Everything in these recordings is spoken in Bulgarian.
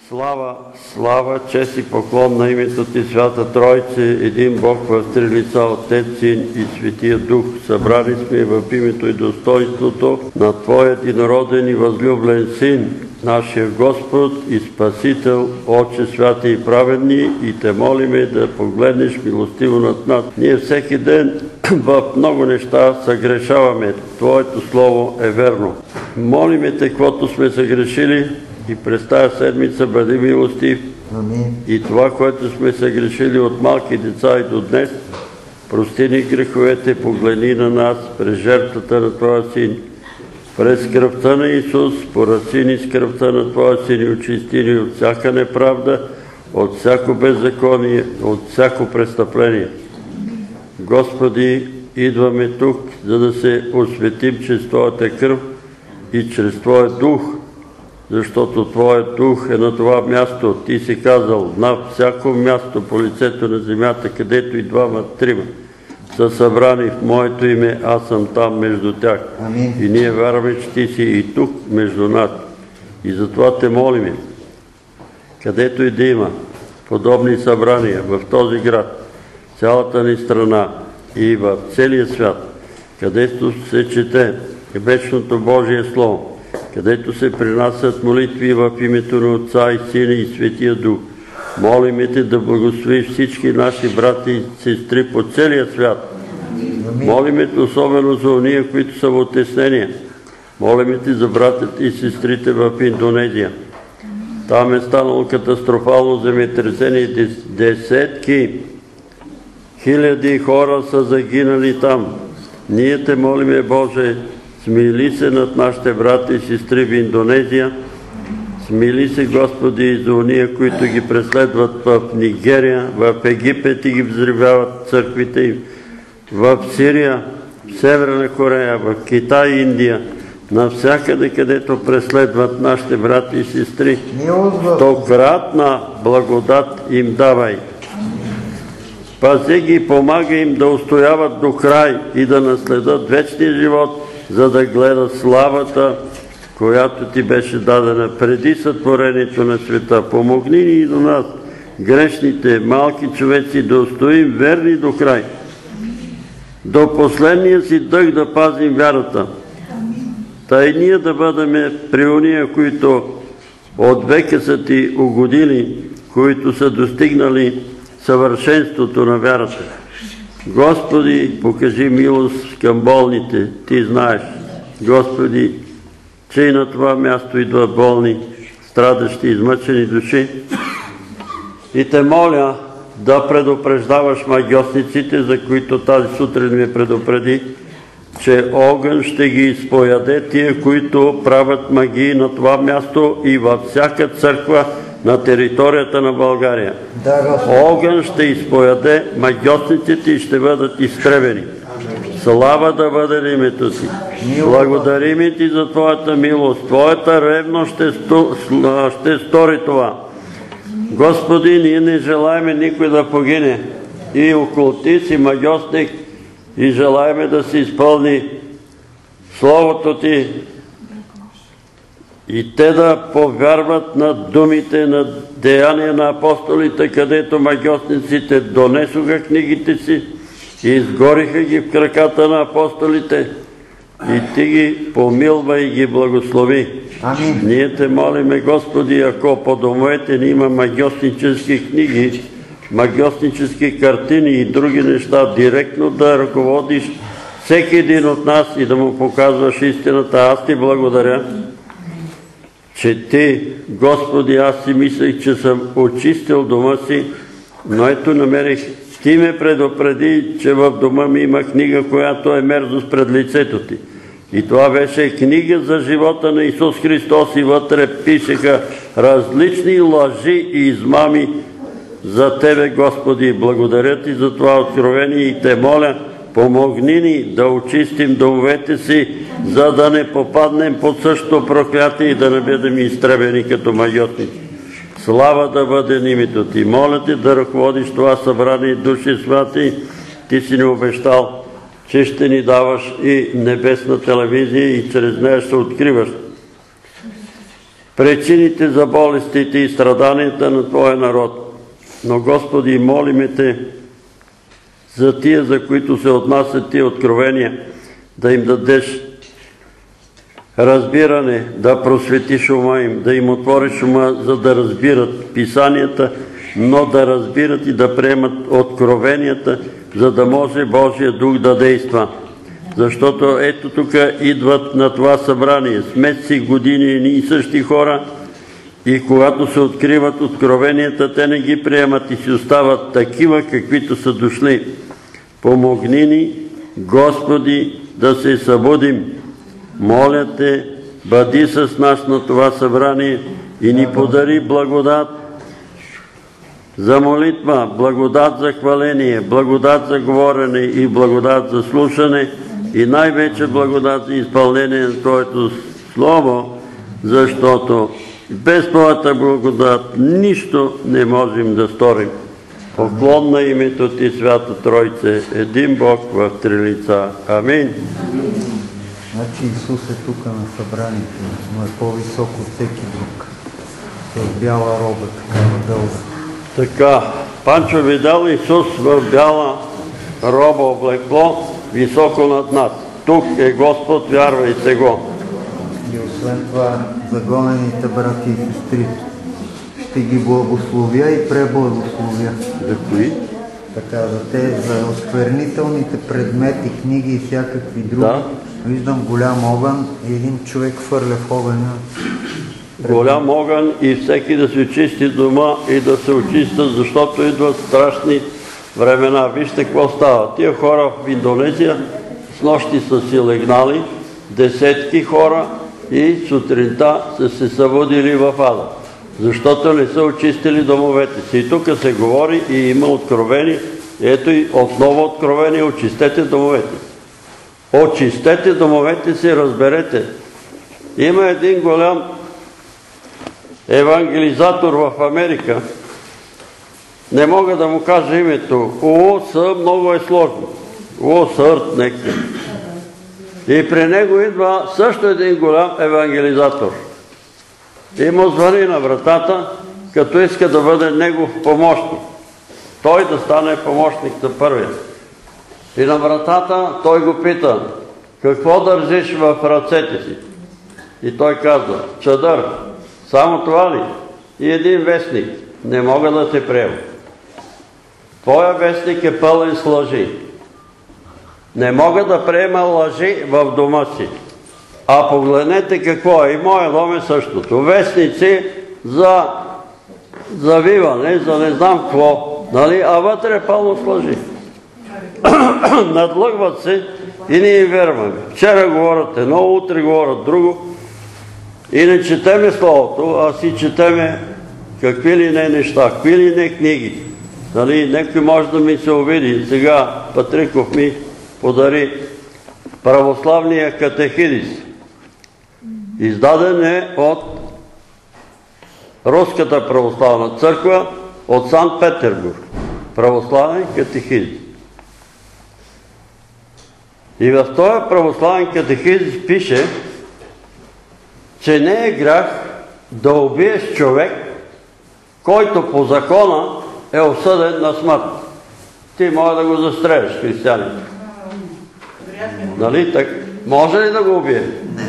Слава, чест и поклон на името Ти, Свята Тройце, един Бог в три лица, Отец, Син и Светия Дух. Събрали сме в името и достоинството на Твоя единороден и възлюблен Син, нашия Господ и Спасител, Отче святи и праведни, и Те молиме да погледнеш милостиво над нас. Ние всеки ден в много неща съгрешаваме. Твоето Слово е верно. Молиме Те, каквото сме съгрешили, и през тая седмица бъди милостив. И това, което сме съгрешили от малки деца и до днес, прости ни греховете, погледни на нас през жертвата на Твоя Син, през кръвта на Исус, пораси ни с кръвта на Твоя Син и очисти ни от всяка неправда, от всяко беззаконие, от всяко престъпление. Господи, идваме тук, за да се осветим чрез Твоята кръв и чрез Твоя Дух, защото Твоят Дух е на това място. Ти си казал, на всяко място по лицето на земята, където и двама, трима са събрани в Моето име, аз съм там между тях. Амин. И ние вярваме, че Ти си и тук между нас. И затова Те молиме, където и да има подобни събрания в този град, цялата ни страна и в целия свят, където се чете вечното Божие Слово, където се принасят молитви в името на Отца и Сина и Светия Дух. Молиме Те да благословиш всички наши брати и сестри по целия свят. Молиме Те особено за ония, които са в отеснение. Молиме Те за братите и сестрите в Индонезия. Там е станало катастрофално земетресение. Десетки хиляди хора са загинали там. Ние Те молиме, Боже, смили се над нашите брати и сестри в Индонезия. Смили се, Господи, за уния, които ги преследват в Нигерия, в Египет и ги взривяват църквите им, в Сирия, в Северна Корея, в Китай и Индия, навсякъде, където преследват нашите брати и сестри. Стократна благодат им давай. Пази ги, помагай им да устояват до край и да наследят вечния живот, за да гледат славата, която Ти беше дадена преди сътворението на света. Помогни ни и до нас, грешните, малки човеци, да устоим верни до край. До последния си дъх да пазим вярата. Та и ние да бъдем при уния, които от века са Ти угодили, които са достигнали съвършенството на вярата. Господи, покажи милост към болните. Ти знаеш, Господи, че и на това място идват болни, страдащи, измъчени души. И Те моля да предупреждаваш магьосниците, за които тази сутрин ме предупреди, че огън ще ги изпояде тия, които правят магии на това място и във всяка църква на територията на България. Огън ще изпояде магьосниците и ще бъдат изтребени. Слава да бъде на името Ти. Благодарим Ти за Твоята милост. Твоята ревност ще стори това. Господи, ние не желаеме никой да погине. И окултист, и магьосник, и желаеме да се изпълни Словото Ти. И те да повярват на думите, на деяния на апостолите, където магьосниците донесоха книгите си и изгориха ги в краката на апостолите. И Ти ги помилвай и ги благослови. Амин. Ние Те молиме, Господи, ако по домовете ни има магьоснически книги, магьоснически картини и други неща, директно да ръководиш всеки един от нас и да му показваш истината. Аз Ти благодаря, че Ти, Господи, аз си мислех, че съм очистил дома си, но ето намерих, Ти ме предупреди, че в дома ми има книга, която е мерзост пред лицето Ти. И това беше книга за живота на Исус Христос и вътре пишеха различни лъжи и измами за Тебе, Господи. Благодаря Ти за това откровение и Те моля, помогни ни да очистим домовете си, за да не попаднем под същото проклятие и да не бъдем изтребени като магьосници. Слава да бъде на името Ти. Моля Те да ръководиш това събрание души святи. Ти си ни обещал, че ще ни даваш и небесна телевизия и чрез нея ще откриваш причините за болестите и страданията на Твоя народ. Но, Господи, молиме Те за тия, за които се отнасят Тия откровения, да им дадеш разбиране, да просветиш ума им, да им отвориш ума, за да разбират писанията, но да разбират и да приемат откровенията, за да може Божия дух да действа. Защото ето тук идват на това събрание с месеци, години и същи хора, и когато се откриват откровенията, те не ги приемат и си остават такива, каквито са дошли. Помогни ни, Господи, да се събудим. Моля Те, бъди с нас на това събрание и ни подари благодат за молитва, благодат за хваление, благодат за говорене и благодат за слушане и най-вече благодат за изпълнение на Твоето Слово, защото без Твоята благодат нищо не можем да сторим. Поклон на името Ти, Свято Тройце, един Бог в три лица. Амин. Значи Исус е тук на събранието, но е по-висок от всеки друг. С бяла роба, такава дълга. Така, Панчо видял Исус в бяла роба облекло, високо над нас. Тук е Господ, вярвайте го. И освен това, загонените брати и сестри, ще ги благословя и преблагословя. За кои? Така, за те, за осквернителните предмети, книги и всякакви други. Да. Виждам голям огън и един човек хвърля в огъня. Голям огън и всеки да се очисти дома и да се очистят, защото идват страшни времена. Вижте какво става. Тия хора в Индонезия с нощи са си легнали, десетки хора, и сутринта са се събудили в ада, защото не са очистили домовете си. И тук се говори и има откровение. Ето и отново откровение, очистете домовете. Очистете домовете си, разберете. Има един голям евангелизатор в Америка, не мога да му кажа името, УОС, много е сложно. УОС, нека. И при него идва също един голям евангелизатор. И му звъни на вратата, като иска да бъде негов помощник. Той да стане помощник за първия. И на вратата той го пита, какво държиш в ръцете си? И той казва, чадър. Само това ли? И един вестник. Не мога да те приема. Твоя вестник е пълен с лъжи. Не мога да приема лъжи в дома си. А погледнете какво е. И моя дом е същото. Вестници за завиване, за не знам какво. Нали? А вътре е пълно с лъжи. Надлъгват се и ние им вярваме. Вчера говорят едно, утре говорят друго. И не четеме Словото, а си четеме какви ли не неща, какви ли не книги. Нали, някой може да ми се обиди. Сега Патриков ми подари православния катехизис. Издаден е от Руската православна църква, от Санкт-Петербург. Православен катехизис. И в този православен катехизис пише, че не е грях да убиеш човек, който по закона е осъден на смърт. Ти може да го застреляш, християнин. Нали така? Може ли да го убие?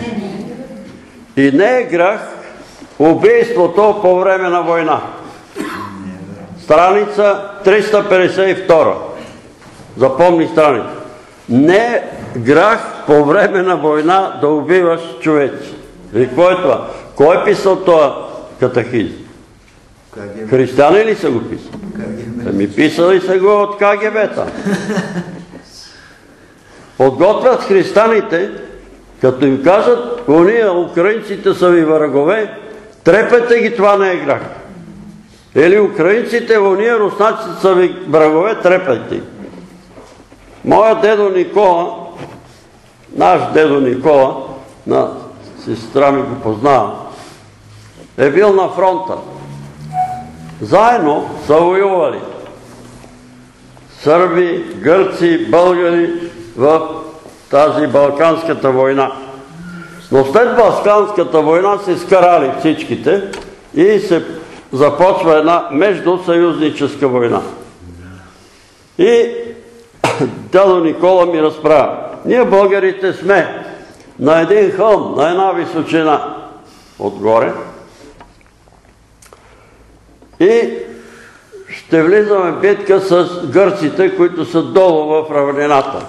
И не е грях убийството по време на война. Страница 352. Запомни страница. Не е грях по време на война да убиваш човеци. И какво е това? Кой е писал този катехизис? Християни ли са го писали? Ами писали са го от КГБ-та. Подготвят християните, като им кажат, уния украинците са ви врагове, трепете ги, това не е грях. Или украинците, уния руснаците са ви врагове, трепете ги. Моя дедо Никола, наш дедо Никола, на сестра ми го познава, е бил на фронта. Заедно са воювали сърби, гърци, българи в тази Балканската война. Но след Балканската война се скарали всичките и се започва една междусъюзническа война. И дядо Никола ми разправя. Ние българите сме на един хълм, на една височина отгоре и ще влизаме в битка с гърците, които са долу в равнината.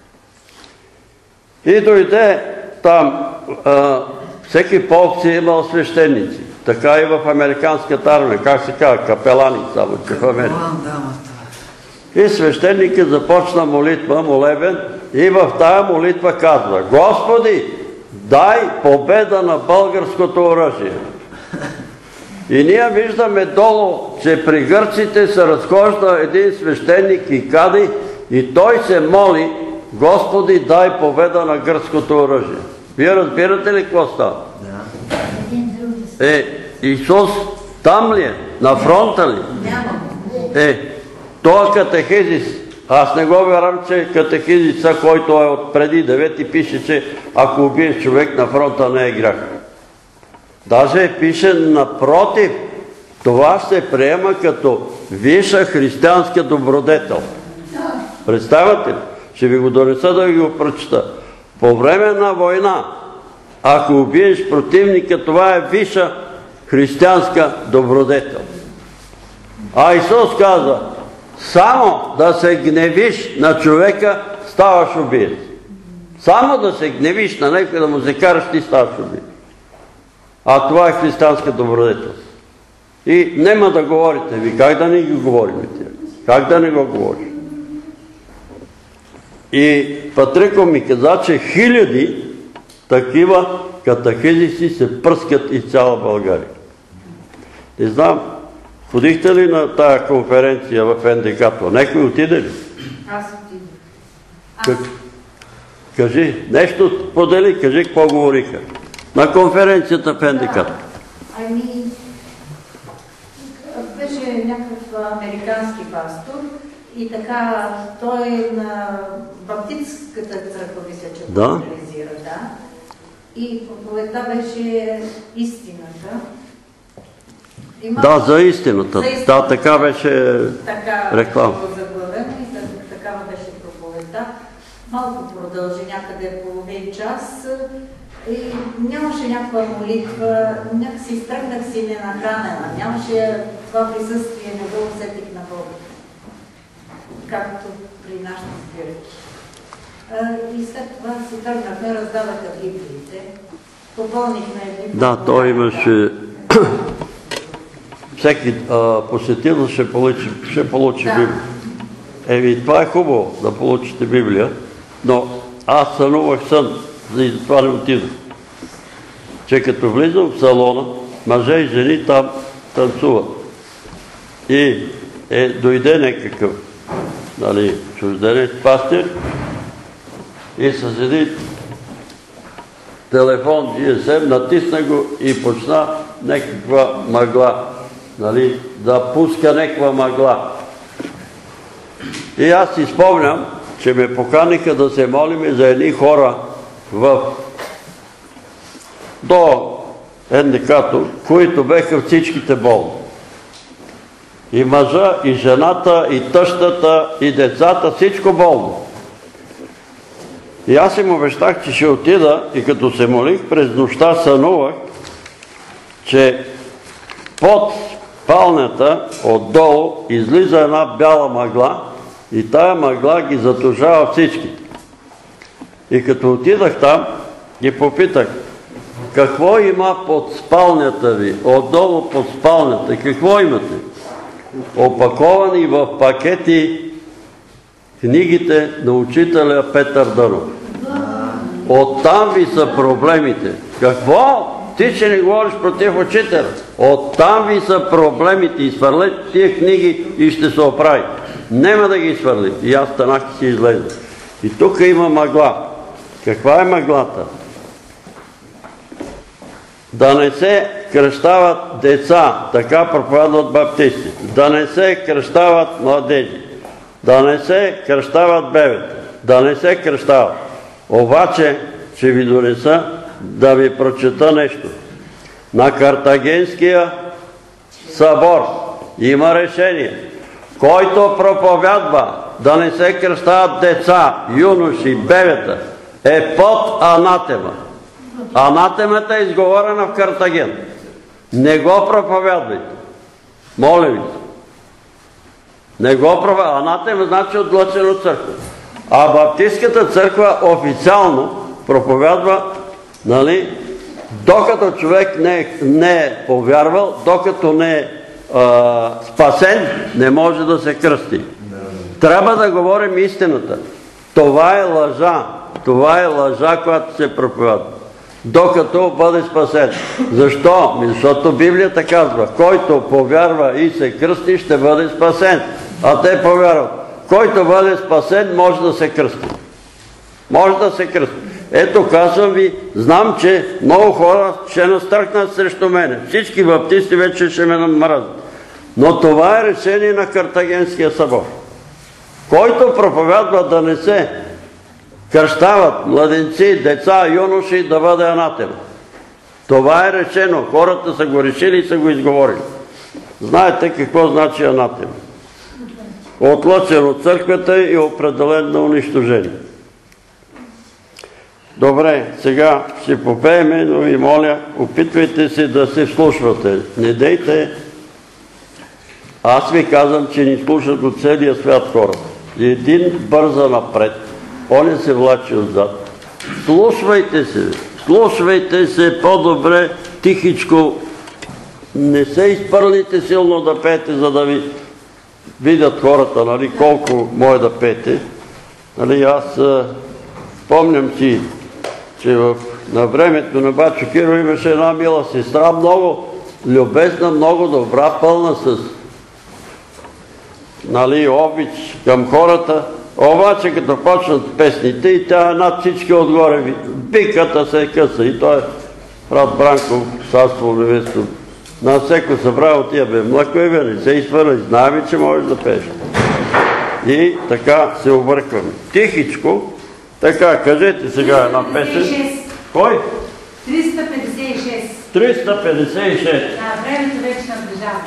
И дойде там, всеки полк си имал свещеници. Така и в американската армия, как се казва, капелани, само че в Америка. И свещеникът започна молитва, молебен, и в тая молитва казва: Господи, дай победа на българското оръжие. И ние виждаме долу, че при гърците се разхожда един свещеник и кади, и той се моли: Господи, дай победа на гръцкото оръжие. Вие разбирате ли какво става? Исус там ли е? На фронта ли? Той катехизис. Аз не го вярвам, че катехизиса, който е от преди 9, пише, че ако убиеш човек на фронта не е грях. Даже пише напротив. Това се приема като висша християнска добродетел. Представяте ли? Ще ви го донеса да ви го прочета. По време на война, ако убиеш противника, това е висша християнска добродетел. А Исус казва: само да се гневиш на човека, ставаш убиец. Само да се гневиш на някой, да му се караш, ти ставаш убиец. А това е християнска добродетел. И нема да говорите ви. Как да не ги говорим? Как да не го говориш? И Патрико ми каза, че хиляди такива катехизиси се пръскат из цяла България. Не знам, ходихте ли на тая конференция в НДК-то? Некой отиде ли? Аз отидох. Кажи, нещо подели, кажи какво говориха на конференцията в НДК-то. Ами, беше някакъв американски пастор и така, той на баптистската църква, мисля, че популяризира, да. И проповедта беше истината. Да, за истината. Да, така беше реклама. Заглавено и такава беше проповедта. Малко продължи, някъде половин час и нямаше някаква молитва, някакси изтръгнах си ненахранена. Нямаше това присъствие, не го усетих на Бога. Както при нашата спирки. И след това си тръгнахме, раздаваха библиите. Попълнихме библиите. Да, той имаше... Всеки посетител ще получи Библия. Това е хубаво да получите Библия, но аз сънувах сън, и затова не отидох. Че като влизам в салона, мъже и жени там танцуват. И дойде някакъв чужденец пастир и с един телефон GSM натисна го и почна някаква мъгла. Да пуска някаква мъгла. И аз си спомням, че ме поканиха да се молим за едни хора до НДК-то, които беха всичките болни. И мъжа, и жената, и тъщата, и децата, всичко болно. И аз им обещах, че ще отида и като се молих през нощта, сънувах, че под спалнята отдолу излиза една бяла мъгла и тая мъгла ги затушава всичките. И като отидах там, ги попитах: какво има под спалнята ви? Отдолу под спалнята. Какво имате? Опаковани в пакети книгите на учителя Петър Дънов. Оттам ви са проблемите. Какво? Ти ще не говориш против учителя. Оттам ви са проблемите. Изхвърлете тия книги и ще се оправи. Нема да ги изхвърли. И аз станах и си излезе. И тук има мъгла. Каква е мъглата? Да не се кръщават деца, така проповядват баптисти. Да не се кръщават младежи. Да не се кръщават бебета. Да не се кръщават. Обаче ще ви донеса да ви прочета нещо. На Картагенския събор има решение, който проповядва да не се кръщават деца, юноши, бебета, е под анатема. Анатемата е изговорена в Картаген. Не го проповядвайте. Моля ви. Не го проповядвайте. Анатема значи отлъчен от църква. А Баптистската църква официално проповядва, нали, докато човек не е повярвал, докато не е спасен, не може да се кръсти. Трябва да говорим истината. Това е лъжа. Това е лъжа, която се проповядва. Докато бъде спасен. Защо? Защото Библията казва, който повярва и се кръсти, ще бъде спасен. А те повярват. Който бъде спасен, може да се кръсти. Може да се кръсти. Ето, казвам ви, знам, че много хора ще настръкнат срещу мене. Всички баптисти вече ще ме намразят. Но това е решение на Картагенския събор. Който проповядва да не се кръщават младенци, деца, юноши, да бъде анатема. Това е решено. Хората са го решили и са го изговорили. Знаете какво значи анатема? Отлъчен от църквата и определен на унищожение. Добре, сега ще попееме, но ви моля, опитвайте се да се вслушвате. Не дейте. Аз ви казвам, че ни слушат от целия свят хора. Един бърза напред, он се влачи отзад. Слушвайте се по-добре, тихичко. Не се изпърлите силно да пеете, за да ви видят хората, нали, колко може да пеете. Нали, аз помням си, че на времето на Бачо Киро имаше една мила сестра, много любезна, много добра, пълна с, нали, обич към хората. Обаче като почнат песните и тя над всички отгоре виката се къса. И той брат Бранко, царство невесто, на всеко събрало тия бе млъквай бе, не се изпърли, знаем, че можеш да пееш. И така се объркваме. Тихичко, така, кажете сега една песен. Кой? 356. 356. Да, времето вече наближава.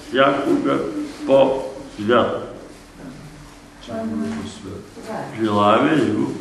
всякога по-свят. Желаем ли го?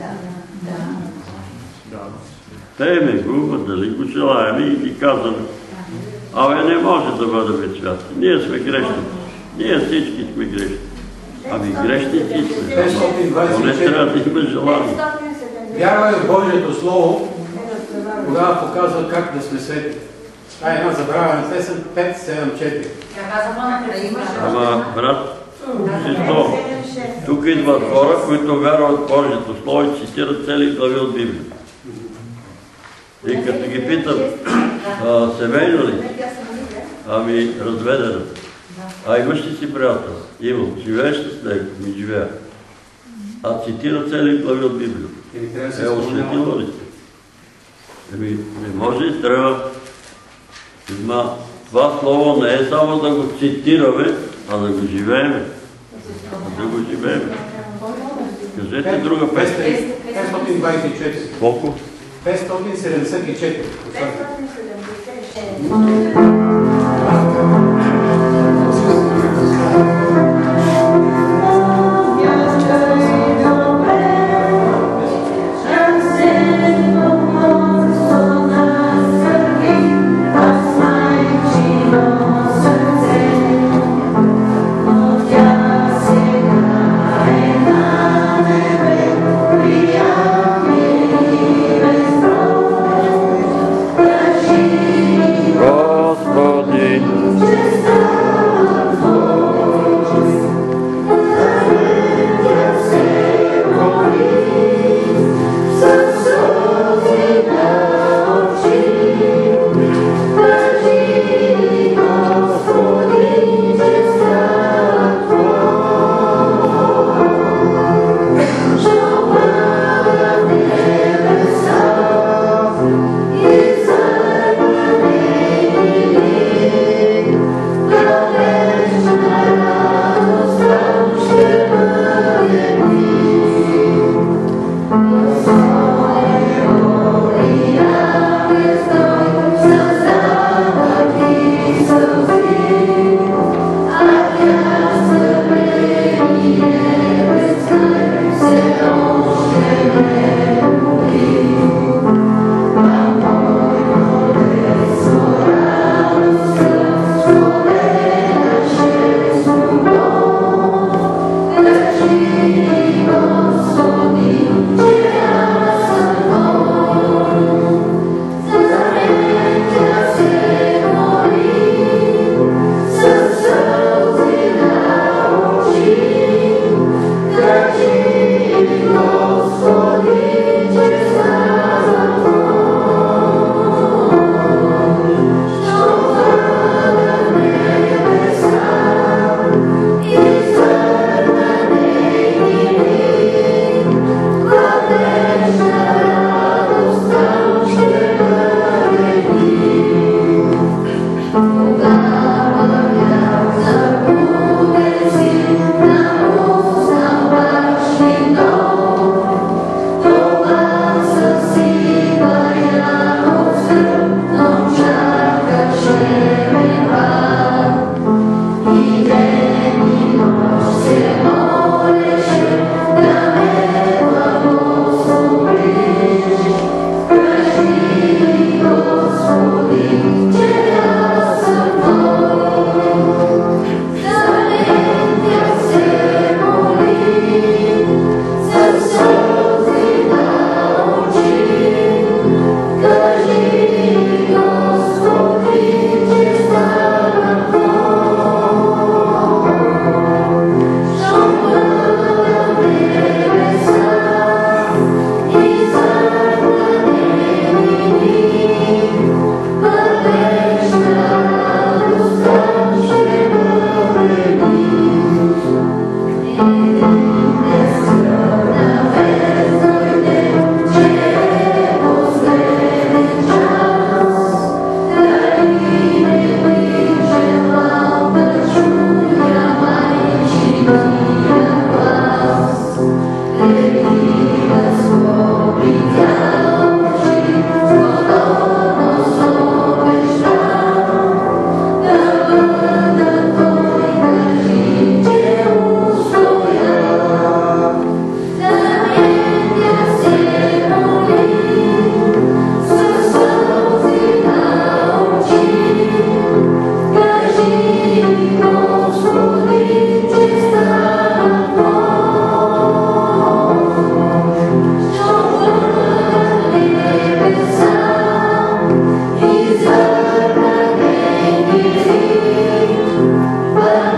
Пееме го, дали го желаем и ги казваме. Абе, не може да бъдем святи. Ние сме грешни. Ние всички сме грешни. Ами грешници сме. Но не трябва да има желание. Вярваме в Божието Слово, тогава показва как да сме свети. Това е една забравена песен 5-7-4. Ама, брат, сестро, тук идват хора, които вярват в Божието Слово и цитират цели глави от Библията. И като ги питам, семейно ли? Ами, разведена. А имаш ли си приятел? Имам. Живееш с него? Ми живея. А цитира цели глави от Библията. Осветила ли се? Ами, не може и трябва. Това слово не е само да го цитираме, а да го живееме. Да го живееме. Кажете друга песен. 524. Колко? 574.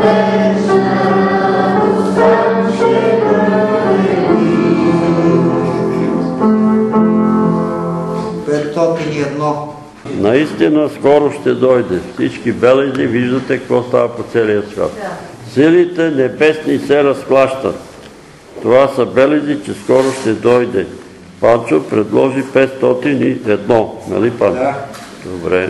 Наистина скоро ще дойде. Всички белези виждате какво става по целия свят. Силите небесни се разклащат. Това са белези, че скоро ще дойде. Панчо предложи 501, нали Панчо? Да. Добре.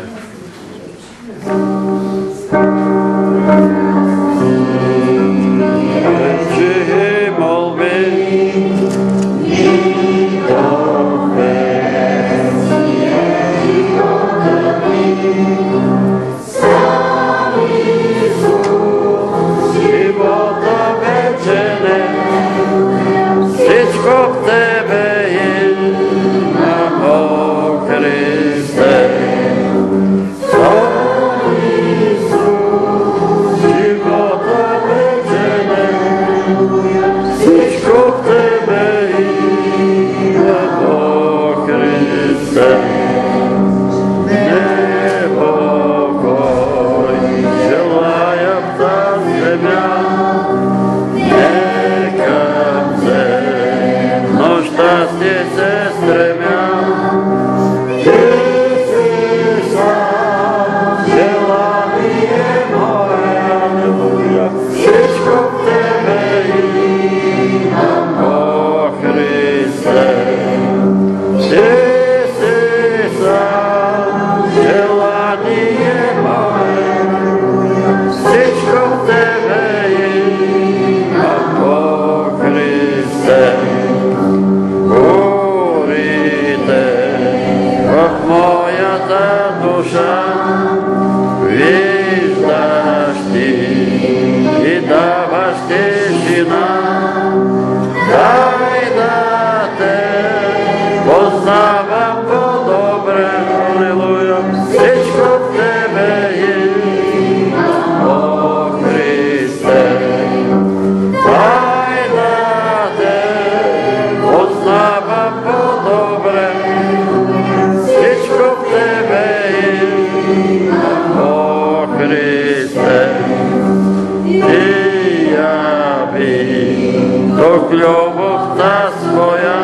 Любовта своя,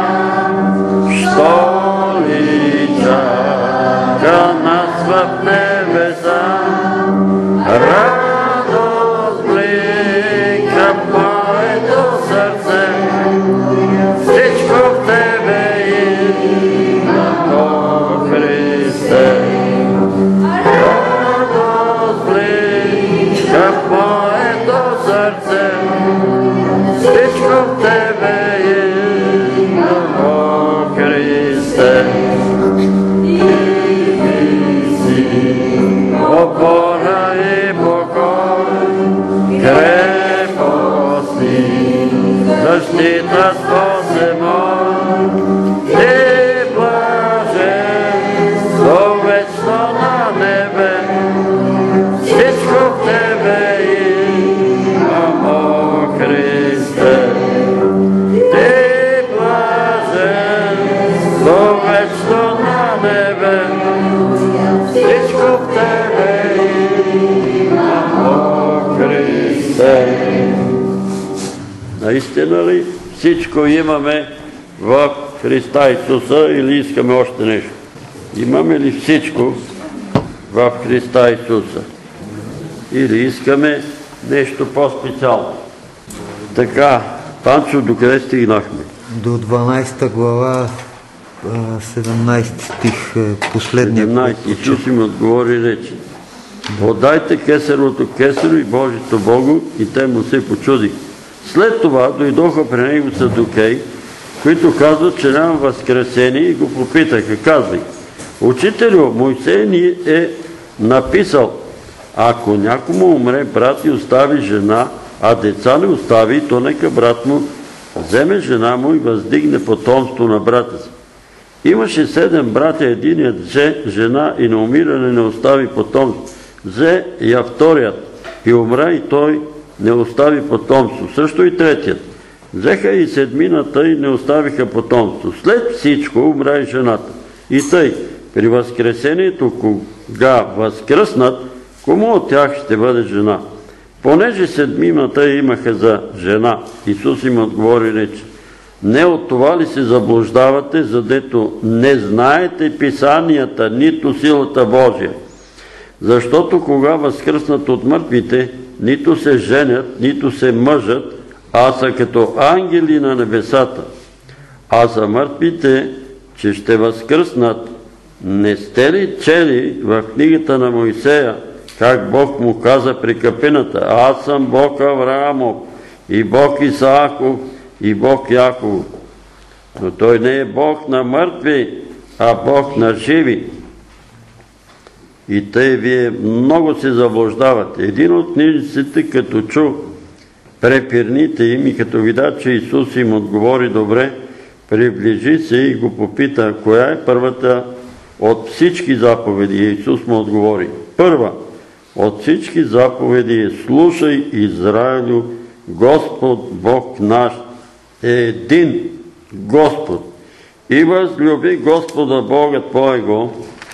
що ли чака нас в небеса, радост блика моето сърце, всичко в Тебе има, о Христе. Радост блика моето сърце, всичко в Тебе има, о Христе. Опора и покой, крепост и защита спасе мой, и блаженство вечно на небе, всичко в Тебе имам, о Христе. Ти блаженство вечно на небе, всичко в Тебе имам, о Христе. Наистина ли всичко имаме в Христа Исуса или искаме още нещо? Имаме ли всичко в Христа Исуса? Или искаме нещо по-специално? Така, Панчо, докъде стигнахме? До 12 глава, 17 стих, последния. 17 Исус им отговори речи: отдайте кесаровото кесаро и Божието Богу, и те му се почудиха. След това дойдоха при него саддукеи, които казват, че няма възкресение, и го попитаха, казвай: Учителю, Мойсей ни е написал, ако някому умре брат и остави жена, а деца не остави, то нека брат му вземе жена му и въздигне потомство на брата си. Имаше 7 братя, единият взе жена и на умиране не остави потомство. Взе я вторият и умра, и той не остави потомство. Също и третият. Взеха и 7 и не оставиха потомство. След всичко умра и жената. И тъй, при възкресението, кога възкръснат, кому от тях ще бъде жена? Понеже седмината имаха за жена, Исус им отговори рече: не от това ли се заблуждавате, задето не знаете писанията, нито силата Божия? Защото кога възкръснат от мъртвите, нито се женят, нито се мъжат, а са като ангели на небесата. А за мъртвите, че ще възкръснат, не сте ли чели в книгата на Моисея, как Бог му каза при капината: аз съм Бог Авраамов, и Бог Исааков, и Бог Яков. Но той не е Бог на мъртви, а Бог на живи. И тъй вие много се заблуждавате. Един от книжниците, като чу препирните им и като видя, че Исус им отговори добре, приближи се и го попита: коя е първата от всички заповеди? И Исус му отговори: първа от всички заповеди е: слушай, Израилю, Господ Бог наш е един Господ. И възлюби Господа Бога твоего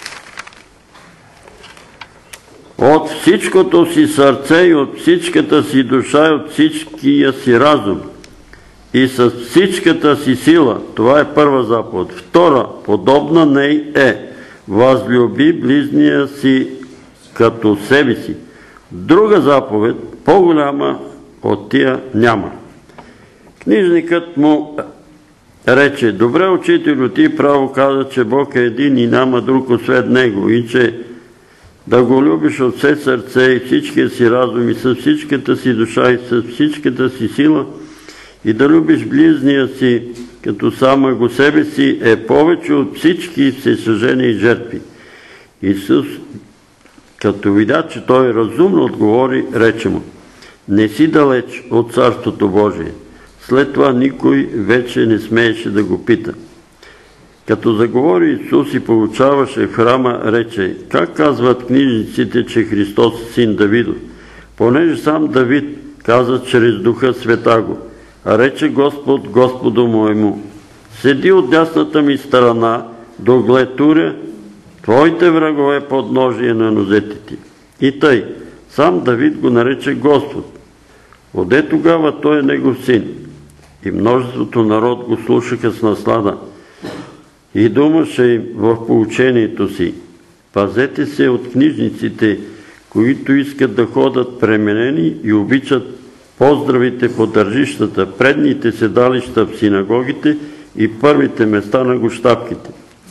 от всичкото си сърце и от всичката си душа и от всичкия си разум и с всичката си сила. Това е първа заповед. Втора, подобна ней е: възлюби ближния си като себе си. Друга заповед, по-голяма от тия няма. Книжникът му рече: добре, учителю, ти право каза, че Бог е един и няма друг освен Него, и че да го любиш от все сърце и всичкия си разум и с всичката си душа и с всичката си сила, и да любиш ближния си като самого себе си, е повече от всички всесъжени и жертви. Исус, като видя, че той разумно отговори, рече му: не си далеч от Царството Божие. След това никой вече не смееше да го пита. Като заговори Исус и получаваше в храма, рече: как казват книжниците, че Христос е син Давидов? Понеже сам Давид каза чрез Духа Святаго: рече Господ Господу моему: седи от дясната ми страна, доглед туря твоите врагове подножие на нозете ти. И тъй, сам Давид го нарече Господ. Оде тогава той е негов син. И множеството народ го слушаха с наслада. И думаше им в поучението си: пазете се от книжниците, които искат да ходят пременени и обичат поздравите по тържищата, предните седалища в синагогите и първите места на гощапките.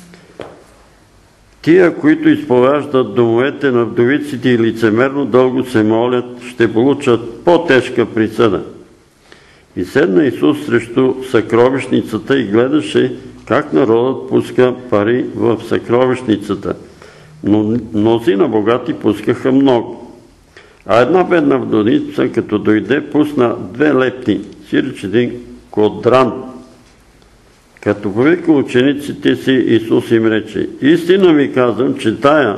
Тия, които изповяждат домовете на вдовиците и лицемерно дълго се молят, ще получат по-тежка присъда. И седна Исус срещу съкровищницата и гледаше как народът пуска пари в съкровищницата. Но мнозина богати пускаха много. А една бедна вдовица, като дойде, пусна 2 лепти, сиреч един квадрант. Като повика учениците си, Исус им рече: истина ви казвам, че тая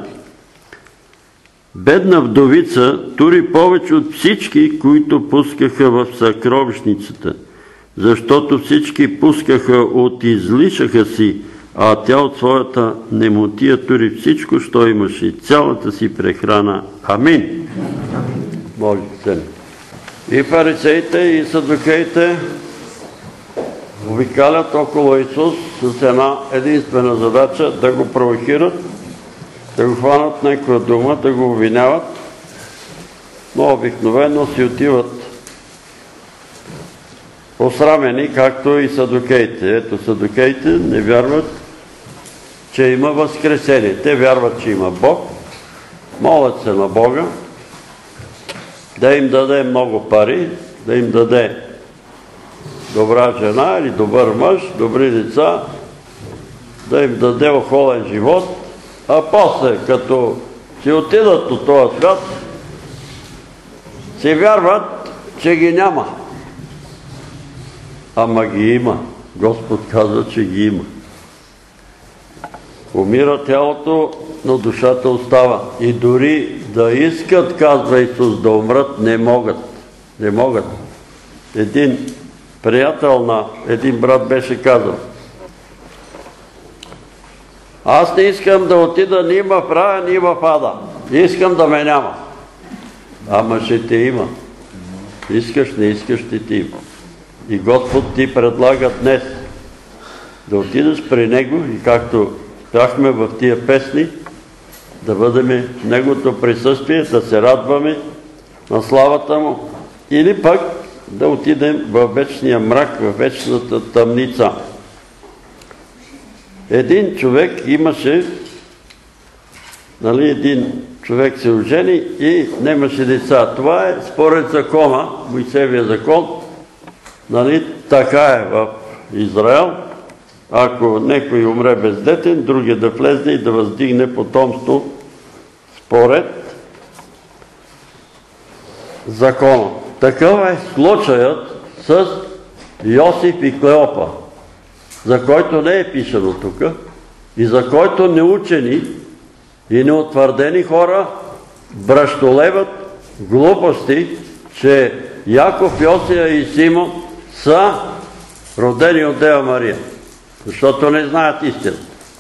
бедна вдовица тури повече от всички, които пускаха в съкровищницата, защото всички пускаха от излишъка си, а тя от своята немотия тури всичко, що имаше, цялата си прехрана. Амин. Молите. И фарисеите, и садукеите обикалят около Исус с една единствена задача: да го провокират, да го хванат някоя дума, да го обвиняват, но обикновено си отиват посрамени, както и садукеите. Ето, садукеите не вярват, че има възкресение. Те вярват, че има Бог, молят се на Бога да им даде много пари, да им даде добра жена или добър мъж, добри деца, да им даде охолен живот, а после, като си отидат от този свят, си вярват, че ги няма. Ама ги има. Господ казва, че ги има. Умира тялото, но душата остава. И дори да искат, казва Исус, да умрат, не могат. Не могат. Един приятел на един брат беше казал: аз не искам да отида ни в рая, ни в ада. Искам да ме няма. Ама ще те има. Искаш, не искаш, ти има. И Господ ти предлага днес да отидеш при Него и както бяхме в тия песни, да бъдем в Неговото присъствие, да се радваме на славата Му или пък да отидем във вечния мрак, във вечната тъмница. Един човек имаше, един човек се ожени и нямаше деца. Това е според закона, Моисеевия закон, така е в Израел. Ако некой умре бездетен, другия да влезне и да въздигне потомство според закона. Такъв е случаят с Йосиф и Клеопа, за който не е писано тук и за който неучени и неутвърдени хора бръщолеват глупости, че Яков, Йосия и Симон са родени от Дева Мария, защото не знаят истина.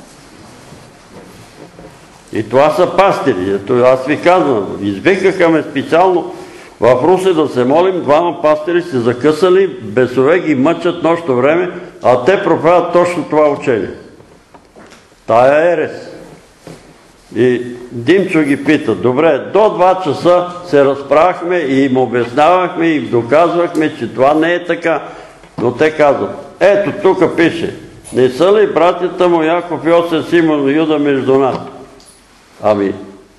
И това са пастири. Аз ви казвам, извикаха ме специално в Русе да се молим, двама пастири се закъсали, бесове ги мъчат нощно време, а те проповядат точно това учение. Тая ерес. И Димчо ги пита, добре, до 2 часа се разправяхме и им обяснявахме и им доказвахме, че това не е така. Но те казват, ето тук пише, не са ли братята му Яков, Йосиф, Симон и Юда между нас? Ами,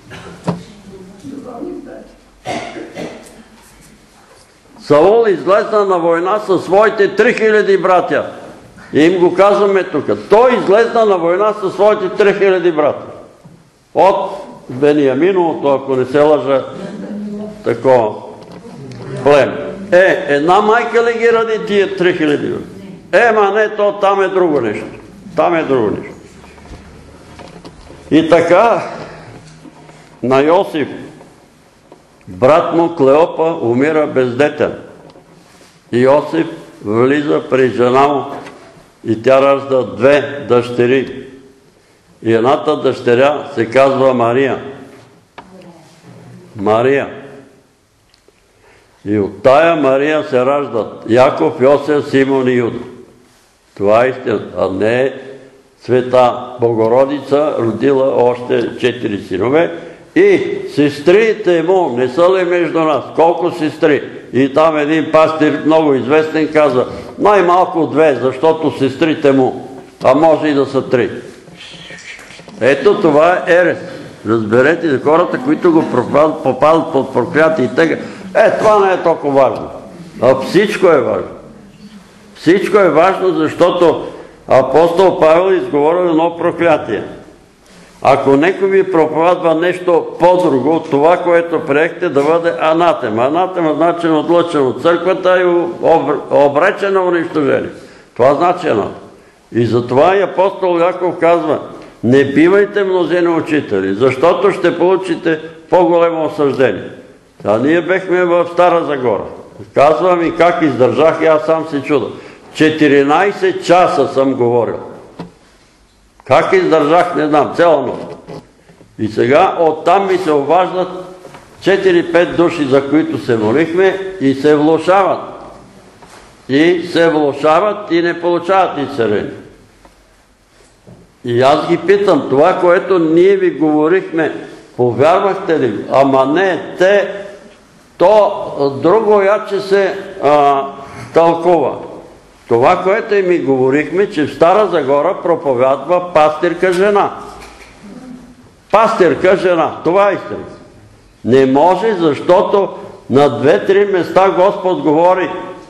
Саул излезна на война със своите 3000 братя. И им го казваме тук. Той излезна на война със своите 3000 братя. От Бениаминовото, ако не се лъжа, такова племе. Една майка ли ги ради тия 3000? Ма не, то там е друго нещо. Там е друго нещо. И така, на Йосиф, брат му Клеопа умира бездетен. И Йосиф влиза при жена му и тя ражда 2 дъщери. И едната дъщеря се казва Мария. Мария. И от тая Мария се раждат Яков, Йосиф, Симон и Юда. Това е истина. А не е Света Богородица родила още 4 синове. И сестрите му не са ли между нас? Колко сестри? И там един пастир, много известен, каза, най-малко 2, защото сестрите му, а може и да са 3. Ето това е ерес. Разберете, за хората, които го попадат под проклятие и тега. Това не е толкова важно. А всичко е важно. Всичко е важно, защото апостол Павел изговорил едно проклятие. Ако некой ви проповядва нещо по-друго, това, което приехте, да бъде анатема. Анатема значи отлъчен от църквата и обречен на унищожение. Това значи анатема. И затова и апостол Яков казва, не бивайте мнозина учители, защото ще получите по-големо осъждение. А ние бехме в Стара Загора. Казвам и как издържах и аз сам се чуда. 14 часа съм говорил. Как издържах, не знам, цяла нощ. И сега оттам ми се обаждат 4-5 души, за които се молихме и се влошават. И се влошават и не получават изцеление. И аз ги питам, това, което ние ви говорихме, повярвахте ли? Ама не, то друго яче се тълкува. Това, което и ми говорихме, че в Стара Загора проповядва пастирка жена. Пастирка жена, това е истина. Не може, защото на 2-3 места Господ говори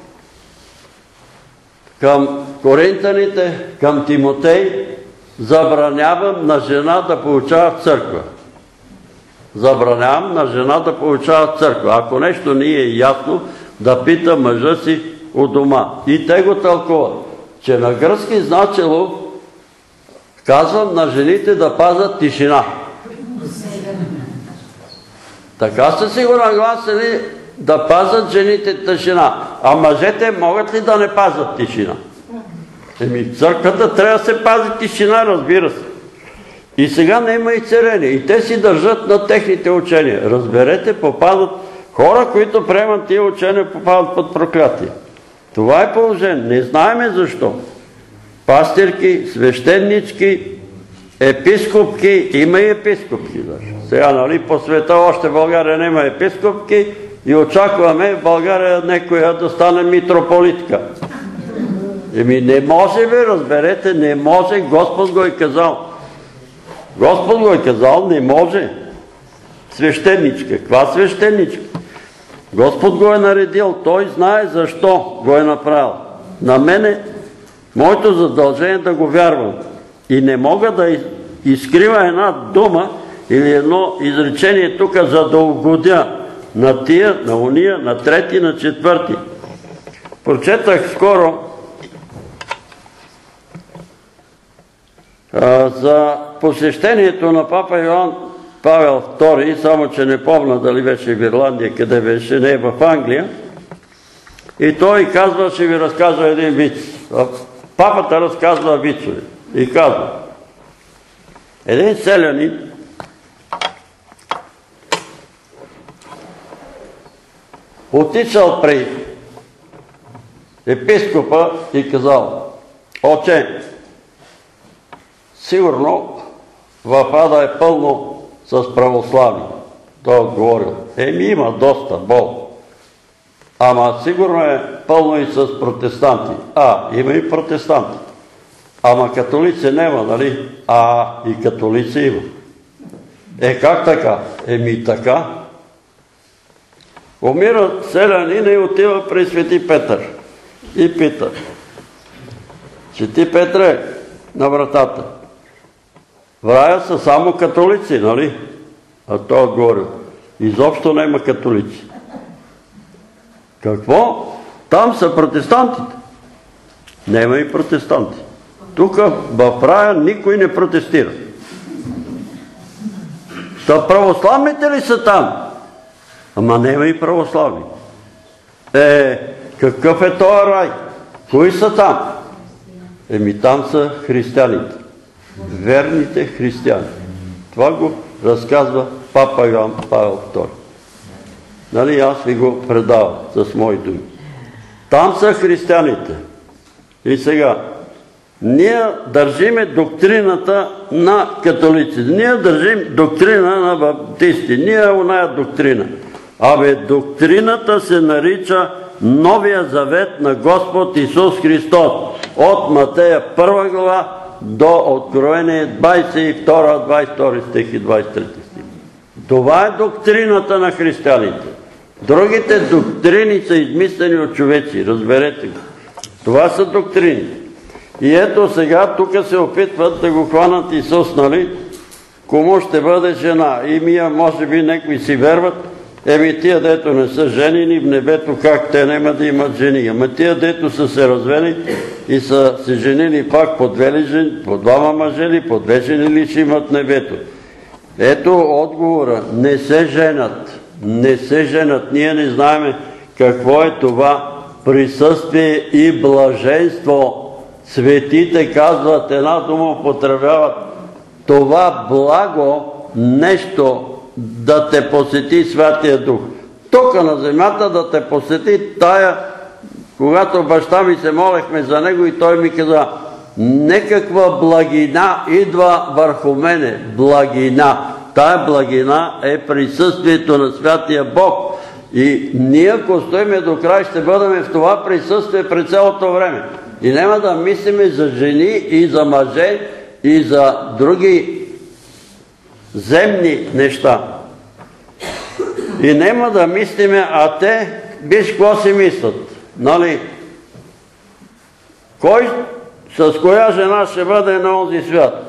към коринтяните, към Тимотей, забранявам на жена да получава в църква. Забранявам на жена да получава в църква. Ако нещо не е ясно, да пита мъжа си у дома. И те го тълкуват, че на гръцки значило казвам на жените да пазят тишина. Така са си го нагласили да пазят жените тишина. А мъжете могат ли да не пазят тишина? В църквата трябва да се пази тишина, разбира се. И сега няма изцеление. И те си държат на техните учения. Разберете, попадат Хора, които приемат тия учения, попадат под проклятие. Това е положение. Не знаеме защо. Пастирки, свещенички, епископки, има и епископки. Сега, нали, по света още в България няма епископки и очакваме в България некоя да стане митрополитка. Еми не може, ви разберете, не може, Господ го е казал. Господ го е казал, не може. Свещеничка. Каква свещеничка? Господ го е наредил, той знае защо го е направил. На мене, моето задължение е да го вярвам. И не мога да изкрива една дума или едно изречение тук, за да угодя на тия, на уния, на трети, на четвърти. Прочетах скоро за посещението на папа Йоан Павел II, само че не помня дали беше в Ирландия, къде беше, не в Англия. И той казва, ще ви разказва един виц. Папата разказва вицове. И казва, един селянин отишъл при епископа и казал, отче, сигурно в ада е пълно с православни. Той отговорил, има доста бол. Ама сигурно е пълно и с протестанти. Има и протестанти. Ама католици няма, нали? И католици има. Как така? Така. Умира селянин и отива при Свети Петър. И пита, Свети Петре, на вратата, в рая са само католици, нали? Той отговорил, изобщо няма католици. Какво? Там са протестантите. Няма и протестанти. Тук в рая никой не протестира. Та православните ли са там? Ама няма и православни. Какъв е този рай? Кои са там? Там са християните. Верните християни. Това го разказва папа Йоан Павел II. Нали, аз ви го предавам с мои думи. Там са християните. И сега, ние държиме доктрината на католиците. Ние държим доктрина на баптисти. Ние оная доктрина. Доктрината се нарича Новия завет на Господ Исус Христос. От Матея 1 глава до Откровение 22, 22 стих и 23 стих. Това е доктрината на християните. Другите доктрини са измислени от човеци, разберете го. Това са доктрини. И ето сега тук се опитват да го хванат Исус, нали? Кому ще бъде жена? Може би някои си верват, тия дето не са женени в небето, как те няма да имат жени? Ама тия дето са се развели и са се женили пак по двама мъже ли, по две жени ли ще имат небето? Ето отговора. Не се женят. Не се женят. Ние не знаем какво е това присъствие и блаженство. Светите казват, една дума употребяват, това благо нещо да те посети Святия Дух. Тук на земята да те посети тая, когато баща ми се молехме за него и той ми каза, некаква благина идва върху мене. Благина. Тая благина е присъствието на Святия Бог. И ние, ако стоиме до край, ще бъдем в това присъствие през цялото време. И няма да мислиме за жени и за мъже и за други земни неща. И няма да мислиме, те, виж какво си мислят. Нали? Кой с коя жена ще бъде на този свят?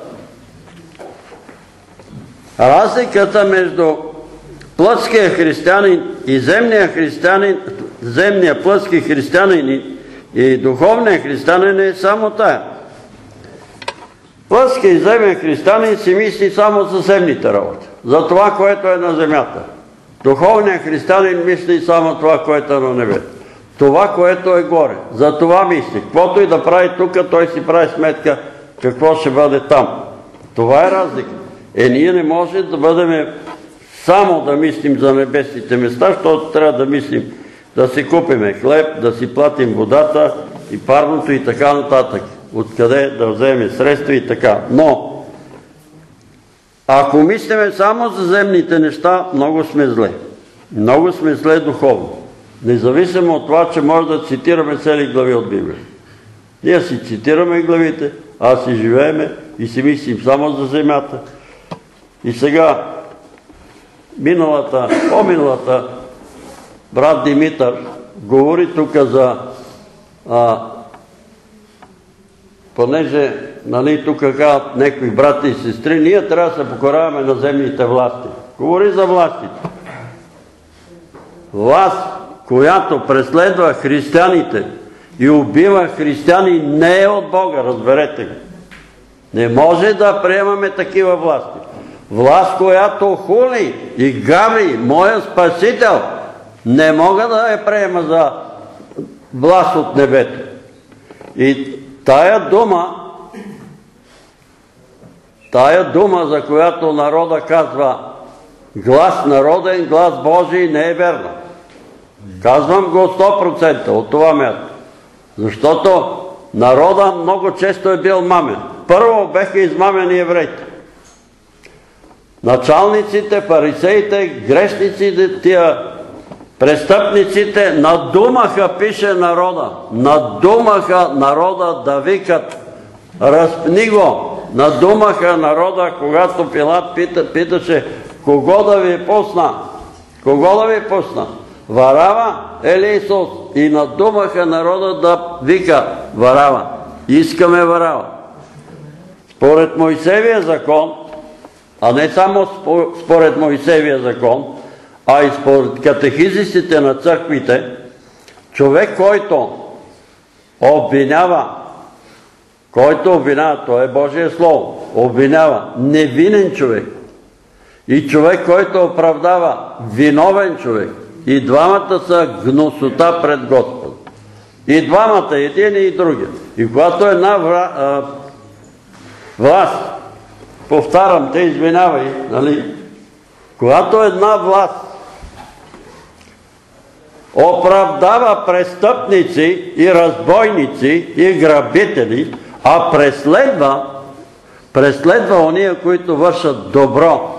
Разликата между плътския християнин и земния плътски християнин и духовния християнин е само тая. Плътския и земен християнин си мисли само за земните работи, за това, което е на земята. Духовният християнин мисли само това, което е на небето. Това, което е горе. За това мисли. Каквото и да прави тук, той си прави сметка какво ще бъде там. Това е разлика. Ние не може да бъдем само да мислим за небесните места, защото трябва да мислим да си купиме хлеб, да си платим водата и парното и така нататък. Откъде да вземем средства и така. Но, ако мислиме само за земните неща, много сме зле. Много сме зле духовно. Независимо от това, че може да цитираме цели глави от Библия. Ние си цитираме главите, а си живееме и си мислим само за земята. И сега, по-миналата, брат Димитър говори тук за, понеже, тук казват някои брати и сестри, ние трябва да се покоряваме на земните власти. Говори за властите. Власт, която преследва християните и убива християни, не е от Бога, разберете го. Не може да приемаме такива власти. Власт, която хули и гави моя Спасител, не мога да я приема за власт от небето. И тая дума, за която народа казва глас народен, глас Божий, не е верна. Казвам го 100% от това място. Защото народа много често е бил мамен. Първо беха измамени евреите. Началниците, фарисеите, грешниците, тия престъпниците надумаха, пише народа, надумаха народа да викат разпни го. Надумаха народа, когато Пилат питаше кого да ви пусна? Кого да ви пусна? Варава или Исус? И надумаха народа да вика Варава. Искаме Варава. Според Моисеевия закон, а не само според Моисеевия закон, а и според катехизисите на църквите, човек, който обвинява, то е Божие Слово, обвинява невинен човек и човек, който оправдава виновен човек, и двамата са гнусота пред Господа. И двамата, един и другия. И когато една власт, повтарям, те извинявай, нали? Когато една власт оправдава престъпници и разбойници и грабители, а преследва ония, които вършат добро,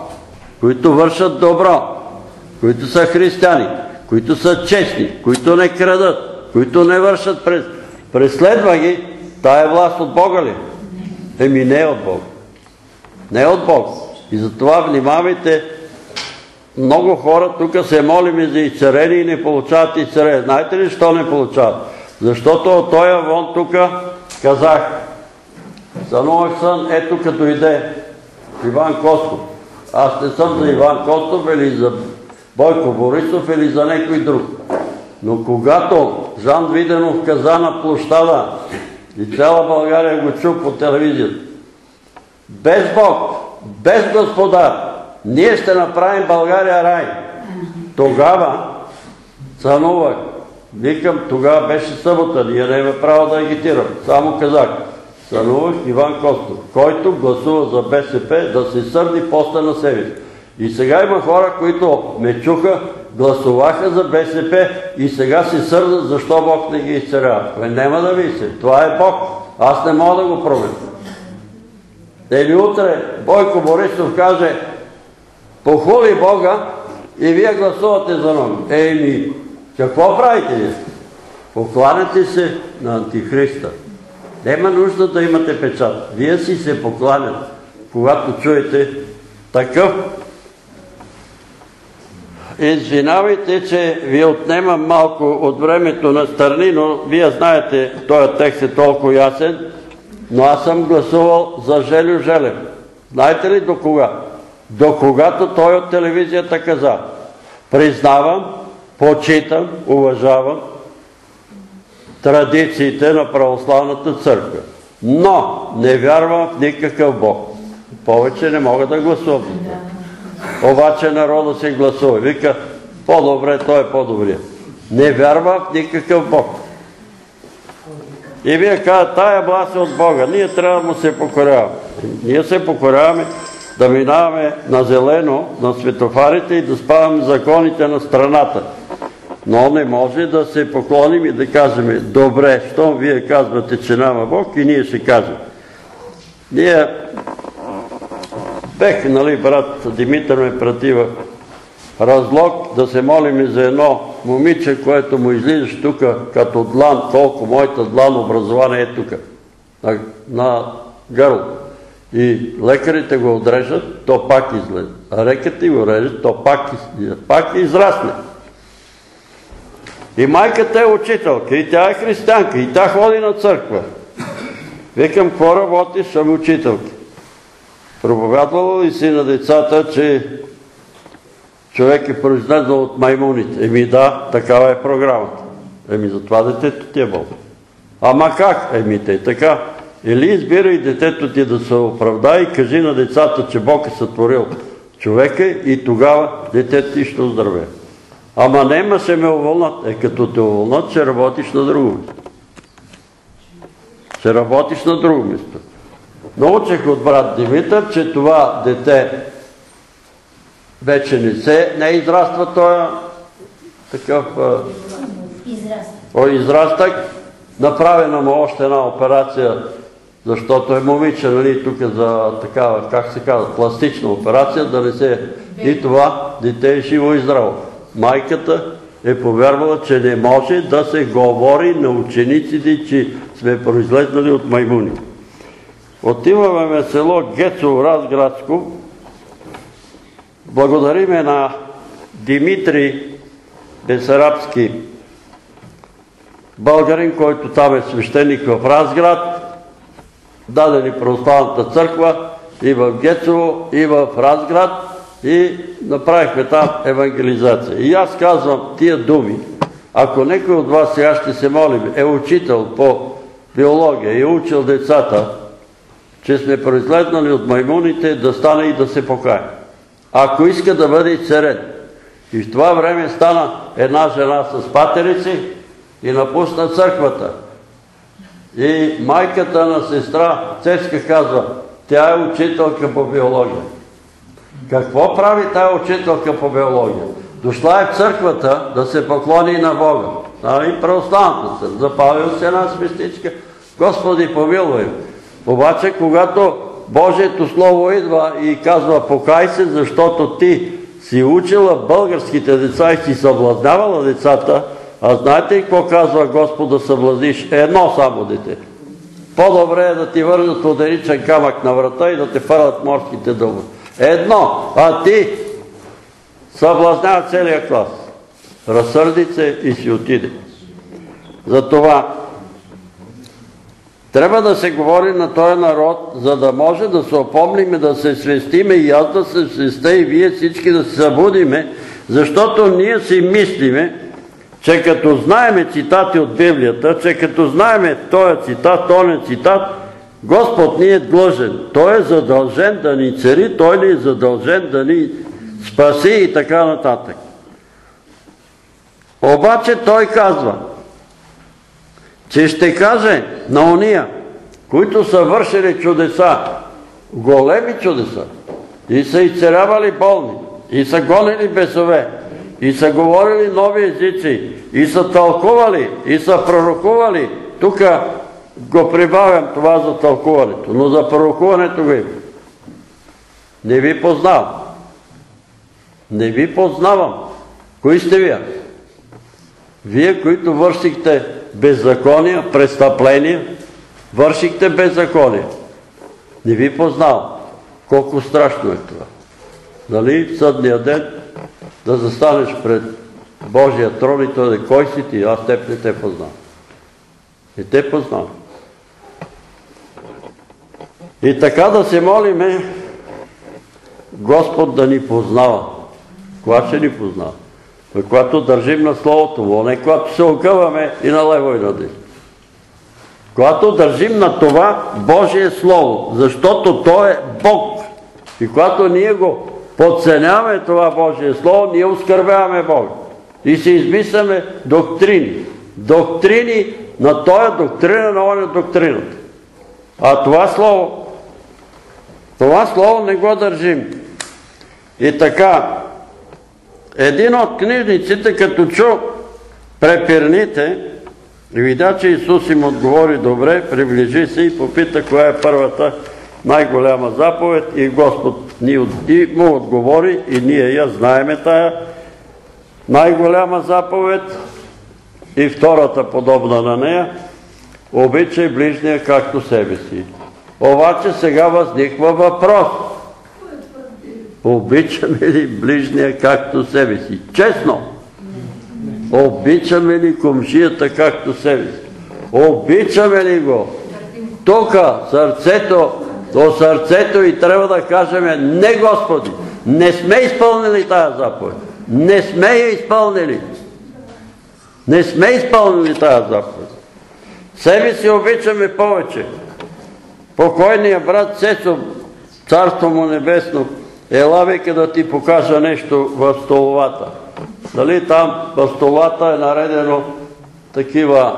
които са християни, които са честни, които не крадат, които не вършат преследва ги, тая власт от Бога ли? Еми не е от Бога. Не е от Бога. И затова внимавайте, много хора тук се молиме за изцерени и не получават изцерени. Знаете ли, що не получават? Защото от тоя вон тук казах, сънувах сън, ето като иде Иван Костов. Аз не съм за Иван Костов или за Бойко Борисов или за някой друг. Но когато Жан Виденов каза на площада и цяла България го чу по телевизията, без Бог, без Господар, ние ще направим България рай. Тогава сънувах. Викам, тогава беше събота, ние не има право да агитирам. Само казах, сънувах Иван Костов, който гласува за БСП, да се сърди после на себе си. И сега има хора, които ме чуха, гласуваха за БСП и сега се сърдат, защо Бог не ги изцерява. Няма да ви се. Това е Бог. Аз не мога да го променя. Или утре Бойко Борисов каже, похули Бога и вие гласувате за него. Еми, какво правите вие? Покланяте се на Антихриста. Нема нужда да имате печат. Вие си се покланяте, когато чуете такъв. Извинявайте, че ви отнемам малко от времето на страни, но вие знаете, този текст е толкова ясен, но аз съм гласувал за Желю Желев. Знаете ли до кога? До когато той от телевизията каза, признавам, почитам, уважавам традициите на православната църква, но не вярвам в никакъв Бог. Повече не мога да гласувам. Обаче народа се гласува. Вика, по-добре, той е по-добрия. Не вярва в никакъв Бог. И вие казвате, тая власт е от Бога. Ние трябва да му се покоряваме. Ние се покоряваме да минаваме на зелено, на светофарите и да спазваме законите на страната. Но не може да се поклоним и да кажем, добре, щом вие казвате, че няма Бог, и ние ще кажем. Ние брат Димитър ме прати в Разлог да се молим за едно момиче, което му излизаш тук като длан, колко моята длан образование е тук, на гърло. И лекарите го отрежат, то пак излезе. А лекарите го режат, то пак израсне. И майката е учителка, и тя е християнка, и тя ходи на църква. Викам, какво работиш? Съм учителка. Проповядвала ли си на децата, че човек е произлезнал от маймуните? Да, такава е програмата. Затова детето ти е болно. Ама как? Те така. Или избирай детето ти да се оправда и кажи на децата, че Бог е сътворил човека и тогава детето ти ще оздравее. Ама нема се ме уволнат. Като те уволнат, ще работиш на друго место. Ще работиш на друго место. Научих от брат Димитър, че това дете вече не израства този такъв израстък. Направена му още една операция, защото е момиче, тук за такава, как се казва, пластична операция, да не се... И това дете е живо и здраво. Майката е повярвала, че не може да се говори на учениците, че сме произлезнали от маймуни. Отиваме в село Гецово, Разградско. Благодариме на Димитри Бесарабски, българин, който там е свещеник в Разград, даде ни православната църква и в Гецово, и в Разград, и направихме там евангелизация. И аз казвам тия думи, ако някой от вас сега ще се молим, е учител по биология и учил децата, че сме произлезнали от маймуните, да стане и да се покае. Ако иска да бъде изцерен. И в това време стана една жена с патерици и напусна църквата. И майката на сестра Цецка казва, тя е учителка по биология. Какво прави тая учителка по биология? Дошла е в църквата да се поклони на Бога. И православната църква. Запалил се една свестичка. Господи, помилуй. Обаче, когато Божието Слово идва и казва, покай се, защото ти си учила българските деца и си съблазнявала децата, а знаете ли какво казва Господ да съблазниш? Едно само дете. По-добре е да ти върнат ударичен камък на врата и да те фърлят морските дълбоки. Едно, а ти съблазнява целия клас. Разсърди се и си отиде. Затова трябва да се говори на този народ, за да може да се опомним, да се свестиме и аз да се свеста и вие всички да се събудиме, защото ние си мислиме, че като знаеме цитати от Библията, че като знаеме този цитат, този цитат, Господ ни е длъжен. Той е задължен да ни цари, Той ни е задължен да ни спаси и така нататък. Обаче Той казва, че ще каже на ония, които са вършили чудеса, големи чудеса, и са изцелявали болни, и са гонили бесове, и са говорили нови езици, и са тълкували, и са пророкували. Тук го прибавям това за тълкуването, но за пророкуването го има. Не ви познавам. Не ви познавам. Кои сте вие? Вие, които вършихте беззакония, престъпления, вършихте беззакония. Не ви познавам. Колко страшно е това. Нали, в съдния ден да застанеш пред Божия трон и той да кой си ти, аз теб не те познавам. И те познавам. И така да се молиме Господ да ни познава. Кога ще ни познава? Когато държим на Словото Му, не когато се огъваме и налево и надесно. Когато държим на това Божие Слово, защото То е Бог. И когато ние го подценяваме това Божие Слово, ние оскърбяваме Бога. И се измисляме доктрини. Доктрини на тоя доктрина, на оня доктрината. А това Слово Това слово не го държим. И така, един от книжниците, като чу препирните, видя, че Исус им отговори добре, приближи се и попита коя е първата най-голяма заповед и Господ му отговори и ние я знаеме тая най-голяма заповед и втората подобна на нея: обичай ближния както себе си. Обаче сега възниква въпрос: обичаме ли ближния както себе си? Честно! Обичаме ли комшията както себе си? Обичаме ли го? Тук до сърцето и трябва да кажем: не, Господи, не сме изпълнили тая заповед. Не сме я изпълнили. Не сме изпълнили тая заповед. Себе си обичаме повече. Покойният брат Цецо, царство му небесно, ела, вика, да ти покажа нещо в столовата. Дали там в столовата е наредено такива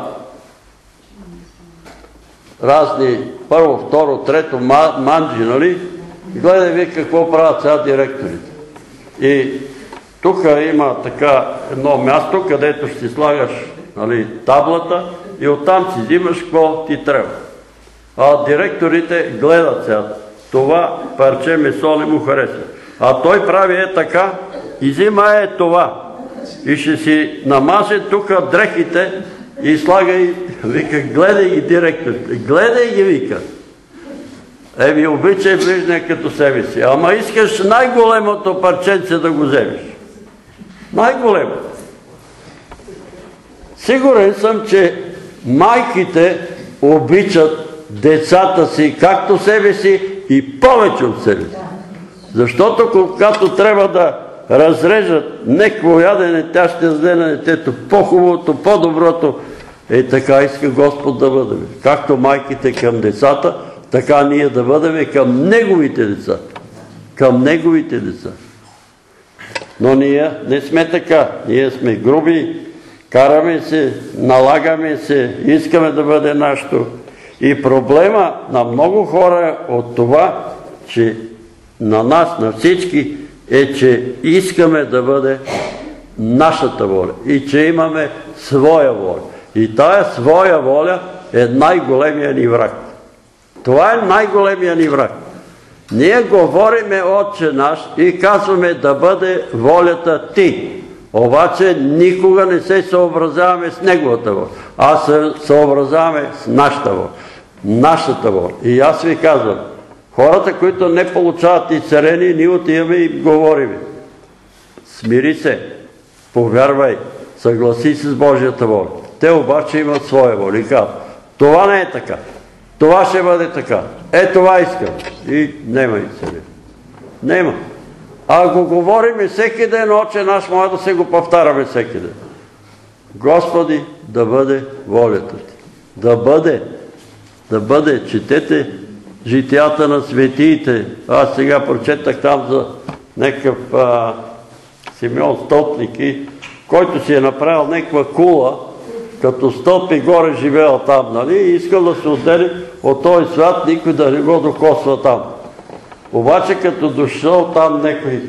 разни първо, второ, трето манджи, нали? Гледай ви какво правят сега директорите. И тук има така едно място, където ще си слагаш, нали, таблата и оттам си взимаш какво ти трябва. А директорите гледат сега. Това парче месо не му харесва. А той прави е така и взима е това. И ще си намаже тук дрехите и слага и вика: гледай ги директорите. Гледай ги, вика. Еми, обичай ближния като себе си. Ама искаш най-големото парченце да го вземеш. Най-големо. Сигурен съм, че майките обичат децата си както себе си и повече от себе си. Защото когато трябва да разрежат некво ядене, тя ще даде на детето по-хубавото, по-доброто. Така иска Господ да бъдем. Както майките към децата, така ние да бъдем към Неговите деца. Към Неговите деца. Но ние не сме така. Ние сме груби, караме се, налагаме се, искаме да бъде нашето. И проблема на много хора от това, че на нас, на всички, е, че искаме да бъде нашата воля и че имаме своя воля. И тая своя воля е най-големия ни враг. Това е най-големия ни враг. Ние говориме Отче наш и казваме да бъде волята Ти. Обаче никога не се съобразяваме с Неговата воля, а се съобразяваме с нашата воля. Нашата воля. И аз ви казвам, хората, които не получават изцеление, ние отиваме и говорим: смири се, повярвай, съгласи се с Божията воля. Те обаче имат своя воля и казват: това не е така, това ще бъде така, това искам. И нема изцеление. Нема. А го говорим всеки ден, Отче наш, може да се го повтаряме всеки ден. Господи, да бъде волята Ти. Да бъде, четете житията на светиите. Аз сега прочетах там за някакъв Симеон Стълпник, който си е направил някаква кула, като стълб и горе живеел там, нали? И искал да се отдели от този свят, никой да не го докосва там. Обаче като дошъл там някой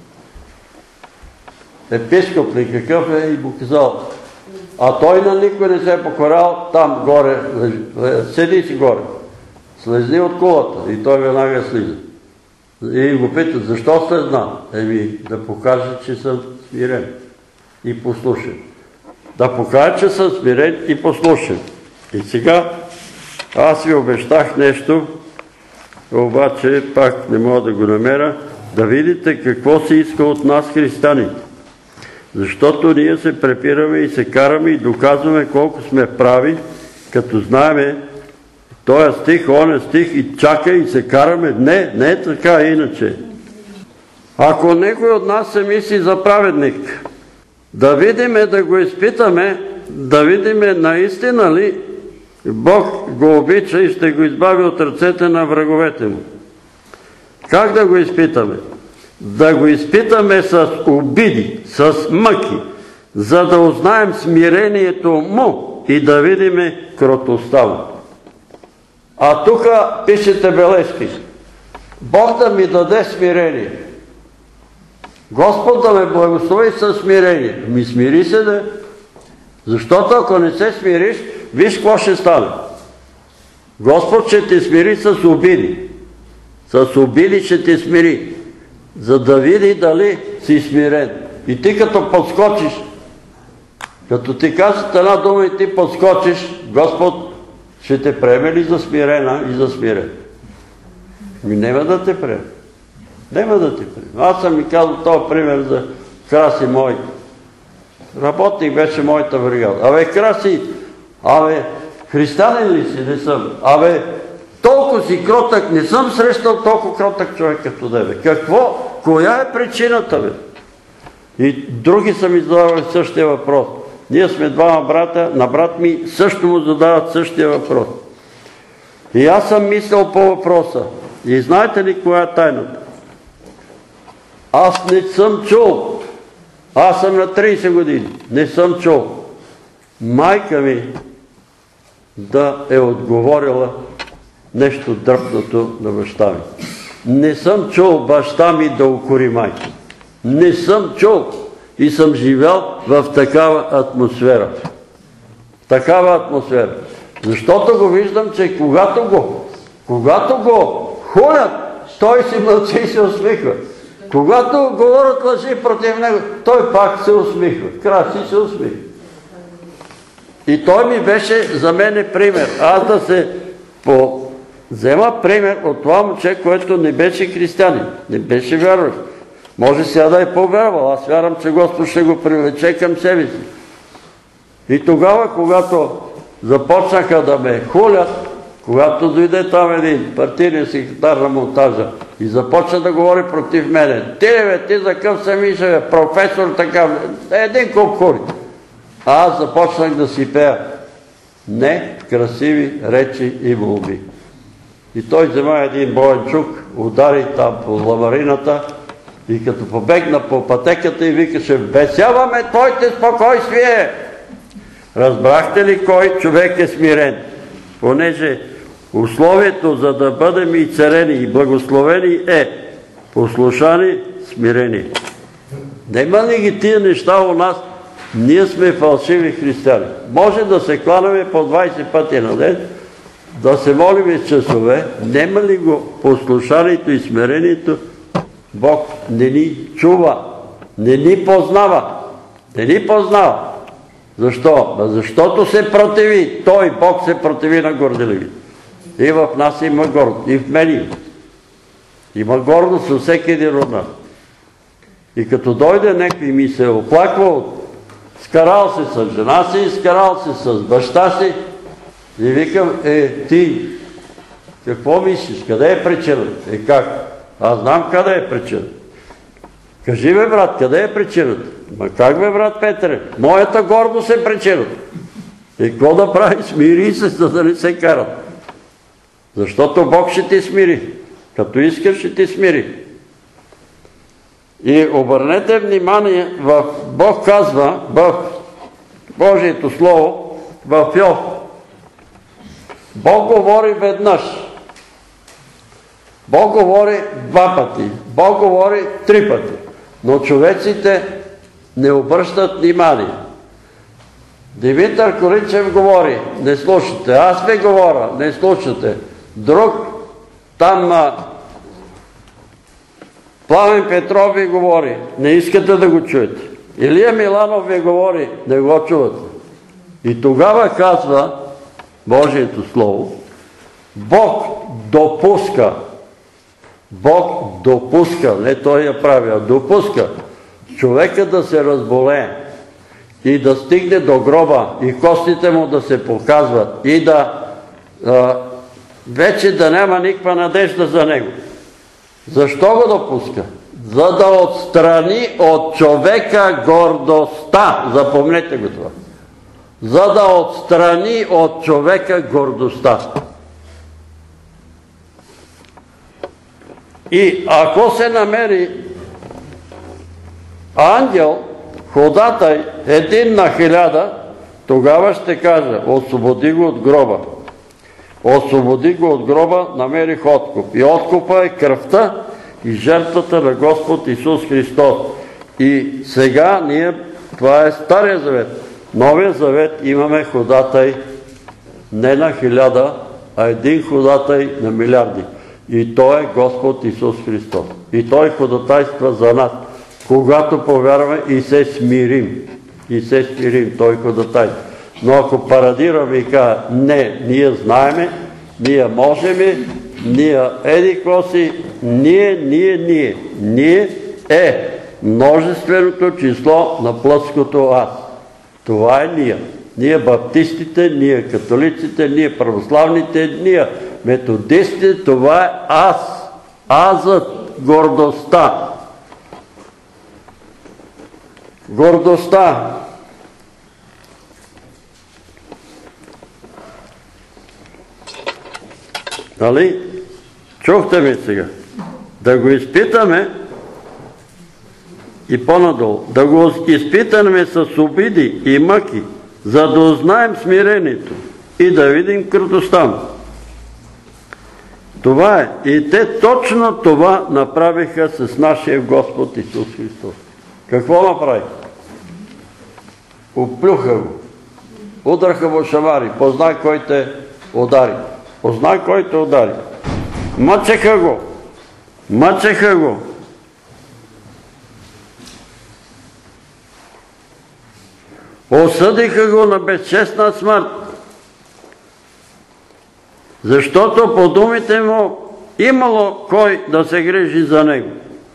епископ ли какъв е и му казал: а той на никой не се е покорял, там горе, седи си горе, слезни от кулата. И той веднага слиза. И го питат: защо слезна? Да покаже, че съм смирен и послушен. Да покаже, че съм смирен и послушен. И сега аз ви обещах нещо, обаче пак не мога да го намеря, да видите какво се иска от нас, християните. Защото ние се препираме и се караме и доказваме колко сме прави, като знаеме този стих, оня стих и чака и се караме. Не е така иначе. Ако някой от нас се мисли за праведник, да видиме, да го изпитаме, да видиме наистина ли Бог го обича и ще го избави от ръцете на враговете му. Как да го изпитаме? Да го изпитаме с обиди, с мъки, за да узнаем смирението му и да видиме кротостта му. А тук пишете бележки. Бог да ми даде смирение. Господ да ме благослови със смирение. Ми смири се да. Защото ако не се смириш, виж какво ще стане. Господ ще те смири с обиди. С обиди ще те смири. За да види дали си смирен. И ти като подскочиш, като ти кажат една дума и ти подскочиш, Господ ще те приеме ли за смирена и за смирен? Няма да те приеме. Няма да те приеме. Аз съм ми казал този пример за Краси мой. Работник беше моята бригада. Абе, Краси, християнин ли си? Не съм. Толкова си кротък, не съм срещал толкова кротък човек като тебе. Какво? Коя е причината, бе? И други са ми задавали същия въпрос. Ние сме двама брата, на брат ми също му задават същия въпрос. И аз съм мислил по въпроса. И знаете ли коя е тайната? Аз не съм чул. Аз съм на 30 години. Не съм чул. Майка ми да е отговорила нещо дръпнато на баща ми. Не съм чул баща ми да укори майка. Не съм чул. И съм живял в такава атмосфера. Такава атмосфера. Защото го виждам, че когато го хулят, той си мълчи и се усмихва. Когато говорят лъжи против него, той пак се усмихва. Краси се усмихва. И той ми беше за мене пример. Аз да се взема пример от това момче, което не беше християнин, не беше вярващ. Може сега да е повярвал. Аз вярвам, че Господ ще го привлече към себе си. И тогава, когато започнаха да ме хулят, когато дойде там един партийен секретар на монтажа и започна да говори против мене. Ти за къв се миша, професор такав, един куп хули. Аз започнах да си пея не красиви речи и молби. И той взема един боен чук, удари там по ламарината и като побегна по пътеката и викаше: "Вбесяваме твоите спокойствие!" Разбрахте ли кой човек е смирен? Понеже условието за да бъдем и царени и благословени е послушани, смирени. Нема ли ги тия неща у нас? Ние сме фалшиви християни. Може да се кланаме по 20 пъти на ден, да се молим с часове. Нема ли го послушанието и смирението? Бог не ни чува, не ни познава. Не ни познава. Защо? Защото се противи. Той, Бог, се противи на горделиви. И в нас има гордост. И в мен има. Има гордост във всеки един от нас. И като дойде някой ми се оплаква, скарал се с жена си, скарал се с баща си, и викам: ти, какво мислиш? Къде е причината? Как? Аз знам къде е причината. Кажи, бе, брат, къде е причината? Ма как, бе, брат Петре? Моята гордост е причината. И какво да прави? Смири се, за да не се карат. Защото Бог ще ти смири. Като искаш, ще ти смири. И обърнете внимание, Бог казва в Божието Слово, в Йов. Бог говори веднъж. Бог говори 2 пъти. Бог говори 3 пъти. Но човеците не обръщат внимание. Димитър Коричев говори: не слушате. Аз ви говоря: не слушате. Друг там Пламен Петров ви говори: не искате да го чуете. Илия Миланов ви говори: не го чувате. И тогава казва Божието Слово: Бог допуска, не той я прави, а допуска човека да се разболее и да стигне до гроба и костите му да се показват и да вече да няма никаква надежда за него. Защо го допуска? За да отстрани от човека гордостта. Запомнете го това. За да отстрани от човека гордостта. И ако се намери ангел, ходатай, 1 на 1000, тогава ще кажа: освободи го от гроба. освободи го от гроба, намерих откуп. И откупа е кръвта и жертвата на Господ Исус Христос. И сега това е Стария завет. Новия завет имаме ходатай не на 1000, а един ходатай на милиарди. И той е Господ Исус Христос. И той ходатайства за нас. Когато повярваме и се смирим. И се смирим, той ходатайства. Но ако парадираме и кажа, не, ние знаеме, ние можеме, ние какво си, ние е множественото число на плътското аз. Това е ние. Ние баптистите, ние католиците, ние православните, ние методистите, това е аз. Азът, гордостта. Гордостта. Нали? Чухте ми сега. Да го изпитаме и по-надолу. Да го изпитаме с обиди и мъки, за да узнаем смирението и да видим крутостта му. Това е. И те точно това направиха с нашия Господ Исус Христос. Какво направиха? Оплюха го. Удръха го шамари. Познай кой те удари. Познай кой те удари. Мъчеха го. Мъчеха го. Осъдиха го на безчестна смърт. Защото по думите му имало кой да се грижи за него.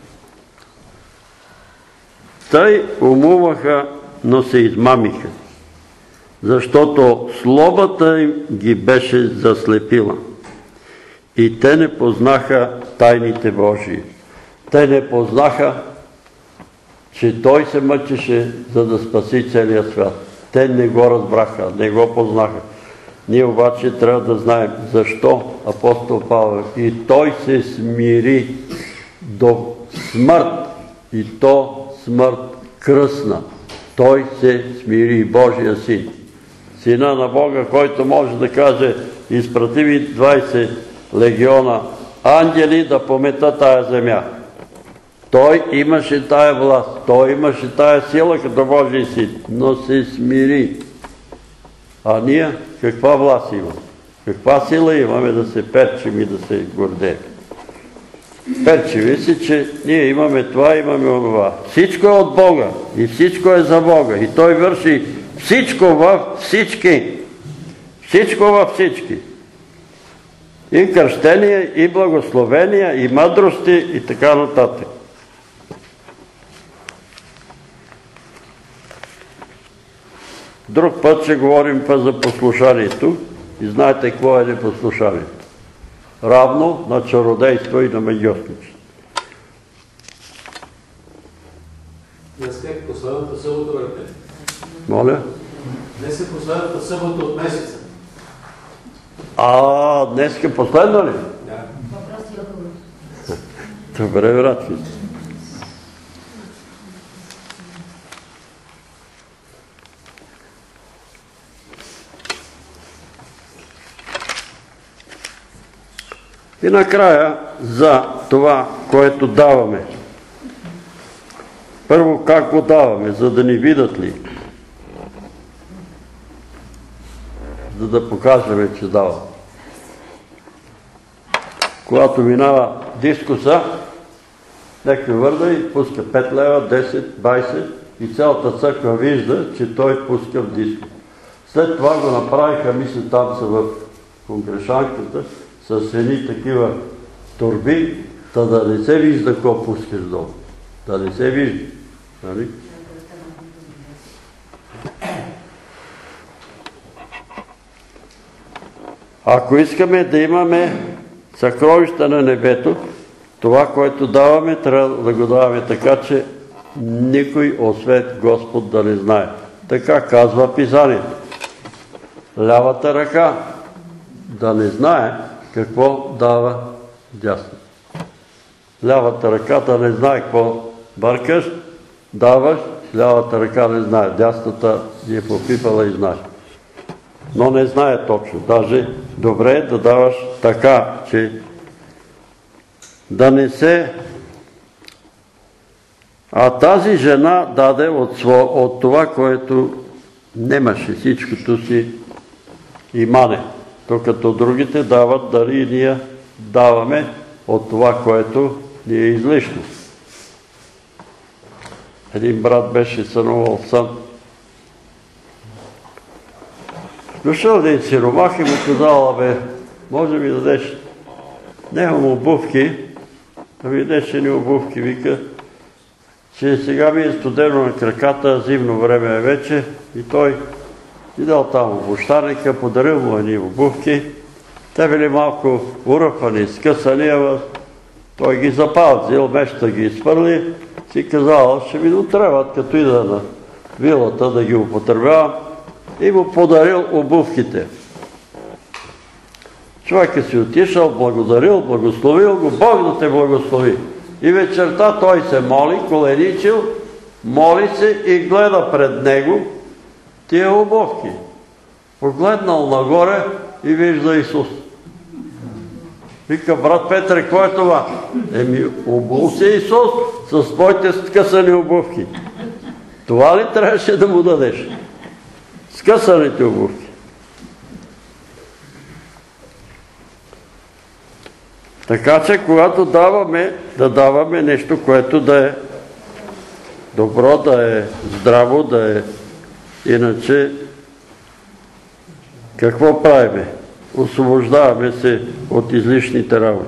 Тъй умуваха, но се измамиха. Защото злобата им ги беше заслепила. И те не познаха тайните Божии. Те не познаха, че Той се мъчеше, за да спаси целия свят. Те не го разбраха, не го познаха. Ние обаче трябва да знаем защо апостол Павел и той се смири до смърт. И то смърт кръсна. Той се смири, Божия син. Сина на Бога, който може да каже, изпрати ми 20 легиона ангели да помета тая земя. Той имаше тая власт, той имаше тая сила като Божий син, но се смири. А ние каква власт имаме? Каква сила имаме да се перчим и да се гордеем? Перчиме си, че ние имаме това, имаме онова. Всичко е от Бога и всичко е за Бога. И Той върши всичко във всички. Всичко във всички. И кръщения, и благословения, и мъдрости, и така нататък. Друг път ще говорим за послушанието. И знаете какво е непослушанието. Равно на чародейство и на магиосничество. Днес е последната събота, бе? Моля? Днес е последната събота от месеца. Днес е последна ли? Да. Добре, братки. И накрая за това, което даваме. Първо, как го даваме, за да ни видят ли? За да покажем, че даваме. Когато минава дискуса, някой върда и пуска 5 лева, 10, 20 и цялата църква вижда, че той пуска в дискус. След това го направиха, мисля, там са в конгрешанката, с едни такива торби, да не се вижда какво пускаш долу. Да не се вижда. Нали? Ако искаме да имаме съкровища на небето, това, което даваме, трябва да го даваме така, че никой освен Господ да не знае. Така казва Писанието. Лявата ръка да не знае какво дава дясна. Лявата ръка да не знае какво бъркаш, даваш, лявата ръка не знае. Дясната ги е попипала и знае. но не знае точно. Даже добре е да даваш така, че да не се... А тази жена даде от това, което немаше, всичкото си имане. Докато другите дават дари и ние даваме от това, което ни е излишно. Един брат беше сънувал сън. Дошъл един сиромах и му казал: "Абе, може ми дадеш, нямам обувки, да ми дадеш едни обувки", вика, че сега ми е студено на краката, зимно време е вече, и той идал там обущарника, подарил му едни обувки. Те били малко уръпани, скъсани, ама той ги запазил, меща ги изпърли, си казал: "Ще ми дотребват, като ида на вилата да ги употребявам", и му подарил обувките. Човекът си отишъл, благодарил, благословил го: "Бог да те благослови". И вечерта той се моли, коленичил, моли се и гледа пред него тия обувки. Погледнал нагоре и вижда Исус. Вика: "Брат Петре, какво е това?" "Еми, обул се Исус с твоите скъсани обувки. Това ли трябваше да му дадеш? Скъсаните обувки." Така че, когато даваме, да даваме нещо, което да е добро, да е здраво, да е... Иначе, какво правиме? Освобождаваме се от излишните работи.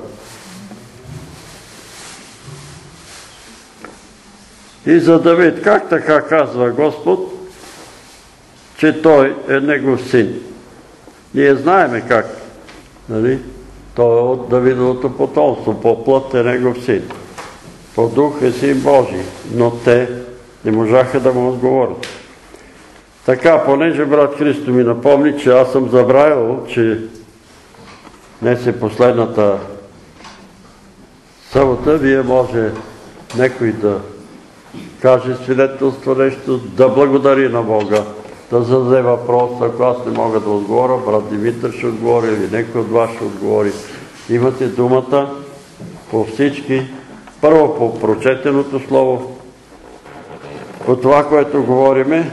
И за Давид, как така казва Господ, че той е негов син? Ние знаеме как, нали? Той е от Давидовото потомство, по плът е негов син, по дух е син Божий, но те не можаха да му отговорят. Така, понеже брат Христо ми напомни, че аз съм забравил, че днес е последната събота, вие може някой да каже свидетелство нещо, да благодари на Бога, да зададе въпрос. Ако аз не мога да отговоря, брат Димитър ще отговори или някой от вас ще отговори. Имате думата по всички. Първо по прочетеното слово, по това, което говориме,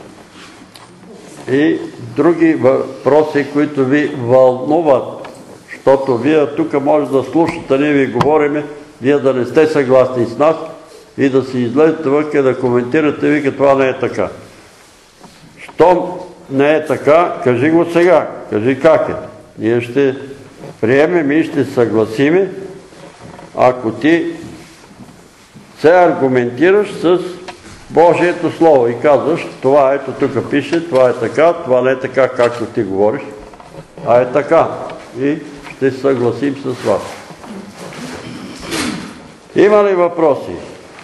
и други въпроси, които ви вълнуват, защото вие тук може да слушате, ние ви говориме, вие да не сте съгласни с нас и да си излезете вънка да коментирате, вика: "Това не е така". Щом не е така, кажи го сега, кажи как е. Ние ще приемем и ще съгласиме, ако ти се аргументираш с Божието Слово и казваш: "Това ето тук пише, това е така, това не е така, както ти говориш, а е така". И ще съгласим с вас. Има ли въпроси?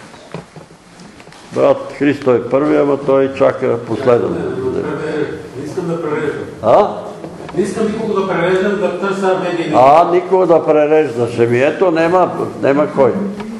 Брат Христо е първи, ама той чака последен. Не искам да пререждам. Не искам никого да пререждам, да търся медийни. Никого да пререждаш. Еми ето, нема кой.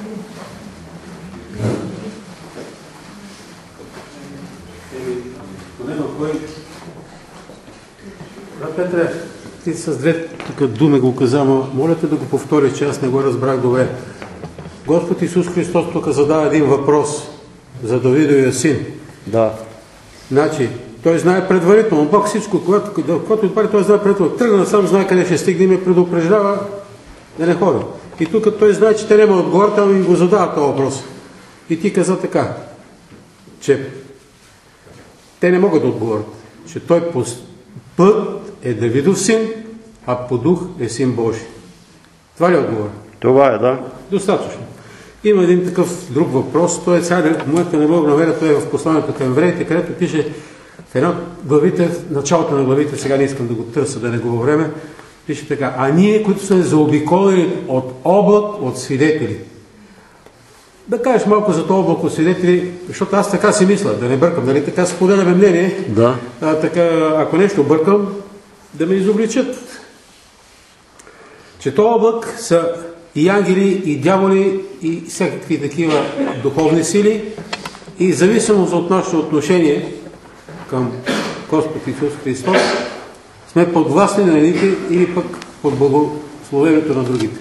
Брат Петре, ти с две тук думи го каза, но моля те да го повториш, че аз не го разбрах добре. Господ Исус Христос тук задава един въпрос за Давидовия син. Да. Значи, той знае предварително, пак всичко, когато отпари, той знае предварително. Тръгна сам, знае къде ще стигне и ме предупреждава да не ходи. И тук той знае, че те няма отговор, там им го задава този въпрос. И ти каза така, че те не могат да отговорят, че той по път е Давидов син, а по дух е син Божий. Това ли е отговор? Това е, да. Достатъчно. Има един такъв друг въпрос, той е сега, моята не мога да намеря, той е в посланието към евреите, където пише в една главите, началото на главите, сега не искам да го търся, да не го време, пише така: "А ние, които сме заобиколени от облак от свидетели". Да кажеш малко за този облак от свидетели, защото аз така си мисля, да не бъркам, нали така споделяме мнение, да. Така, ако нещо бъркам, да ме изобличат. Че този облак са и ангели, и дяволи, и всякакви такива духовни сили, и зависимост от нашето отношение към Господ Исус Христос, сме подвластни на едните или пък под благословението на другите.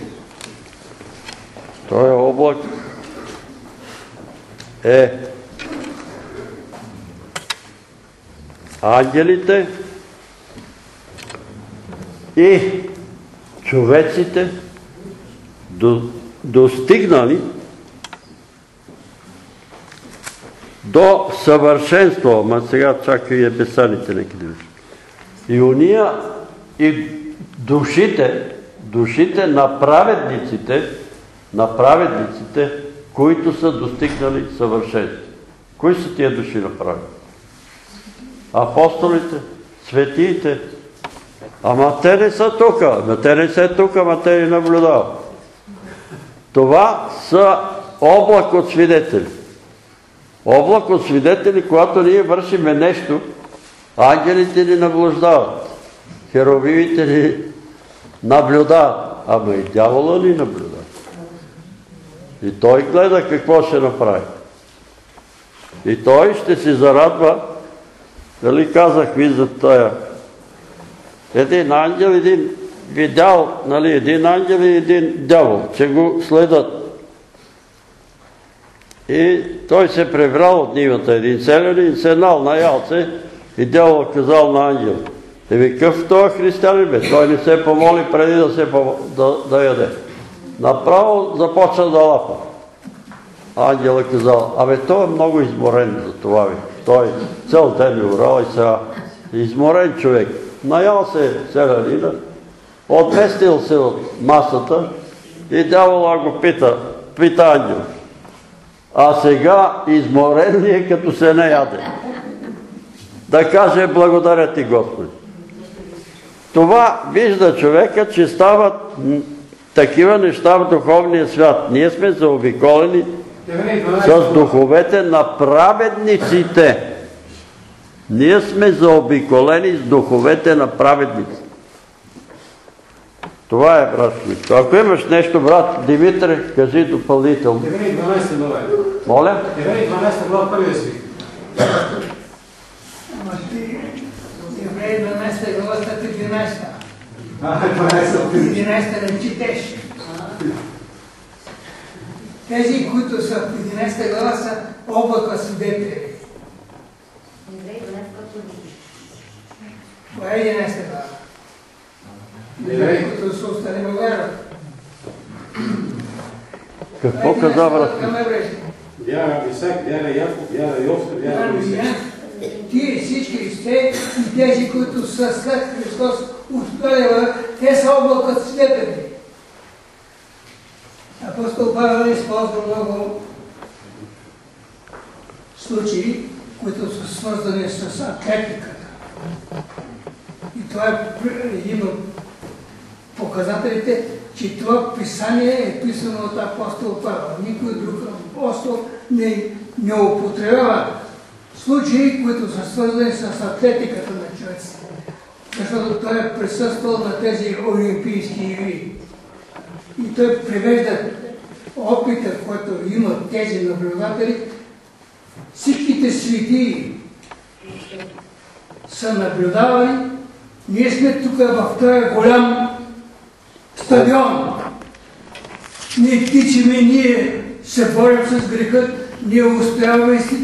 Той облак е ангелите и човеците достигнали до съвършенство, ама сега чака и еписаните некъде. И уния, и душите на праведниците, които са достигнали съвършенство. Кои са тия души на праведниците? Апостолите, светиите. Ама те не са тук, ама те не наблюдават. Това са облак от свидетели. Облак от свидетели, когато ние вършиме нещо, ангелите ни наблюдават, херовимите ни наблюдават, ама и дявола ни наблюдава. И той гледа какво ще направи. И той ще се зарадва, дали казах ви за тая. Един ангел, един видял, един ангел и един дявол, че го следат. И той се прибрал от нивата, един селянин, седнал, наял се, и дявол казал на ангел: какъв това християнин бе? Той не се помоли преди да яде. Направо започна да лапа. Ангел казал: той е много изморен за това ви. Той цял ден е урал и сега изморен човек. Наял се селянина, отместил се от масата и дявола го пита ангел: а сега изморен ли е, като се не яде? Да каже: благодаря ти, Господи. Това вижда човека, че стават такива неща в духовния свят. Ние сме заобиколени с духовете на праведниците. Ние сме заобиколени с духовете на праведниците. Това е, брат. Ако имаш нещо, брат Димитър, кажи допълнително. Евреи 12 глава. Моля? Евреи 12 глава, първия стих. Евреи 12 глава, 11. 11 не четеш. Тези, които са в 11 глава, са облака свидетели. Това е 11 глава. Евреи, които са остали във вярата. Какво каза, брат? Вяра Исак, вяра Яков, вяра Йосиф, вяра Моисей. Тие всички сте и тези, които са след Христос успели, те са облакът свидетели. Апостол Павел използва много случаи, които са свързани с атлетиката. И това е един от показателите, че това писание е писано от апостол Павел. Никой друг апостол не употребява случаи, които са свързани с атлетиката на човеците. Защото той е присъствал на тези олимпийски игри. И той привежда опита, който имат тези наблюдатели. Всичките светии са наблюдавани. Ние сме тук в този голям стадион. Ние тичаме, ние се борим с греха, ние устояваме си.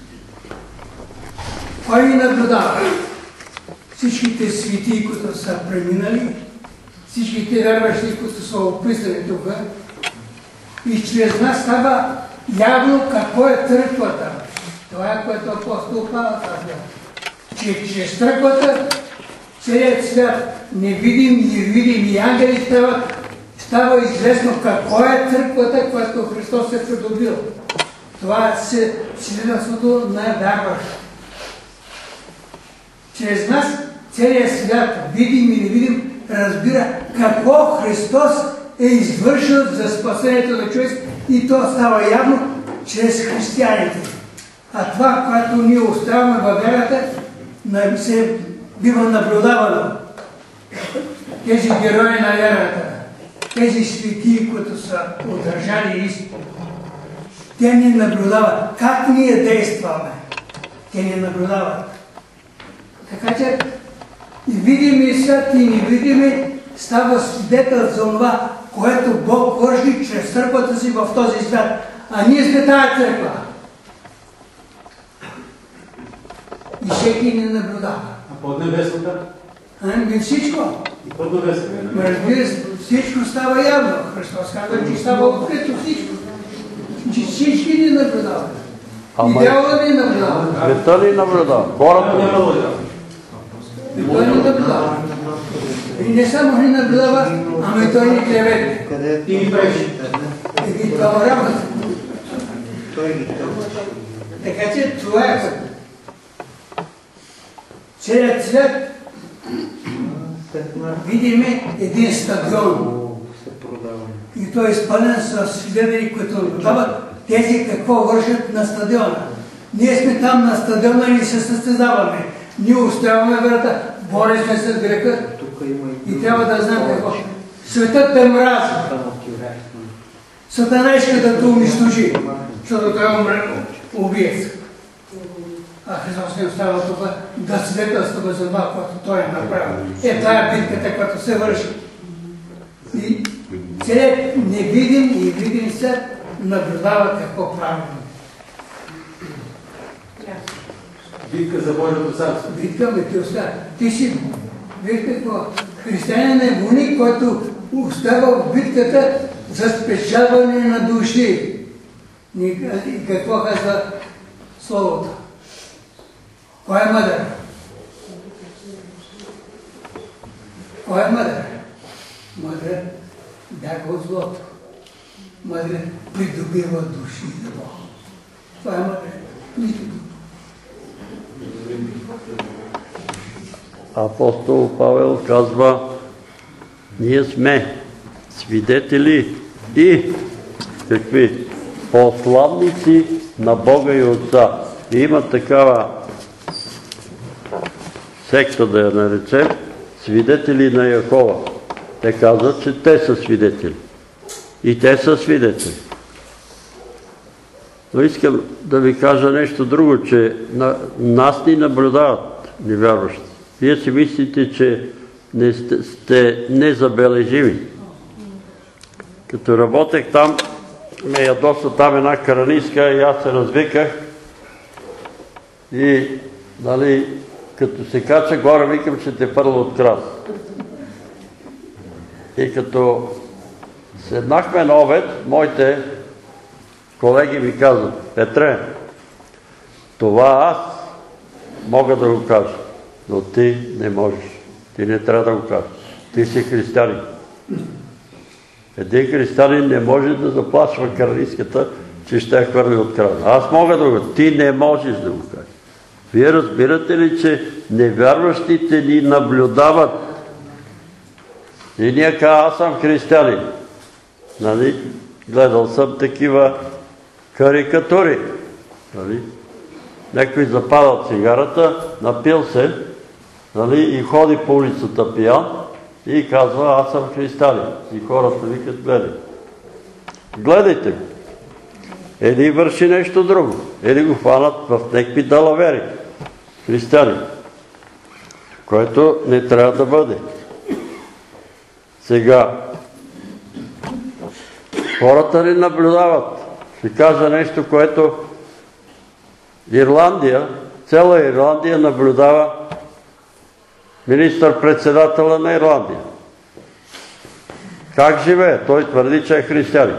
Това ни наблюдава. Всичките светии, които са преминали, всичките вярващи, които са описани тук, и чрез нас става явно какво е църквата. Това е, което апостол Павел казва. Че чрез църквата целият свят, невидим и видим и ангели става известно какво е църквата, която Христос е придобил. Това е свидетелството на вярващ. Чрез нас целият свят, видим и невидим, разбира какво Христос е извършил за спасението на човек, и то става явно чрез християните. А това, което ние оставаме във вярата, се бива наблюдавано. Тези герои на вярата, тези светии, които са удържали истина, те ни наблюдават. Как ние действаме? Те ни наблюдават. Така че И видими свят и невидими става свидетел за това, което Бог върши чрез църквата си в този свят. А ние сме тая църква. И всеки ни наблюдава. А поднебесната? Ами всичко. И поднебесната? Разбира се, всичко става явно. Христос казва, че става открито всичко. Че всички ни наблюдават. И дявола ни наблюдава. Света ни наблюдава. Хората ни наблюдава. И той ни наблюдава. И не само ни наблюдава, ами той ни клевете. И ги пречи. И ги тълрават. Той ги тълва. Така че това е целият свят. Видиме един стадион. И той е изпълнен с свидетели, които наблюдават тези какво вършат на стадиона. Ние сме там на стадиона и се състезаваме. Ние устояваме врата, борим сме с греха и трябва да знаем какво. Светът те мрази. Сатана иска да те унищожи, защото той е убиец. А Христос не остава тук да свидетелства за това, което той е направил. Тая битката, която се върши. И целият невидим и видим свят наблюдава какво правим. Битка за Божието царство. Битка, бе, ти остава. Ти си, виж какво, християнин е войник, който остава в битката за спечелване на души. И какво казва Словото? Кой е мъдър? Кой е мъдър? Мъдър бяга от злото. Мъдър придобива души за Бога. Това е мъдър. Нищо друго. Апостол Павел казва, ние сме свидетели и какви? Посланници на Бога и Отца. И има такава секта, да я наречем, свидетели на Яхова. Те казват, че те са свидетели. И те са свидетели. Но искам да ви кажа нещо друго, че нас ни наблюдават невярващи. Вие си мислите, че не сте незабележими. Като работех там, ме ядоса там една караниска и аз се развиках. И, нали, като се кача горе, викам, че те първо от крас. И като седнахме на обед, моите колеги ми казват, Петре, това аз мога да го кажа, но ти не можеш. Ти не трябва да го кажеш. Ти си християнин. Един християнин не може да заплашва караниската, че ще я хвърли от крана. Аз мога да го. Ти не можеш да го кажеш. Вие разбирате ли, че невярващите ни наблюдават? И ние казваме, аз съм християнин. Нали? Гледал съм такива карикатури. Нали? Някой запада цигарата, напил се, нали? И ходи по улицата пиян и казва, аз съм християнин. И хората викат, гледай. Гледайте го. Или върши нещо друго. Или го хванат в някакви далавери. Християни. Което не трябва да бъде. Сега, хората ни наблюдават. Ще кажа нещо, което Ирландия, цяла Ирландия наблюдава министър-председателя на Ирландия. Как живее? Той твърди, че е християнин.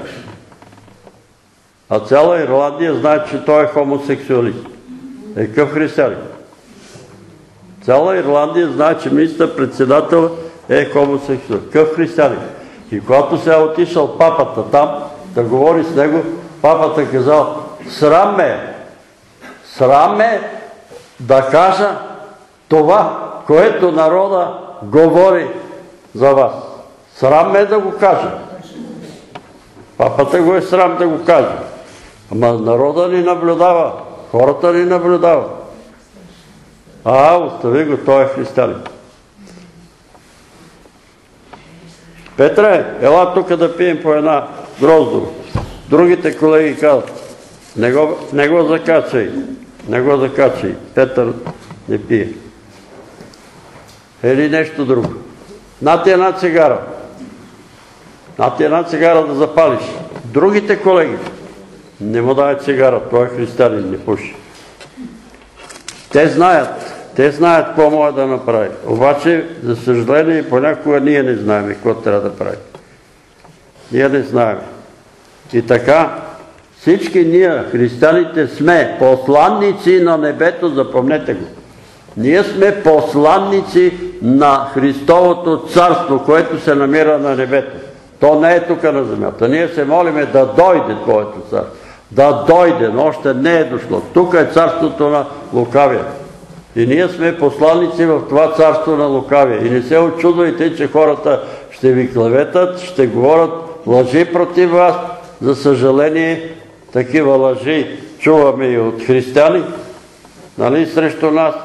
А цяла Ирландия знае, че той е хомосексуалист. Е какъв християнин? Цяла Ирландия знае, че министър-председател е хомосексуалист. Какъв християнин? И когато се е отишъл папата там да говори с него, папата казал, срам ме да кажа това, което народа говори за вас. Срам ме да го кажа. Папата го е срам да го каже. Ама народа ни наблюдава, хората ни наблюдават. Остави го, той е християнин. Петре, ела тук да пием по една гроздова. Другите колеги казват, не го закачай. Петър не пие. или нещо друго. На ти една цигара. На ти една цигара да запалиш. Другите колеги не му дай цигара, той е християнин, не пуши. Те знаят какво може да направи. Обаче, за съжаление, понякога ние не знаем какво трябва да прави. Ние не знаем. И така, всички ние, християните, сме посланници на небето, запомнете го. Ние сме посланници на Христовото царство, което се намира на небето. То не е тук на земята. Ние се молиме да дойде Твоето царство. Да дойде, но още не е дошло. Тук е царството на лукавия. И ние сме посланници в това царство на лукавия. И не се очудвайте, че хората ще ви клеветат, ще говорят лъжи против вас. За съжаление, такива лъжи чуваме и от християни, нали, срещу нас.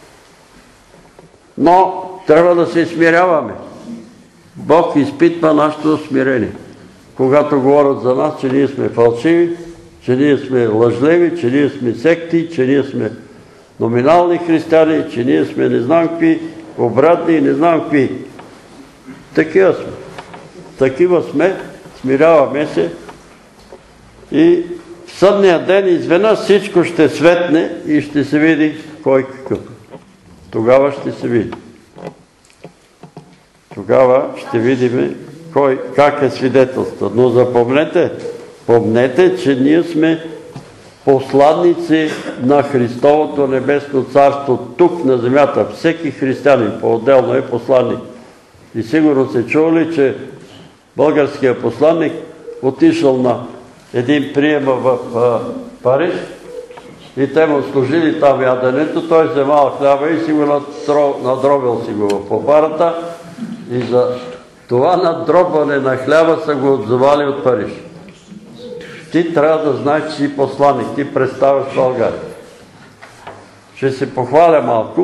Но трябва да се смиряваме. Бог изпитва нашето смирение. Когато говорят за нас, че ние сме фалшиви, че ние сме лъжливи, че ние сме секти, че ние сме номинални християни, че ние сме не знам какви, обратни и не знам какви. Такива сме. Такива сме, смиряваме се и в съдния ден изведнъж всичко ще светне и ще се види кой какъв. Тогава ще се види. Тогава ще видим кой как е свидетелство. Но запомнете, помнете, че ние сме посланници на Христовото небесно царство тук на земята. Всеки християнин по-отделно е посланник. И сигурно се чували, че българският посланник отишъл на един прием в Париж и те му служили там яденето, той вземал хляба и си го надробил си го в попарата и за това надробване на хляба са го отзовали от Париж. Ти трябва да знаеш, че си посланник, ти представяш България. Ще се похваля малко.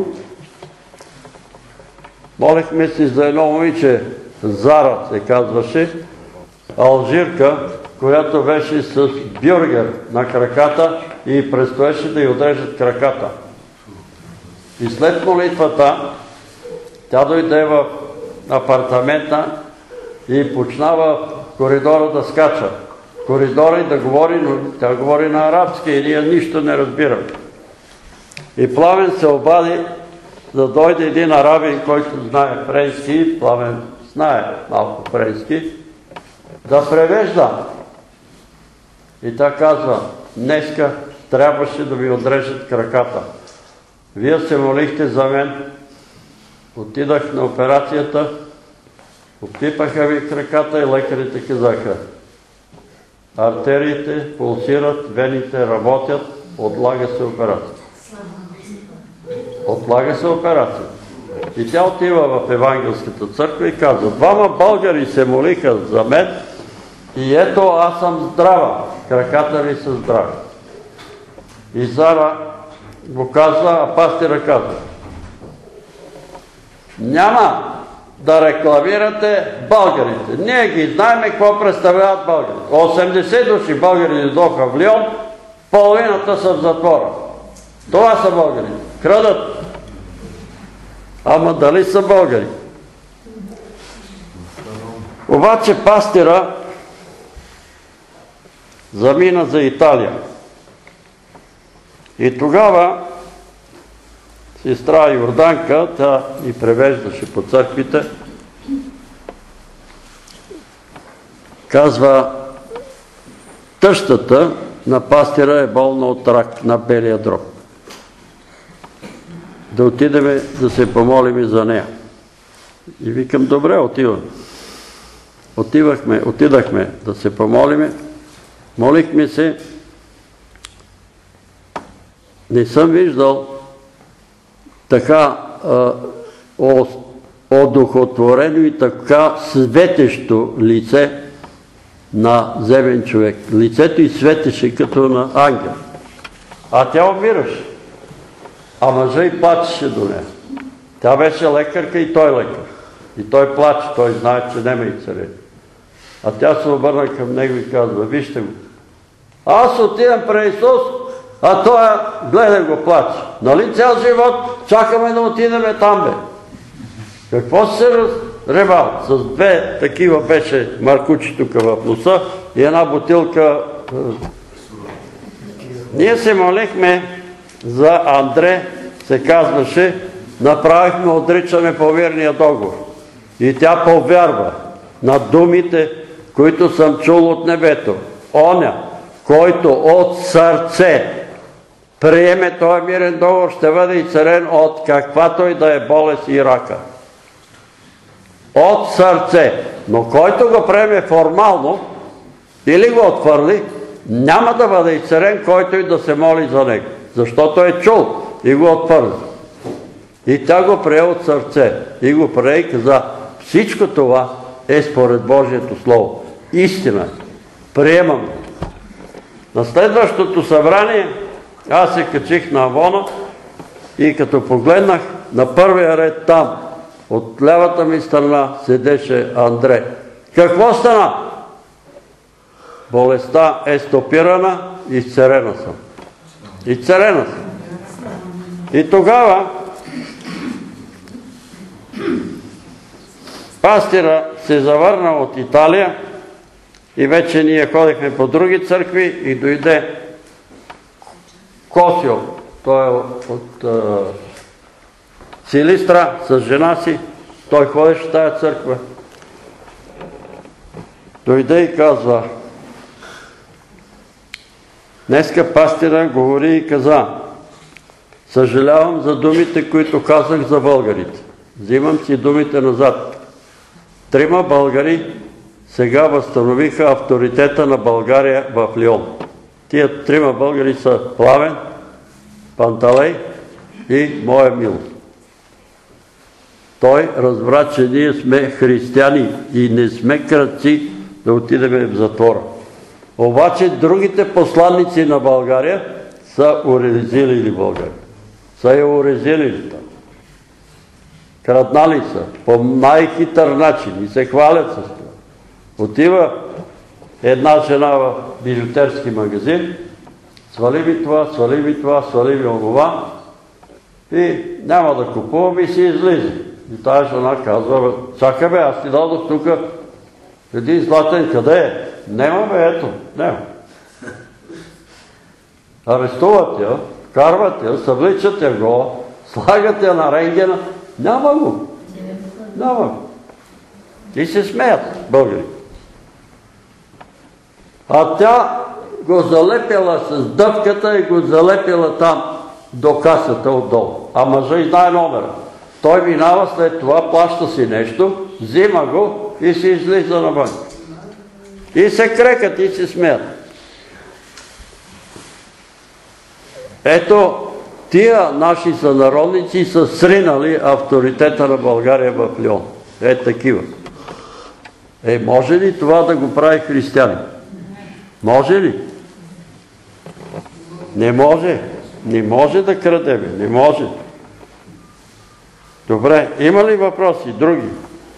Молихме си за едно момиче, Зара се казваше, алжирка, която беше с бюргер на краката и предстоеше да й отрежат краката. И след молитвата тя дойде в апартамента и почнава в коридора да скача. Коридора и да говори, но тя говори на арабски и ние нищо не разбираме. И Пламен се обади да дойде един арабин, който знае френски, Пламен знае малко френски, да превежда. И тя казва, днеска трябваше да ми отрежат краката. Вие се молихте за мен, отидах на операцията, обпипаха ми краката и лекарите казаха, артериите пулсират, вените работят, отлага се операция. Отлага се операция. И тя отива в Евангелската църква и казва, двама българи се молиха за мен и ето аз съм здрава, краката ви са здрави. И Зара го казва, а пастира казва, няма да рекламирате българите. Ние ги знаем какво представляват българите. 80 души българи дойдоха в Лион, половината са в затвора. Това са българи. Крадат. Ама дали са българи? Обаче пастира замина за Италия. И тогава сестра Йорданка, тя ни превеждаше по църквите, казва, тъщата на пастира е болна от рак на белия дроб. Да отидем да се помолим за нея. И викам, добре, отивам. Отидахме да се помолиме. Молихме се. Не съм виждал така одухотворено и така светещо лице на земен човек. Лицето й светеше като на ангел. А тя умираше. А мъжа й плачеше до нея. Тя беше лекарка и той лекар. И той плаче, той знае, че няма и царение. А тя се обърна към него и казва, вижте го. Аз отидам при Исус, а той гледа го плаче. Нали цял живот чакаме да отидем там, бе. Какво си се разревал? С две такива беше маркучи тук в носа и една бутилка. Ние се молихме за Андре, се казваше, направихме отричане по верния договор. И тя повярва на думите, които съм чул от небето. Оня, който от сърце приеме този мирен договор, ще бъде изцелен от каквато и да е болест и рака. От сърце. Но който го приеме формално или го отхвърли, няма да бъде изцелен, който и да се моли за него. Защото е чул и го отхвърли. И тя го прие от сърце. И го прие и каза, всичко това е според Божието Слово. Истина. Приемам. На следващото събрание аз се качих на Авона и като погледнах на първия ред там, от лявата ми страна седеше Андре. Какво стана? Болестта е стопирана, изцелена съм. Изцелена съм. И тогава пастира се завърна от Италия и вече ние ходихме по други църкви и дойде Косио, той е от Силистра с жена си, той ходеше в тая църква. Дойде и казва, днеска пастира говори и каза, съжалявам за думите, които казах за българите. Взимам си думите назад. 3 българи сега възстановиха авторитета на България в Лион. Тия 3 българи са Пламен, Панталей и Моя милост. Той разбра, че ние сме християни и не сме крадци да отидем в затвора. Обаче другите посланници на България са урезилили България. Са я урезилили там. Краднали са по най-хитър начин и се хвалят с това. Отива една жена в бижутерски магазин, свали ми това, свали ми това, свали ми онова и няма да купувам и си излиза. И тая жена казва, чакай бе, аз ти дадох тук един златен, къде е? Нема бе, ето, нема. Арестуват я, вкарват я, съвличат я го, слагат я на рентгена, няма го. Няма го. И се смеят българи. А тя го залепила с дъвката и го залепила там до касата отдолу. А мъжа и знае номера. Той минава след това, плаща си нещо, взима го и си излиза навън. И се крекат и се смеят. Ето, тия наши сънародници са сринали авторитета на България в Лион. Е такива. Може ли това да го прави християни? Може ли? Не може. Не може да крадеме. Не може. Добре, има ли въпроси? Други?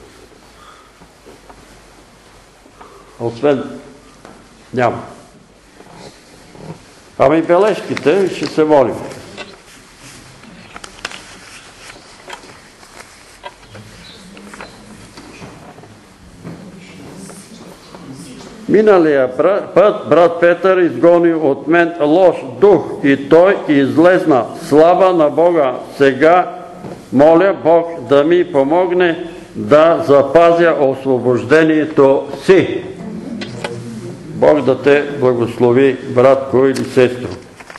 Освен... Няма. Ами бележките ще се молим. Миналия път брат Петър изгони от мен лош дух и той излезна. Слава на Бога! Сега моля Бог да ми помогне да запазя освобождението си. Бог да те благослови, братко или сестро.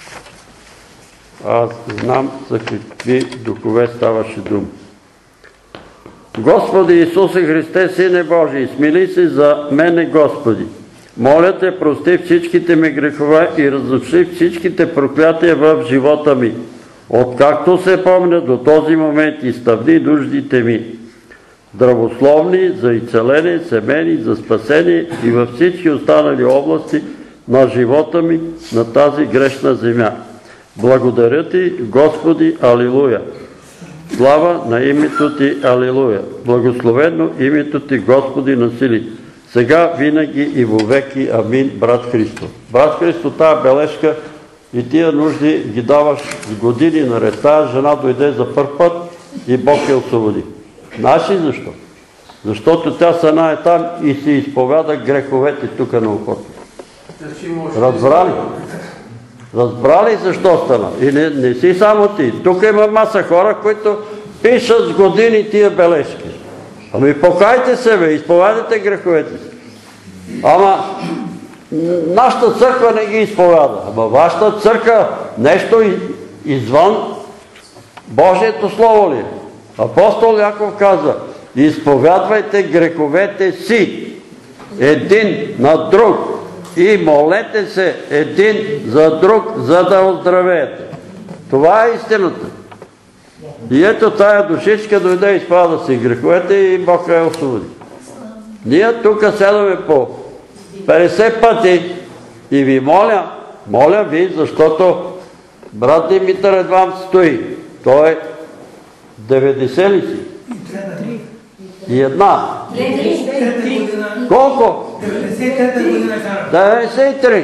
Аз знам за какви духове ставаше дума. Господи Исусе Христе, Сине Божий, смили се за мене, Господи. Моля те, прости всичките ми грехове и разруши всичките проклятия в живота ми. Откакто се помня до този момент, изтъвни нуждите ми. Здравословни, за изцеление, семейни, за спасение и във всички останали области на живота ми на тази грешна земя. Благодаря ти, Господи, алилуя! Слава на името ти, алилуя! Благословено името ти, Господи, на сили! Сега, винаги и вовеки. Амин, брат Христо. Брат Христо, тая бележка и тия нужди ги даваш години наред. Тая жена дойде за първ път и Бог я освободи. Знаеш ли защо? Защото тя сана е там и се изповяда греховете тук на ухото. Разбрали? Разбрали защо стана? И не си само ти. Тук има маса хора, които пишат с години тия бележки. Ами покайте се, бе, изповядайте греховете си. Ама нашата църква не ги изповяда. Ама вашата църква нещо извън Божието Слово ли? Апостол Яков каза: изповядвайте греховете си един на друг и молете се един за друг, за да оздравеете. Това е истината. И ето тая душичка дойде и изповяда си греховете и Бог я освободи. Ние тук седаме по 50 пъти и ви моля ви, защото брат Димитър едва стои. Той 90 ли си? И една. Колко? 93.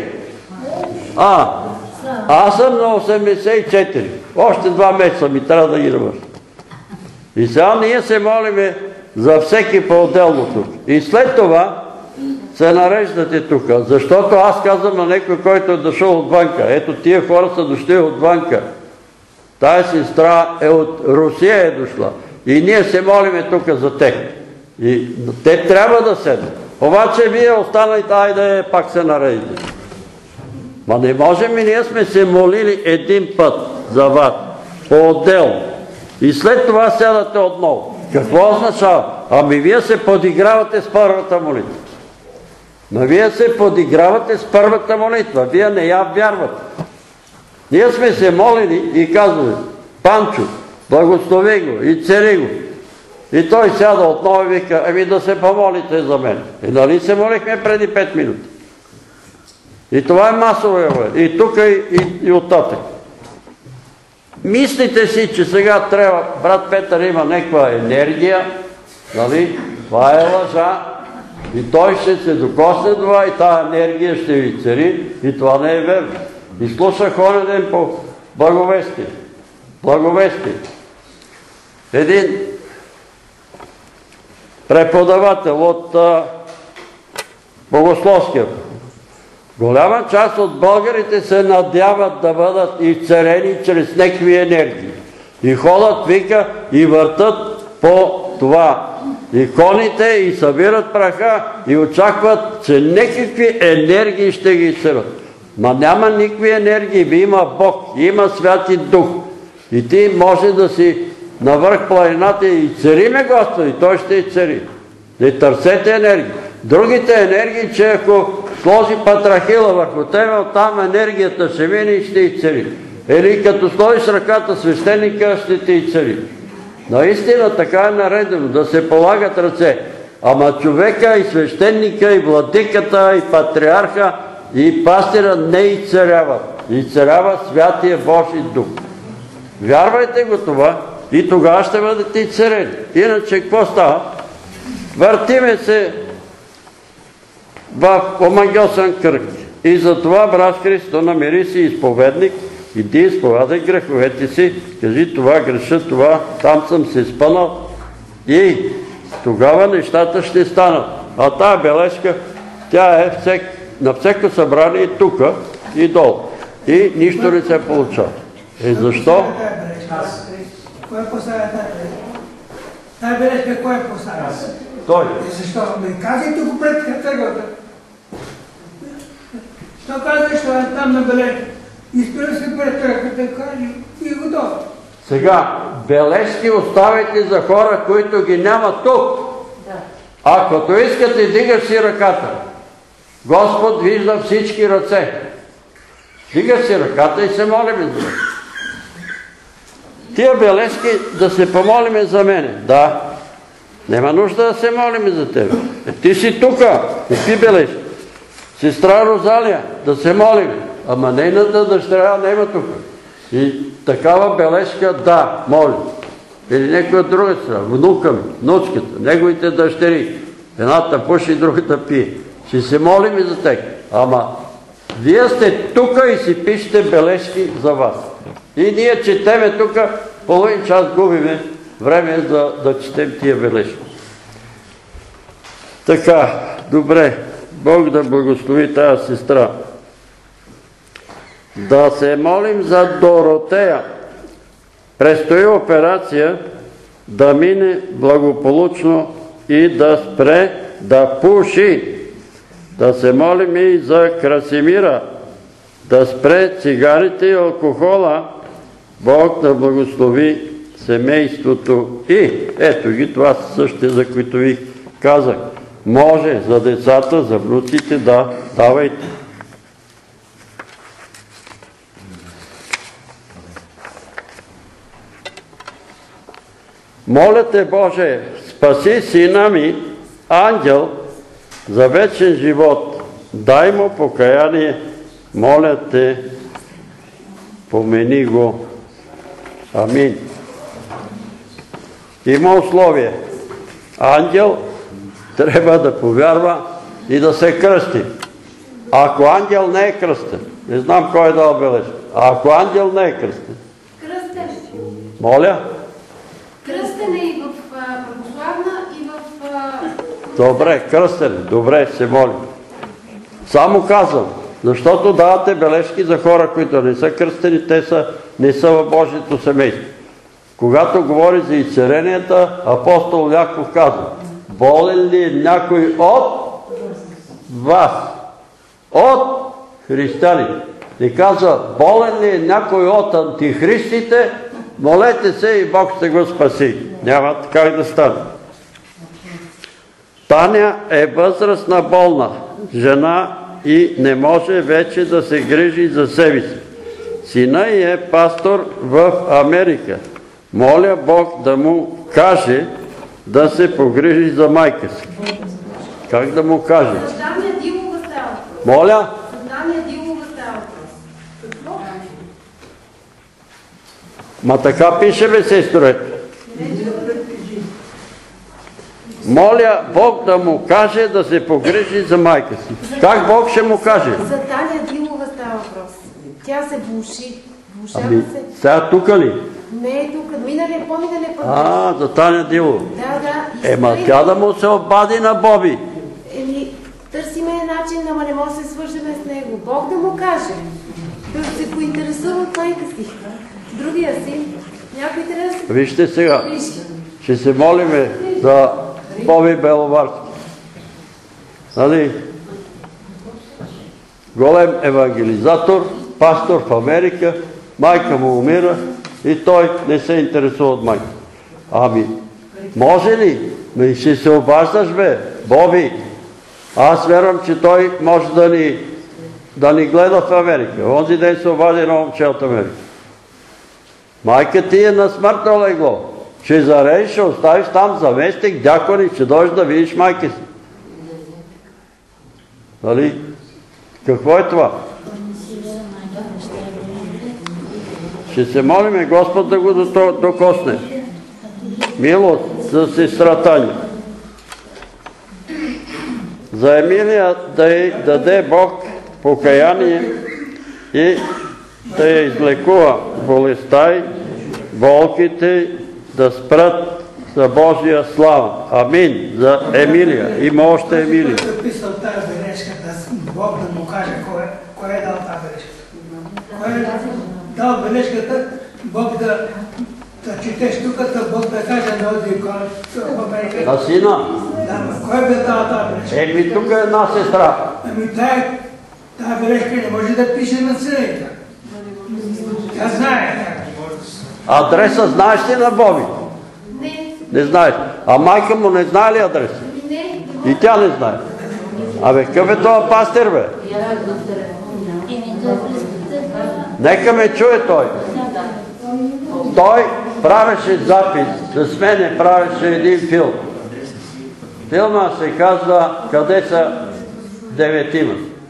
Аз съм на 84. Още 2 месеца ми трябва да ги навърша. И сега ние се молиме за всеки по-отделно тук. И след това се нареждате тук. Защото аз казвам на някой, който е дошъл отвънка. Ето тия хора са дошли отвънка. Тая сестра е от Русия е дошла. И ние се молиме тук за тях. И те трябва да седят. Обаче вие останалите, айде пак се наредите. Ма не можем и ние сме се молили един път за вас. По-отделно. И след това седате отново. Какво означава? Ами вие се подигравате с първата молитва. Вие се подигравате с първата молитва. Вие не я вярвате. Ние сме се молили и казваме: Панчо, благослови го и цари го. И той сяда отново и вика: ами да се помолите за мен. И нали се молихме преди 5 минути? И това е масово явление. И тук и оттатък. Мислите си, че сега трябва, брат Петър има някаква енергия, нали? Това е лъжа. И той ще се докосне до това и тази енергия ще ви цари. И това не е верно. И слушах онен ден по благовестие. Един преподавател от богословския. Голяма част от българите се надяват да бъдат изцарени чрез някакви енергии. И ходят, вика, и въртат по това иконите и събират праха и очакват, че някакви енергии ще ги изцарят. Ма няма никакви енергии, има Бог, има Святи Дух. И ти може да си навърх планината и цариме Господи, Той ще и цари. Не търсете енергии. Другите енергии, че ако сложи патрахила върху тебе, оттам енергията ще мине и ще и цари. Или като сложиш ръката свещеника, ще ти и цари. Наистина така е наредено, да се полагат ръце. Ама човека и свещеника, и владиката, и патриарха, и пастира не и царява. И царява Святия Божий Дух. Вярвайте го това и тогава ще бъдете и царени. Иначе какво става? Въртиме се в омагьосан кръг. И затова, брат Христо, намери си изповедник, иди изповядай греховете си, кажи: това греша, това, там съм се спънал. И тогава нещата ще станат. А тая бележка, тя е на всеко събрание и тук, и долу. И нищо не се получава. Защо? Кой е поставя тая бележка? Кой е поставя? Той. Защо? Казайте го пред търговата. Що казваш, що е там на бележка? Изпира се пред търговата, кажи и е готово. Сега, бележки оставите за хора, които ги няма тук. А като искате, дигаш си ръката. Господ вижда всички ръце. Дигаш си ръката и се молиме за мен. Тия бележки да се помолиме за мене. Да. Нема нужда да се молиме за тебе. Ти си тука. Какви бележки? Сестра Розалия, да се молиме. Ама нейната дъщеря нема тука. И такава бележка, да, моли. Или някоя друга страна, внука ми, внучката, неговите дъщери. Едната пуши, другата пие. Ще се молим и за тях. Ама вие сте тука и си пишете бележки за вас. И ние четеме тука, половин час губиме, време е да четем тия бележки. Така, добре, Бог да благослови тази сестра. Да се молим за Доротея. Предстои операция да мине благополучно и да спре да пуши. Да се молим и за Красимира, да спре цигарите и алкохола. Бог да благослови семейството. И ето ги, това са същите, за които ви казах. Може за децата, за внуците, да давайте. Моля те, Боже, спаси сина ми, Ангел, за вечен живот. Дай му покаяние. Моля те, помени го. Амин. Има условие. Ангел трябва да повярва и да се кръсти. Ако ангел не е кръстен, не знам кой е дал бележка, ако ангел не е кръстен. Кръстен. Моля? Кръстен е и в православна, и в... Добре, кръстен. Добре, се молим. Само казвам, защото давате бележки за хора, които не са кръстени, те не са в Божието семейство. Когато говори за изцеренията, апостол Яков казва: болен ли е някой от вас? От християните. Не казва: болен ли е някой от антихристите? Молете се и Бог ще го спаси. Няма как да стане. Таня е възрастна болна жена и не може вече да се грижи за себе си. Сина ѝ е пастор в Америка. Моля Бог да му каже да се погрижи за майка си. Как да му каже? Създание Дилова става. Моля? Създание Дилова става. Какво? Ма така пише, бе, сестрете. Моля Бог да му каже да се погрижи за майка си. Как Бог ще му каже? За Таня Дилова става въпрос. Тя се влуши. Влушава се. Сега тука ли? Не е тук. По-миналия път. За Таня Дилова. Да. Ема тя да му се обади на Боби. Търсиме начин, ама не може да се свържеме с него. Бог да му каже. Да се поинтересува от майка си. Другия син. Някой трябва да се... Вижте сега. Ще се молиме за Боби Беловарски. Нали? Голем евангелизатор, пастор в Америка, майка му умира и той не се интересува от майка. Ами, може ли? Ще се обаждаш, бе, Боби. Аз вярвам, че той може да ни гледа в Америка. Онзи ден се обади едно момче от Америка. Майка ти е на смъртно легло. Ще зарежеш, ще оставиш там заместник, дякон и ще дойдеш да видиш майка си. Нали? Какво е това? Ще се молиме Господ да го докосне. Милост за сестра Таня. За Емилия да й даде Бог покаяние и да я излекува болестта й, болките да спрат за Божия слава. Амин. За Емилия. Има още Емилия. Който е писал тази бележка, Бог да му каже кой е дал тази бележка. Кой е дал бележката, Бог да четеш тук, Бог да каже на този Америка. На сина? Да, кой бе дал тази бележка? Тук е една сестра. Тази бележка не може да пише на сина. Тя знае. Адреса знаеш ли на Боби? Не. Не знаеш. А майка му не знае ли адреса? Не. И тя не знае. Абе, къв е това пастир, бе? Нека ме чуе той. Той правеше запис, с мене правеше един филм. Филма се казва "Къде са деветима".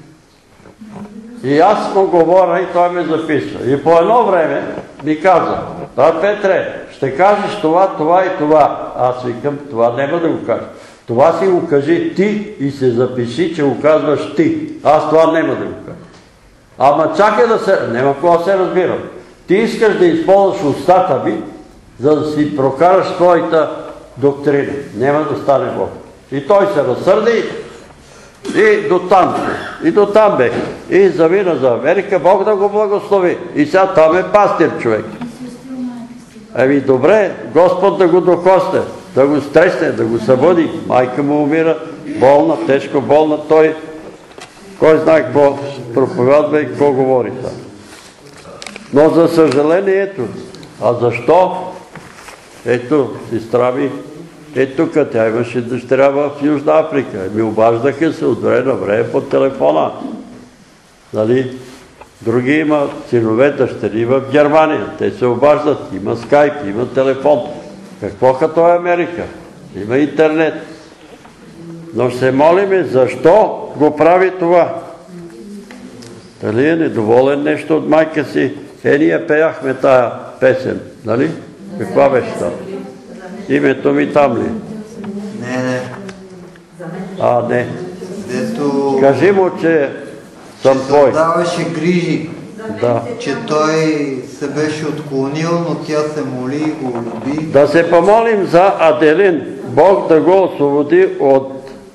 И аз му говоря и той ме записва. И по едно време ми каза: Петре, ще кажеш това, това и това. Аз викам: това няма да го кажа. Това си го кажи ти и се запиши, че го казваш ти. Аз това няма да го кажа. Ама чакай да се... Няма какво да се разбирам. Ти искаш да използваш устата ми за да си прокараш своята доктрина. Няма да стане Бог. И той се разсърди и до там бе. И замина за Америка, Бог да го благослови. И сега там е пастир човек. Ами добре, Господ да го докосне, да го стресне, да го събуди. Майка му умира, болна, тежко болна, той кой знае какво проповядва и какво говори там. Но за съжаление, ето, а защо? Ето, сестра ми, ето тук тя имаше дъщеря в Южна Африка. Ми обаждаха се от време на време по телефона. Нали? Други има синове, дъщери в Германия. Те се обаждат, има скайп, има телефон. Какво като е Америка? Има интернет. Но ще се молиме, защо го прави това? Дали е недоволен нещо от майка си? Ние пеяхме тая песен, нали? Каква беше там? Името ми там ли? Не. Не. Дето... Кажи му, че съм твой. Даваше грижи. Да. Че той се беше отклонил, но тя се моли и го люби. Да се помолим за Аделин. Бог да го освободи от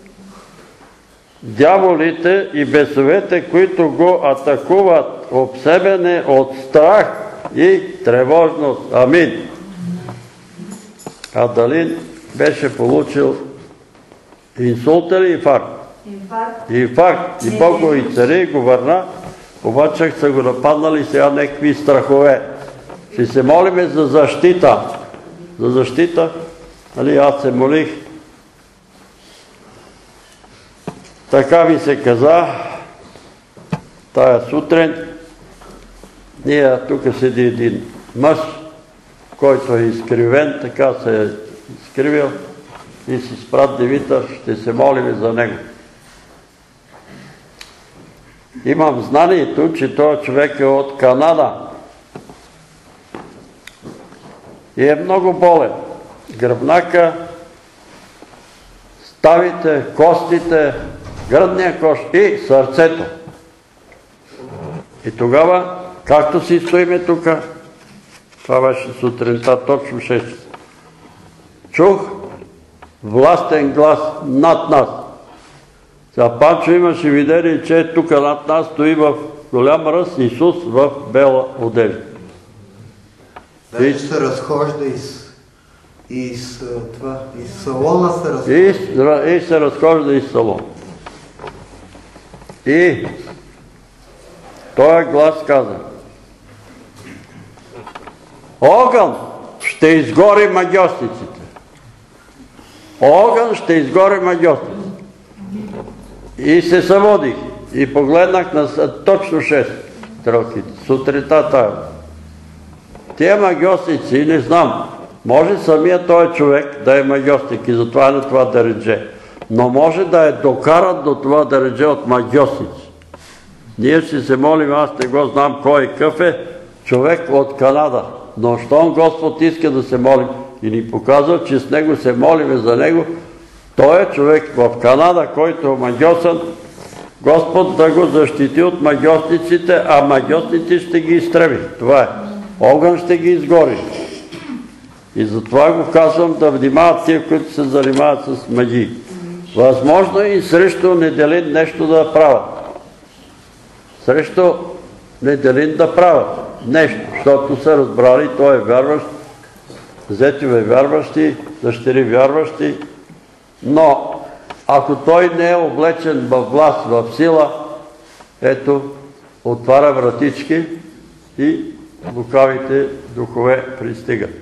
дяволите и бесовете, които го атакуват обсебене от страх и тревожност. Амин. Аделин беше получил инсулт или инфаркт? Инфаркт. И Бог го изцели, го върна, обаче са го нападнали сега някакви страхове. Ще се молиме за защита. За защита, нали, аз се молих. Така ми се каза тая сутрин. Ние тук седи един мъж, който е изкривен, така се е изкривил и си спра девита, ще се молим за него. Имам знанието, че този човек е от Канада и е много болен. Гръбнака, ставите, костите, гръдния кош и сърцето. И тогава, както си стоиме тук, това беше сутринта, точно 6 часа, чух властен глас над нас. Сега Панчо имаше видение, че тук над нас стои в голям ръст Исус в бела одежда. Даже се разхожда из салона се разхожда. И се разхожда из салона. И този глас каза: огън ще изгори магьосниците. Огън ще изгори магьосниците. И се събудих и погледнах на точно 6 стрелки. Сутринта тая. Тия магьосници, не знам, може самия този човек да е магьосник и затова е на това дередже. Но може да е докаран до това дередже от магьосници. Ние ще се молим, аз не го знам кой какъв е, човек от Канада. Но щом Господ иска да се молим и ни показва, че с него се молиме за него, той е човек в Канада, който е магьосан, Господ да го защити от магьосниците, а магьосниците ще ги изтреби. Това е. Огън ще ги изгори. И затова го казвам да внимават тия, които се занимават с магии. Възможно и срещу Неделин нещо да правят. Срещу Неделин да правят нещо, защото са разбрали, той е вярващ, зетове вярващи, дъщери вярващи, но ако той не е облечен в власт, в сила, ето, отваря вратички и лукавите духове пристигат.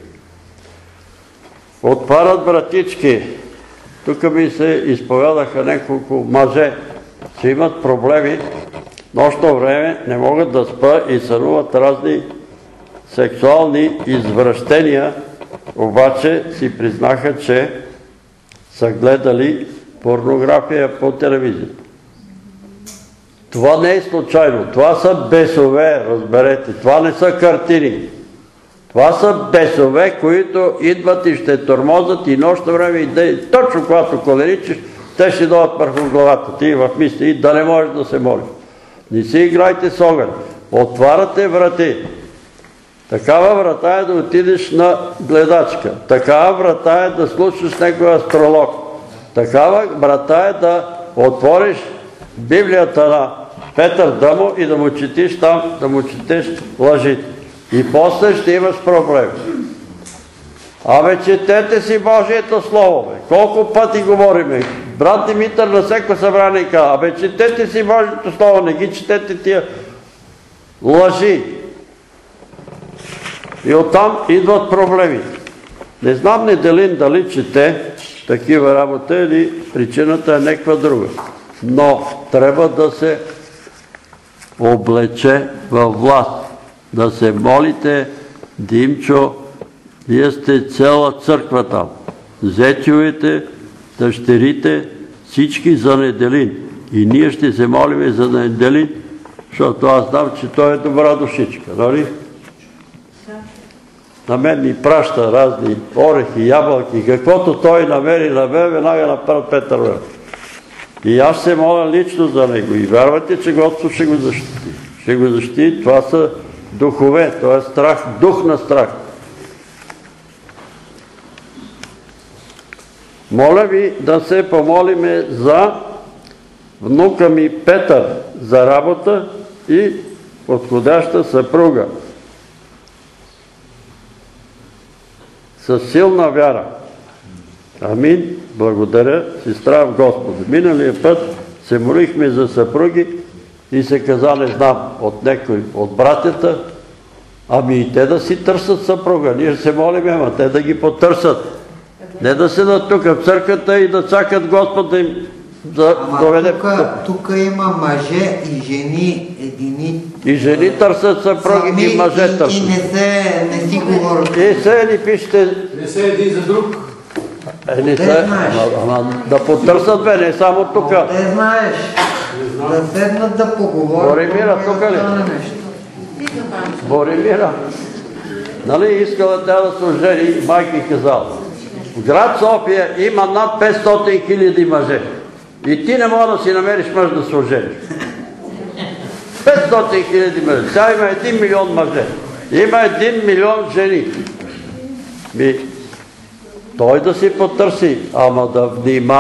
Отварят вратички. Тук ми се изповядаха няколко мъже, че имат проблеми, нощно време не могат да спа и сънуват разни сексуални извращения, обаче си признаха, че са гледали порнография по телевизията. Това не е случайно. Това са бесове, разберете. Това не са картини. Това са бесове, които идват и ще тормозат и нощно време, и точно когато коленичиш, те ще дойдат върху главата ти в мисли и да не можеш да се молиш. Не си играйте с огън. Отварате врати. Такава врата е да отидеш на гледачка. Такава врата е да слушаш някой астролог. Такава врата е да отвориш Библията на Петър Дъмо и да му четиш там, да му четеш лъжите. И после ще имаш проблем. Абе, четете си Божието Слово, бе. Колко пъти говориме. Брат Димитър на всеко събрание казва, абе, четете си Божието Слово, не ги четете тия лъжи. И оттам идват проблеми. Не знам Неделин дали чете такива работи или причината е някаква друга. Но трябва да се облече във власт. Да се молите, Димчо, вие сте цяла църква там. Зетювете, дъщерите, всички за Неделин. И ние ще се молиме за Неделин, защото аз знам, че той е добра душичка, нали? На мен ми праща разни орехи, ябълки, каквото той намери на мен, веднага направи Петър Вел. И аз се моля лично за него. И вярвайте, че Господ ще го защити. Ще го защити. Това са духове, това е страх, дух на страх. Моля ви да се помолиме за внука ми Петър за работа и подходяща съпруга. Със силна вяра. Амин. Благодаря, сестра в Господа. Миналия път се молихме за съпруги и се каза, не знам, от някой, от братята, ами и те да си търсят съпруга. Ние се молиме, ама те да ги потърсят. Не да седат тук в църквата и да чакат Господ да им доведе. Тук има мъже и жени едини. И жени търсят съпруги, и мъже търсят. И не си говорят. И се ли пишете... Не се един за друг. Не знаеш. Да потърсят бе, не само тук. Не знаеш. Да седнат да поговорят. Боремира, тук ли? Боремира. Нали искала тя да се ожени, майки казала. В град София има над 500 000 мъже. И ти не мога да си намериш мъж да се ожениш. 500 000 мъже. Сега има 1 милион мъже. Има 1 милион жени. Той да си потърси, ама да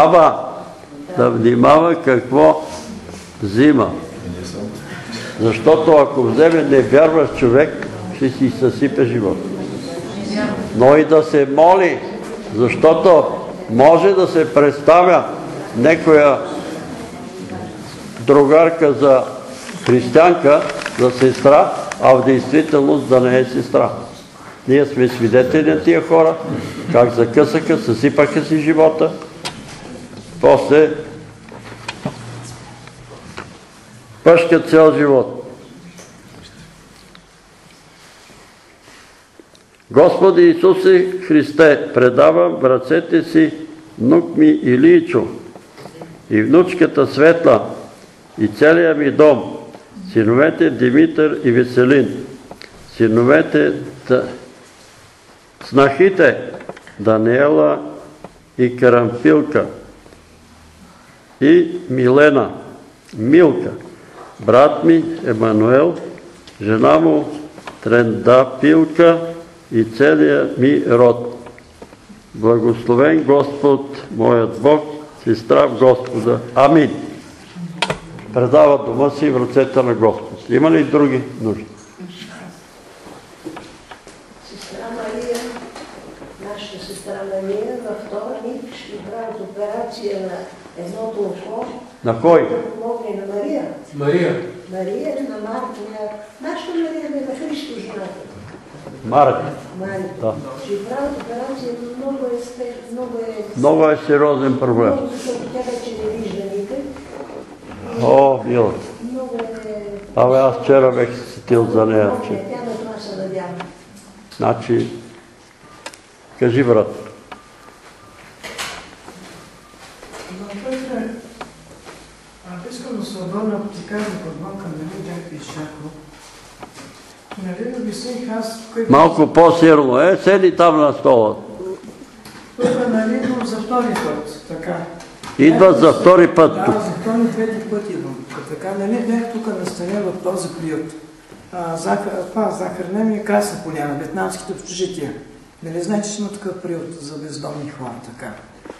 внимава какво взима. Защото ако вземе невярващ човек, ще си съсипе живота. Но и да се моли, защото може да се представя некоя другарка за християнка, за сестра, а в действителност да не е сестра. Ние сме свидетели на тия хора, как закъсаха, съсипаха си живота, после пъшкат цял живот. Господи Исусе Христе, предавам в ръцете си внук ми Илийчо и внучката Светла и целия ми дом, синовете Димитър и Веселин, синовете снахите Даниела и Карампилка и Милена, Милка, брат ми Емануел, жена му Трендапилка и целият ми род. Благословен Господ, моят Бог, сестра в Господа. Амин. Предава дома си в ръцете на Господ. Има ли други нужди? Сестра Мария, нашата сестра Мария, във вторник ще правят операция на едното око. На кой? Да помогне на Мария. Мария на Мария. Нашата Мария е на Христо жената. Мария. Да. Ще правят операция, много е сериозен проблем. Много, защото тя вече не вижда никъде. О, мило. Абе, аз вчера бех се сетил за нея. Тя на това се надява. Значи, кажи, брат. Искам да се обърна, ти казах отвънка, нали, бях изчакал. Нали, обясних аз... Малко по-сирно, седи там на стола. Тук, нали, идвам за втори път, така. Идват за втори път тук. Да, за втори трети път идвам. Така, нали, бях тук настанен в този приют. Захарнем е Красна поляна, вьетнамските общежития. Нали знаете, че има такъв период за бездомни хора, така?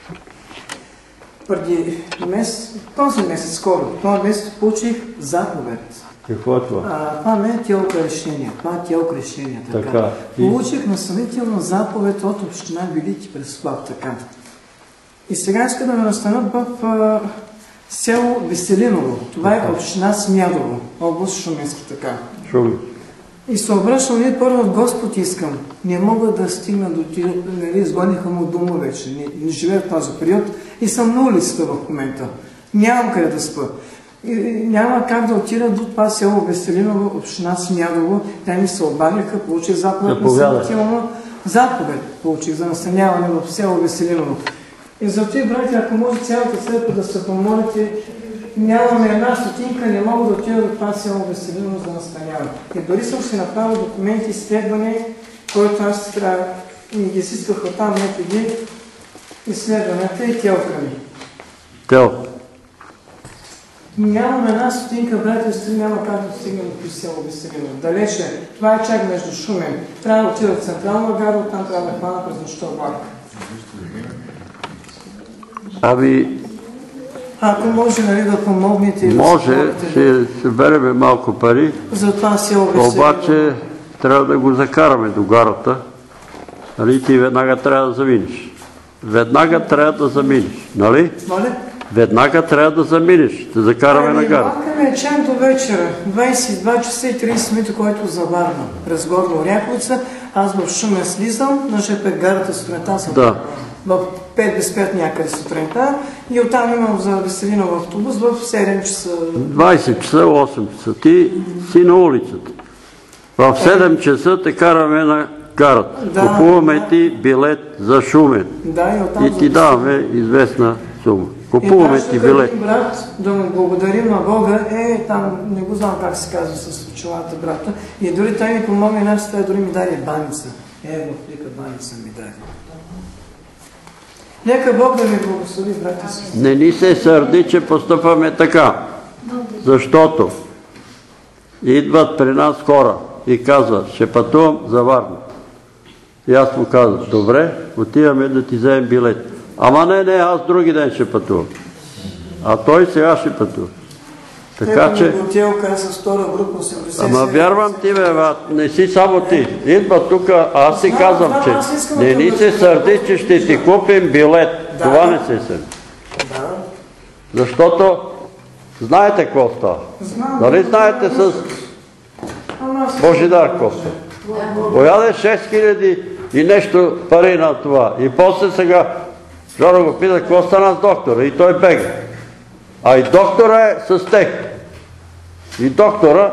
Преди този месец, скоро, този месец получих заповед. Какво е това? Това не е телка решение, това е телка решение, така. Получих настанителна заповед от община Велики Преслав, така. И сега иска да ме настанат в село Веселиново. Това е община Смядово, област Шуменски, така. И се обръщам, ние първо от Господ искам. Не мога да стигна до тия, нали, изгониха му дома вече. Не живея в този период и съм на улицата в момента. Нямам къде да спа. И няма как да отида до това село Веселиново, община Смядово. Те ми се обадиха, получих заповед настанително. Заповед получих за настаняване в село Веселиново. И за тези, братя, ако може цялата църква да се помолите, нямаме една стотинка, не мога да отида до това село Веселиново за настаняване. И дори съм си направил документи, изследване, който аз трябва и ги изисках от там методи, изследванията и телка ми. Нямаме една стотинка, братя, няма как да стигнем до село Веселиново. Далече, това е чак между Шумен. Трябва да отида в Централна гара, оттам трябва да хвана през нощта влак. Ако може, нали, да помогнете... Може, ще събереме малко пари, за това село Веселиново. Обаче трябва да го закараме до гарата. Нали, ти веднага трябва да заминеш. Веднага трябва да заминеш, нали? Моля? Веднага трябва да заминеш, да закараме на гарата. Влакаме чак до вечера, 22 часа и 30 минути, който заварна. През Горна Оряховица, аз в Шумен слизам, на ЖП гарата сутринта съм. Да. В 5 без 5 някъде сутринта и оттам имам за Веселиново автобус в 7 часа. 20 часа, 8 часа. Ти си на улицата. В 7 часа те караме на гарата. Да, купуваме ти билет за Шумен. Да, и ти даваме известна сума. Купуваме ти билет. Брат, да му благодарим на Бога, там не го знам как се казва с очилата брата. И дори той ми помогне, нас той дори ми даде баница. В лика баница ми даде. Нека Бог да ми благослови, брата си. Не ни се сърди, че постъпваме така. Защото идват при нас хора и казват, ще пътувам за Варна. И аз му казвам, добре, отиваме да ти вземем билет. Ама не, аз други ден ще пътувам. А той сега ще пътува. Така че... Ама вярвам ти, бе, не си само ти. Идва тук, аз си казвам, че не ни се сърди, че ще ти купим билет. Това не се сърди. Защото знаете какво става. Нали знаете с Божидар какво става? Пояде 6000 и нещо пари на това. И после сега Жоро го пита, какво стана с доктора? И той бега. А и доктора е с тек. И доктора,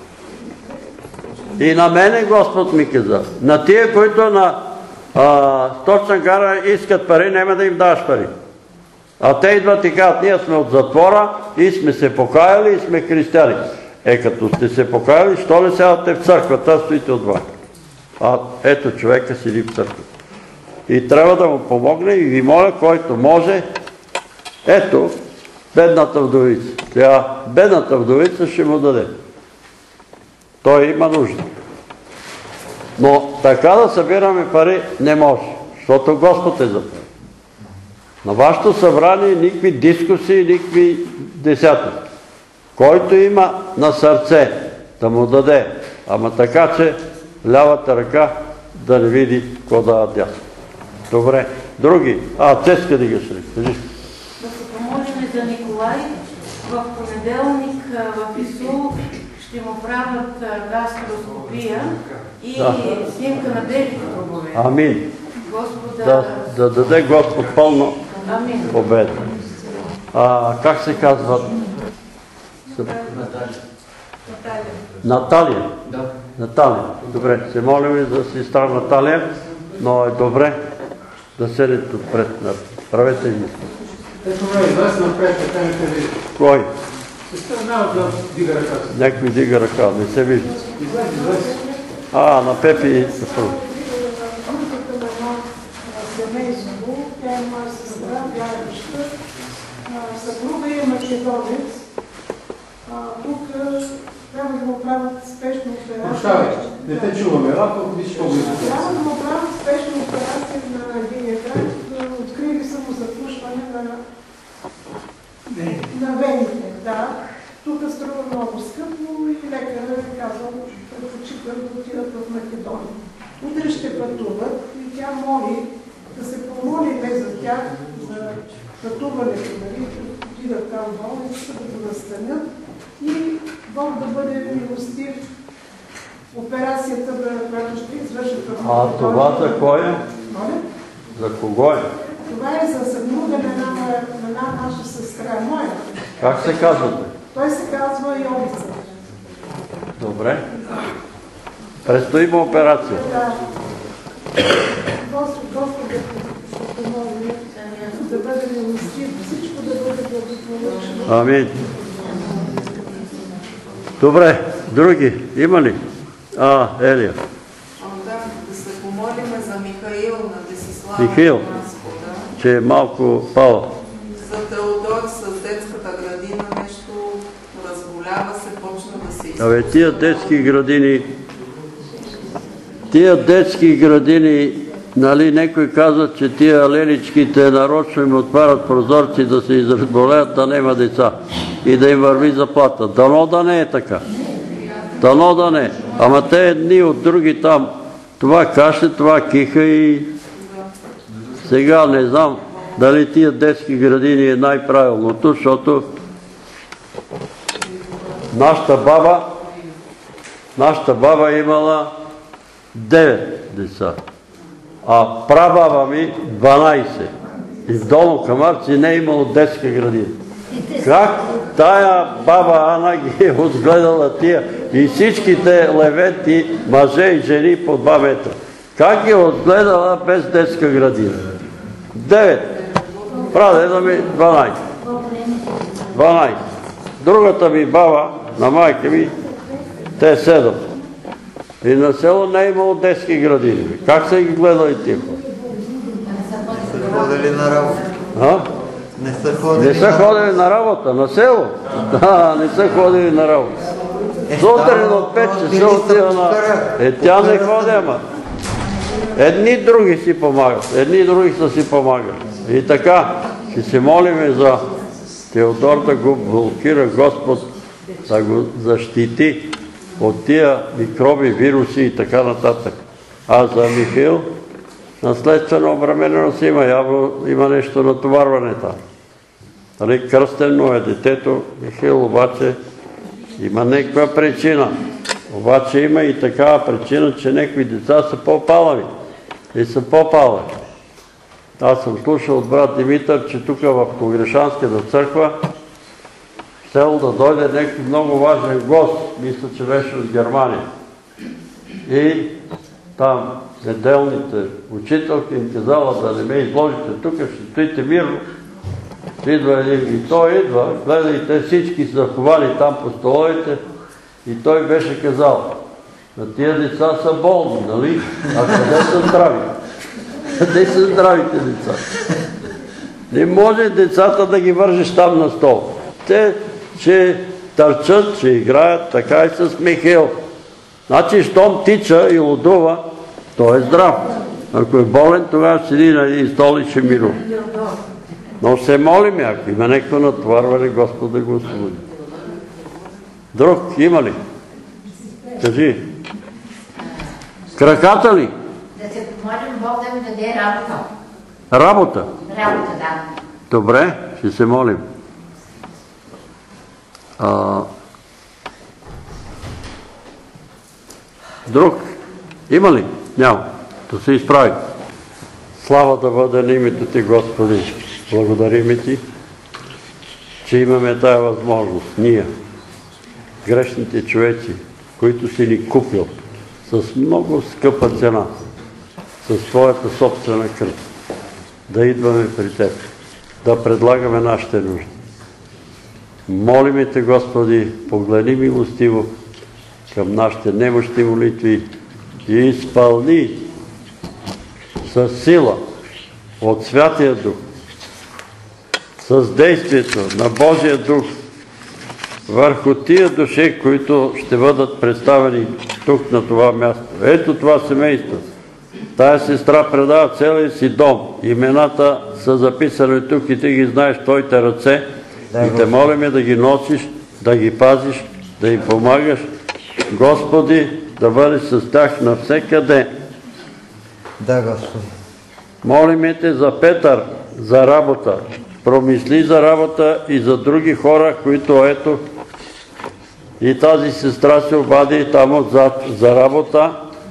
и на мене Господ ми каза, на тия, които на Сточна гара искат пари, няма да им даваш пари. А те идват и казват, ние сме от затвора и сме се покаяли и сме християни. Като сте се покаяли, що не седате в църквата, стоите отвън. Ето човека седи в църквата. И трябва да му помогне и ви моля, който може, ето, бедната вдовица. Тя, бедната вдовица ще му даде. Той има нужда. Но така да събираме пари не може, защото Господ е за пари. На вашето събрание никакви дискусии, никакви десятки. Който има на сърце да му даде, ама така, че лявата ръка да не види какво дава дясно. Добре. Други? Цеска Дигашли. Кажи. Да се помолим за Николай. В понеделник в ИСУ ще му правят гастроскопия и снимка на белите дробове. Амин. Да даде Господ пълно победа. Как се казва? Наталия. Наталия. Добре. Се молим за сестра Наталия, но е добре да седете отпред. Правете ми. Ето ме излез напред, така не те вижда. Кой? Сестра няма да дига ръка. Някой дига ръка, не се вижда. Излез. На Пепи съпруг. Тя е моя сестра, вярваща. Съпруга е македонец. Тук Трябва да му правят спешна операция. Прощавай, не те чуваме. Лапо, виж по-близо. Трябва да му правят спешна операция на единия крак. Открили са му запушване на вените. Да. Тук струва много скъпо и лекарът е казал, предпочита да отидат в Македония. Утре ще пътуват и тя моли да се помолиме за тях, за пътуването, нали, да отидат там в болницата, да го настанят и Бог да бъде милостив операцията, която ще извършат в Македония. А това за кой е? За кого е? Това е за съпруга на една наша сестра, моя. Как се казвате? Той се казва Йовица. Добре. Предстои му операция. Да. Господ да помогне да бъде милостив, всичко да бъде благополучно. Амин. Добре, други има ли? Елия. Да се помолиме за Михаил на Десислава. Михаил, че е малко пала. За Теодор с детската градина нещо разболява се, почна да се изпълнява. Тия детски градини, нали, някой казва, че тия леличките нарочно им отварят прозорци да се изразболеят, да няма деца и да им върви заплата. Дано да не е така. Дано да не. Ама те едни от други там, това каше, това киха и сега не знам дали тия детски градини е най-правилното, защото нашата баба имала 9 деца, а прабаба ми 12. И в Долно Камарци не е имало детска градина. Как тая баба Ана ги е отгледала тия и всичките левети, мъже и жени по 2 метра? Как ги е отгледала без детска градина? 9. Прадеда ми 12. 12. Другата ми баба, на майка ми, те 7. И на село не е имало детски градини. Как са ги гледали тия? Не са ходили на работа. Не са ходили на работа, на село. Да, не са ходили на работа. Сутрин от 5 часа отива на... Тя не ходи, ама. Едни други си помагат. Едни други са си помагали. И така, ще се молиме за Теодор да го блокира Господ, да го защити от тия микроби, вируси и така нататък. А за Михаил, наследствено обремененост има нещо натоварване там. Нали, кръстено е детето, Михаил обаче има някаква причина. Обаче има и такава причина, че някои деца са по-палави. И са по-палави. Аз съм слушал от брат Димитър, че тук в Погрешанската църква щел да дойде някакъв много важен гост, мисля, че беше от Германия. И там неделните учителки им казала да не ме изложите тук, ще стоите мирно. Идва един и той идва, гледа и те всички са заховали там по столовете и той беше казал, на тия деца са болни, нали? А къде са здрави? Къде са здравите деца? Не може децата да ги вържиш там на стол. Те ще търчат, ще играят, така и с Михаил. Значи, щом тича и лудува, той е здрав. Ако е болен, тогава седи на един стол и ще мирува. Но се молим, ако има някакво натоварване, Господ да го освободи. Друг има ли? Кажи. Краката ли? Да се помолим Бог да ми даде работа. Работа? Работа, да. Добре, ще се молим. Друг има ли? Няма. Да се изправи. Слава да бъде на името Ти, Господи. Благодарим Ти, че имаме тая възможност. Ние, грешните човеци, които си ни купил с много скъпа цена, със своята собствена кръв, да идваме при Теб, да предлагаме нашите нужди. Молиме Те, Господи, погледни милостиво към нашите немощни молитви и изпълни със сила от Святия Дух, с действието на Божия Дух, върху тия души, които ще бъдат представени тук на това място. Ето това семейство. Тая сестра предава целия си дом. Имената са записани тук и ти ги знаеш в твоите ръце. И те молиме да ги носиш, да ги пазиш, да им помагаш. Господи, да бъдеш с тях навсекъде. Да, Господи. Молиме те за Петър, за работа. Промисли за работа и за други хора, които ето и тази сестра се обади там отзад за работа.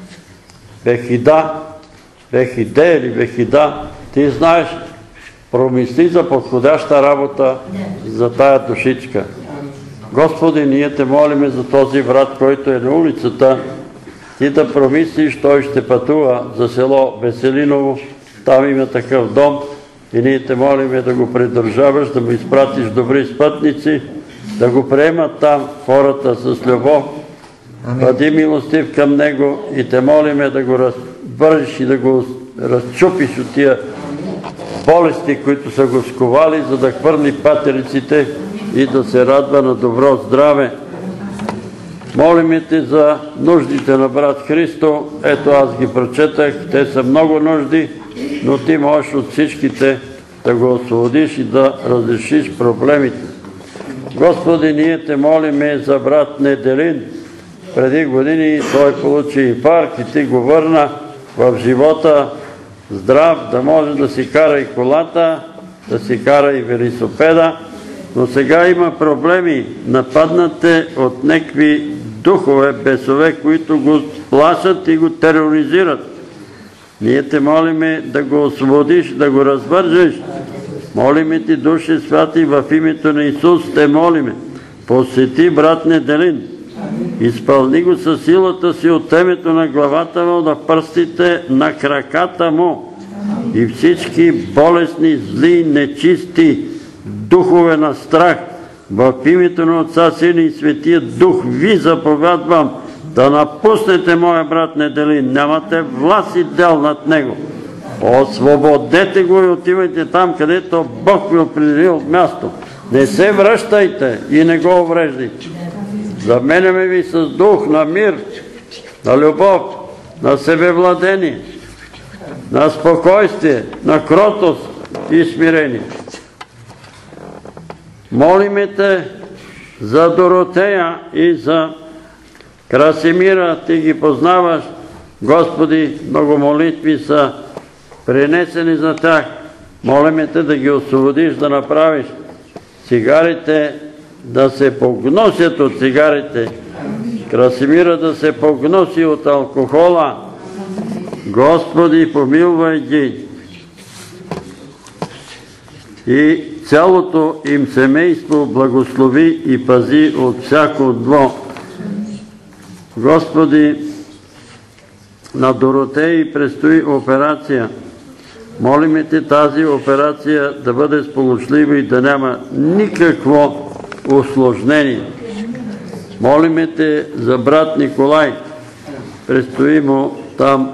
Бехиде или Бехида, ти знаеш, промисли за подходяща работа за тая душичка. Господи, ние те молиме за този брат, който е на улицата, ти да промислиш, той ще пътува за село Веселиново, там има такъв дом и ние те молиме да го придържаваш, да му изпратиш добри спътници, да го приемат там хората с любов. Бъди милостив към него и те молиме да го разбържиш и да го разчупиш от тия болести, които са го сковали, за да хвърли патериците и да се радва на добро здраве. Молиме те за нуждите на брат Христо. Ето аз ги прочетах. Те са много нужди, но ти можеш от всичките да го освободиш и да разрешиш проблемите. Господи, ние те молиме за брат Неделин. Преди години той получи инфаркт и ти го върна в живота здрав, да може да си кара и колата, да си кара и велосипеда. Но сега има проблеми. Нападнате от някакви духове, бесове, които го плашат и го тероризират. Ние те молиме да го освободиш, да го развържеш. Молиме ти, Душе Святи, в името на Исус те молиме. Посети брат Неделин. Изпълни го със силата си от темето на главата му, на пръстите на краката му. И всички болесни, зли, нечисти духове на страх, в името на Отца, Сина и Светия Дух ви заповядвам да напуснете моя брат Неделин. Нямате власт и дел над него. Освободете го и отивайте там, където Бог ви определил място. Не се връщайте и не го увреждайте. Заменяме ви с дух на мир, на любов, на себевладение, на спокойствие, на кротост и смирение. Молиме те за Доротея и за Красимира, ти ги познаваш. Господи, много молитви са принесени за тях. Молиме те да ги освободиш, да направиш цигарите да се погносят от цигарите. Красимира да се погноси от алкохола. Господи, помилвай ги. И цялото им семейство благослови и пази от всяко зло. Господи, на Доротеи предстои операция. Молиме те тази операция да бъде сполучлива и да няма никакво усложнение. Молиме те за брат Николай. Предстои му там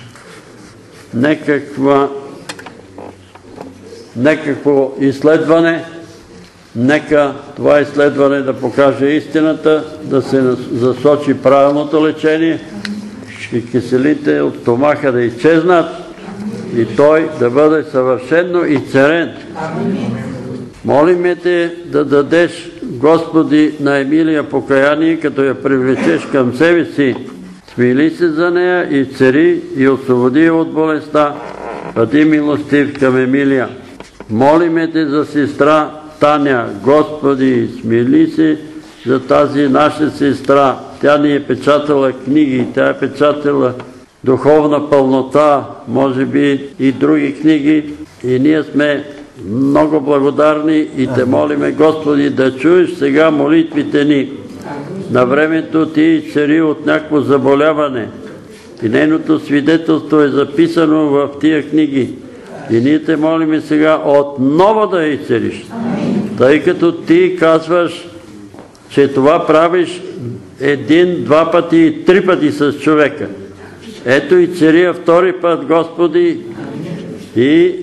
някакво изследване. Нека това изследване да покаже истината, да се засочи правилното лечение и киселите от стомаха да изчезнат и той да бъде съвършено изцелен. Молиме те да дадеш, Господи, на Емилия покаяние, като я привлечеш към себе си. Смили се за нея и цари и освободи от болестта. Бъди милостив към Емилия. Молиме те за сестра Таня. Господи, смили се за тази наша сестра. Тя ни е печатала книги, тя е печатала Духовна пълнота, може би и други книги. И ние сме много благодарни и те молиме, Господи, да чуеш сега молитвите ни. На времето ти цари от някакво заболяване и нейното свидетелство е записано в тия книги. И ние те молиме сега отново да я изцелиш. Тъй като ти казваш, че това правиш един, два пъти и три пъти с човека. Ето и цария втори път, Господи, и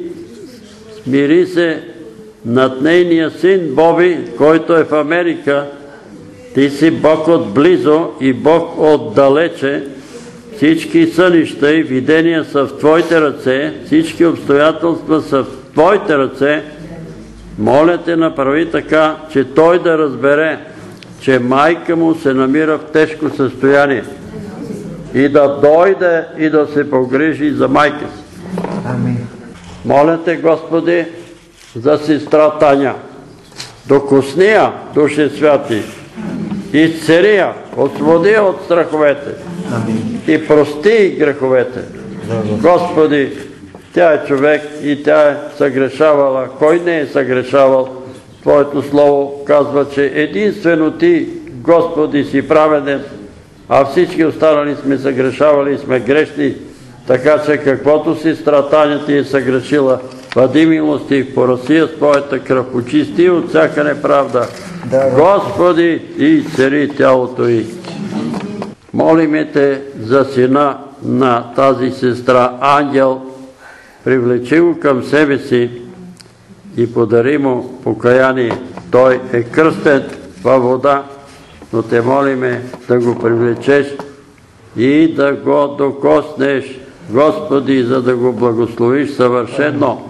смири се над нейния син Боби, който е в Америка, Ти си Бог отблизо и Бог отдалече. Всички сънища и видения са в Твоите ръце, всички обстоятелства са в Твоите ръце. Моля Те, направи така, че той да разбере, че майка му се намира в тежко състояние и да дойде и да се погрижи за майка си. Амин. Моля Те, Господи, за сестра Таня. Докосни я, Душе Святи, изцели я, освободи я от страховете и прости греховете. Господи, тя е човек и тя е съгрешавала. Кой не е съгрешавал? Твоето слово казва, че единствено Ти, Господи, си праведен, а всички останали сме съгрешавали и сме грешни, така че каквото си стратания Ти е съгрешила, бъди милостив, пораси я с Твоята кръв, очисти от всяка неправда. Господи, и цари тялото й. Молиме Те за сина на тази сестра Ангел, привлечи го към себе си и подари му покаяние. Той е кръстен във вода, но Те молиме да го привлечеш и да го докоснеш, Господи, за да го благословиш съвършено.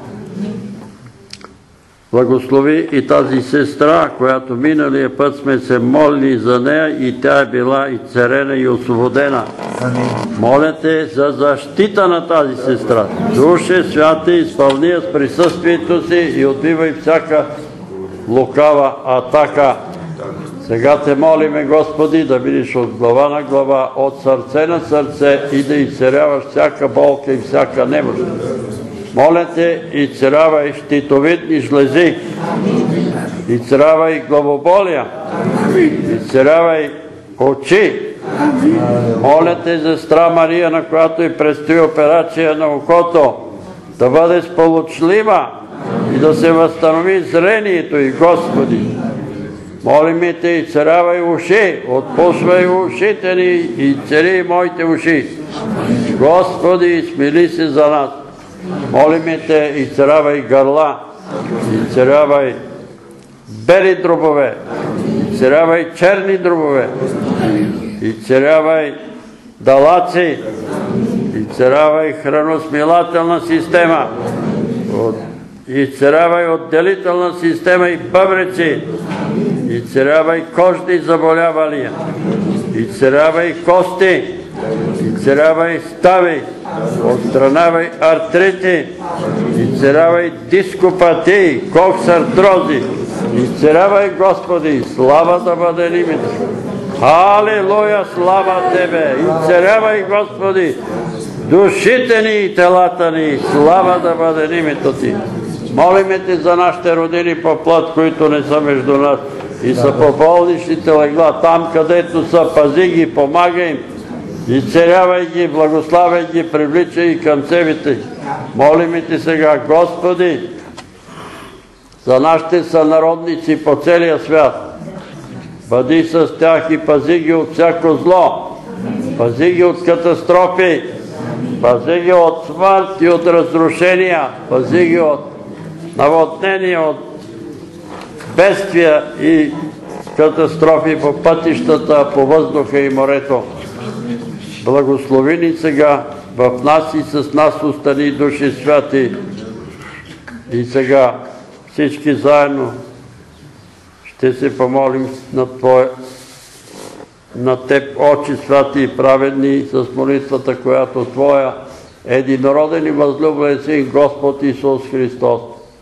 Благослови и тази сестра, която миналия път сме се молили за нея и тя е била изцелена и освободена. Моля Те за защита на тази сестра. Душе Святи, изпълни я с присъствието си и отбивай всяка лукава атака. Сега Те молиме, Господи, да бидеш от глава на глава, от сърце на сърце и да изцеляваш всяка болка и всяка немощ. Моля Те, изцелявай щитовидни жлези, изцелявай главоболия, изцелявай очи. Моля Те за сестра Мария, на която и предстои операция на окото, да бъде сполучлива и да се възстанови зрението й, Господи. Молиме Те, изцелявай уши, отпусвай ушите ни и изцели моите уши. Господи, смили се за нас. Молиме Те, изцелявай гърла, изцелявай бели дробове, изцелявай черни дробове, изцелявай далаци, изцелявай храносмилателна система, изцелявай отделителна система и бъбреци, изцелявай кожни заболявания, изцелявай кости, изцелявай стави, отстранявай артрити, изцелявай дископатии, коксартрози, изцелявай, Господи, слава да бъде името. Халелуя, слава Тебе, изцелявай, Господи, душите ни и телата ни, слава да бъде името Ти. Молиме Те за нашите родини по плът, които не са между нас и са по болничните легла, там където са, пази ги, помагай им, изцелявай ги, благославяй ги, привличай ги към себе Ти. Молиме Те сега, Господи, за нашите сънародници по целия свят. Бъди с тях и пази ги от всяко зло, пази ги от катастрофи, пази ги от смърт и от разрушения, пази ги от наводнения, от бедствия и катастрофи по пътищата, по въздуха и морето. Благослови ни сега в нас и с нас остани, Души Святи. И сега всички заедно ще се помолим на Теб, Отче святи и праведни, с молитвата, която Твоя единороден и възлюбен Син, Господ Исус Христос,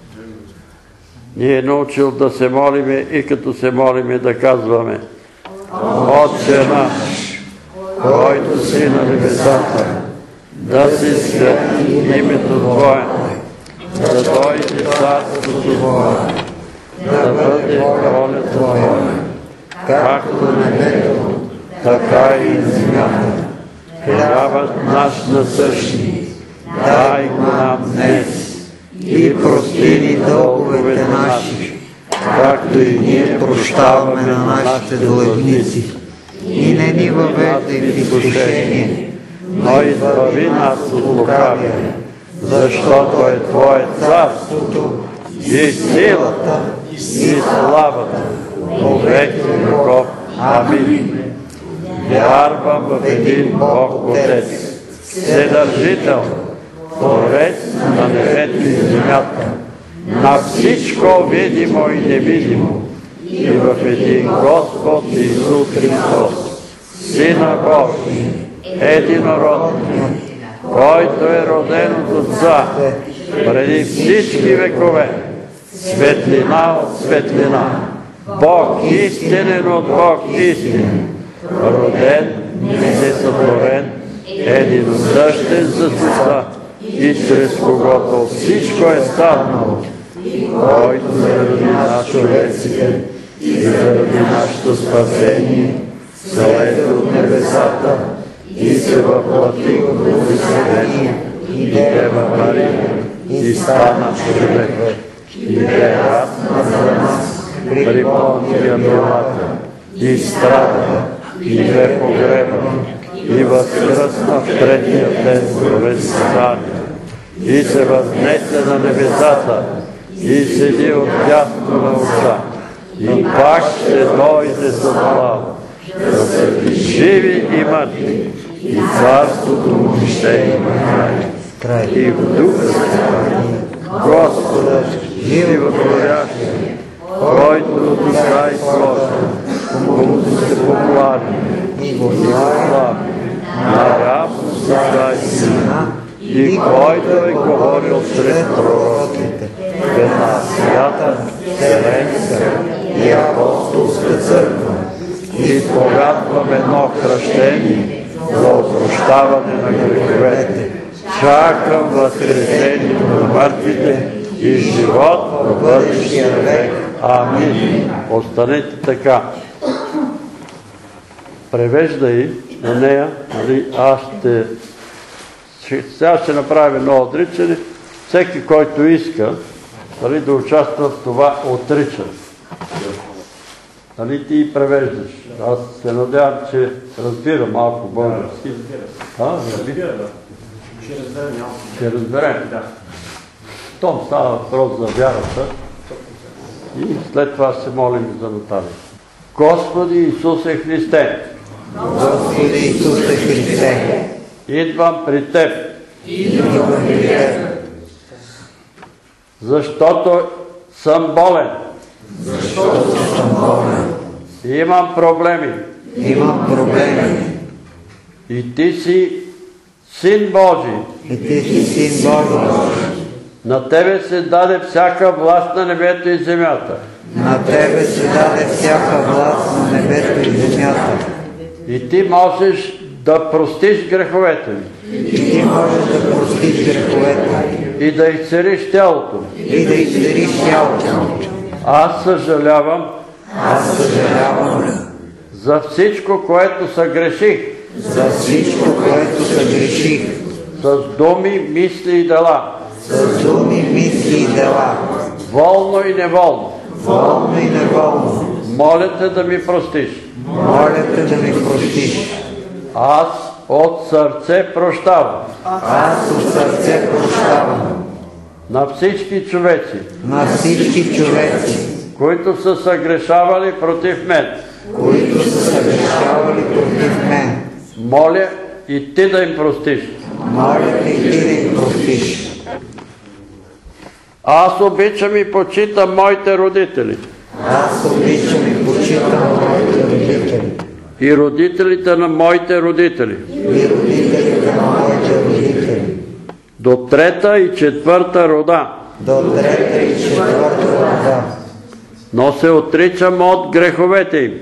ни е научил да се молиме и като се молиме да казваме: Отче наш, който си на небесата, да се святи името Твое, да дойде царството Твое, да бъде воля Твоя, както на небето, така и на земята. Хлябът наш насъщни, дай го нам днес и прости ни дълговете наши, както и ние прощаваме на нашите длъжници. И не ни въвеждай в изкушение, но избави нас от лукавия, защото е Твое царството и силата и славата по веки веков. Амин. Вярвам в един Бог Отец, Вседържител, Творец на небето и земята, на всичко видимо и невидимо, и в един Господ Исус Христос, Сина Божий, единороден, който е роден от Отца преди всички векове, светлина от светлина, Бог истинен от Бог истинен, роден, несътворен, единосъщен с Отца и чрез когото всичко е станало, който заради нас човеците и заради нашето спасение слезе от небесата и се въплати от Божествение и Дева Мария и стана човек и бе расна за нас при Понтия Пилата и страда и бе погребан и възкръсна в третия ден в възкресение и се възнесе на небесата и седи отдясно на Отца и пак ще дойде за слава да съди живи и мъртви и царството му ще има край. И в духа си Господа животворящия, който до край сложен, комуто се поклани и го слави на равно с Отца и Сина, и който е говорил сред пророците в една свята, вселенска и апостолска църква, и спогадвам едно кръщение за опрощаване на греховете. Чакам възкресението на мъртвите и живот в бъдещия век. Амин. Останете така. Превеждай на нея, аз сега ще направя едно отричане. Всеки, който иска да участва в това отричане. Нали ти превеждаш? Аз се надявам, че разбира малко български. Разбира. Ще разберем. Том става въпрос за вярата и след това се молим за Наталия. Господи Исусе Христе, Господи Исусе Христе, идвам при Теб, защото съм болен. Имам проблеми. И Ти си Син Божий. На Тебе се даде всяка власт на небето и земята. И Ти можеш да простиш греховете ми. И да изцелиш тялото. Аз съжалявам за всичко, което съгреших. С думи, мисли и дела. Волно и неволно. Моля Те да ми простиш. Аз от сърце прощавам. На всички човеци. Които са съгрешавали против мен. Моля и Ти да им простиш. Аз обичам и почитам моите родители. И родителите на моите родители. До трета и четвърта рода. Но се отричам от греховете им.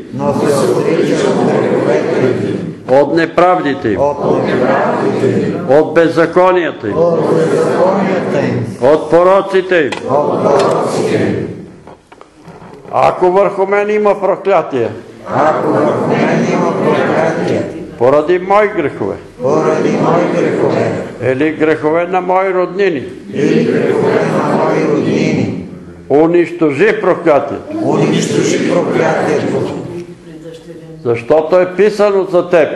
От неправдите им. От беззаконията им. От пороците им. Ако върху мен има проклятие, поради мои грехове, или грехове на мои роднини, унищожи проклятието. Защото е писано за теб,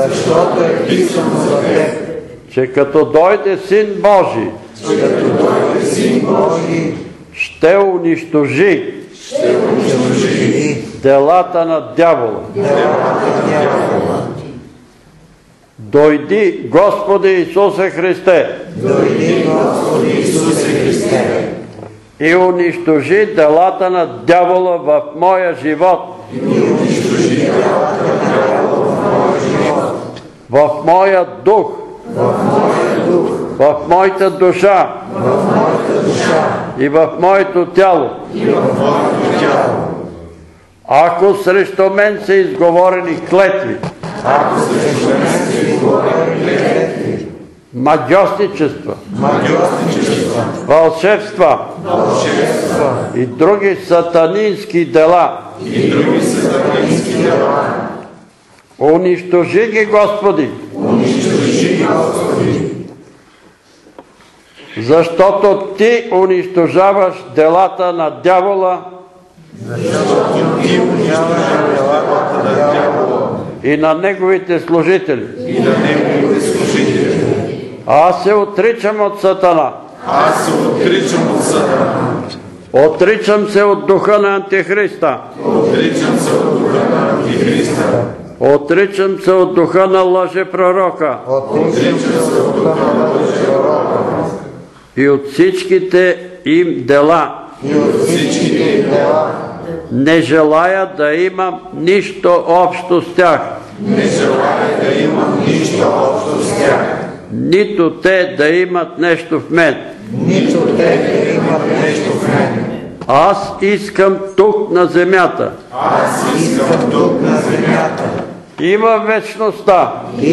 че като дойде Син Божий, ще унищожи делата на дявола. Дойди, Господи Исусе Христе, и унищожи делата на дявола в моя живот, в моя дух, в моята душа и в моето тяло. Ако срещу мен са изговорени клетви, магьосничества, вълшебства и други сатанински дела, унищожи ги, Господи, защото Ти унищожаваш делата на дявола и на неговите служители. Аз се отричам от Сатана. Отричам се от духа на Антихриста. Отричам се от духа на лъжепророка. И от всичките им дела. Не желая да имам нищо общо с тях. Нито те да имат нещо в мен. Аз искам тук на земята. Има вечността.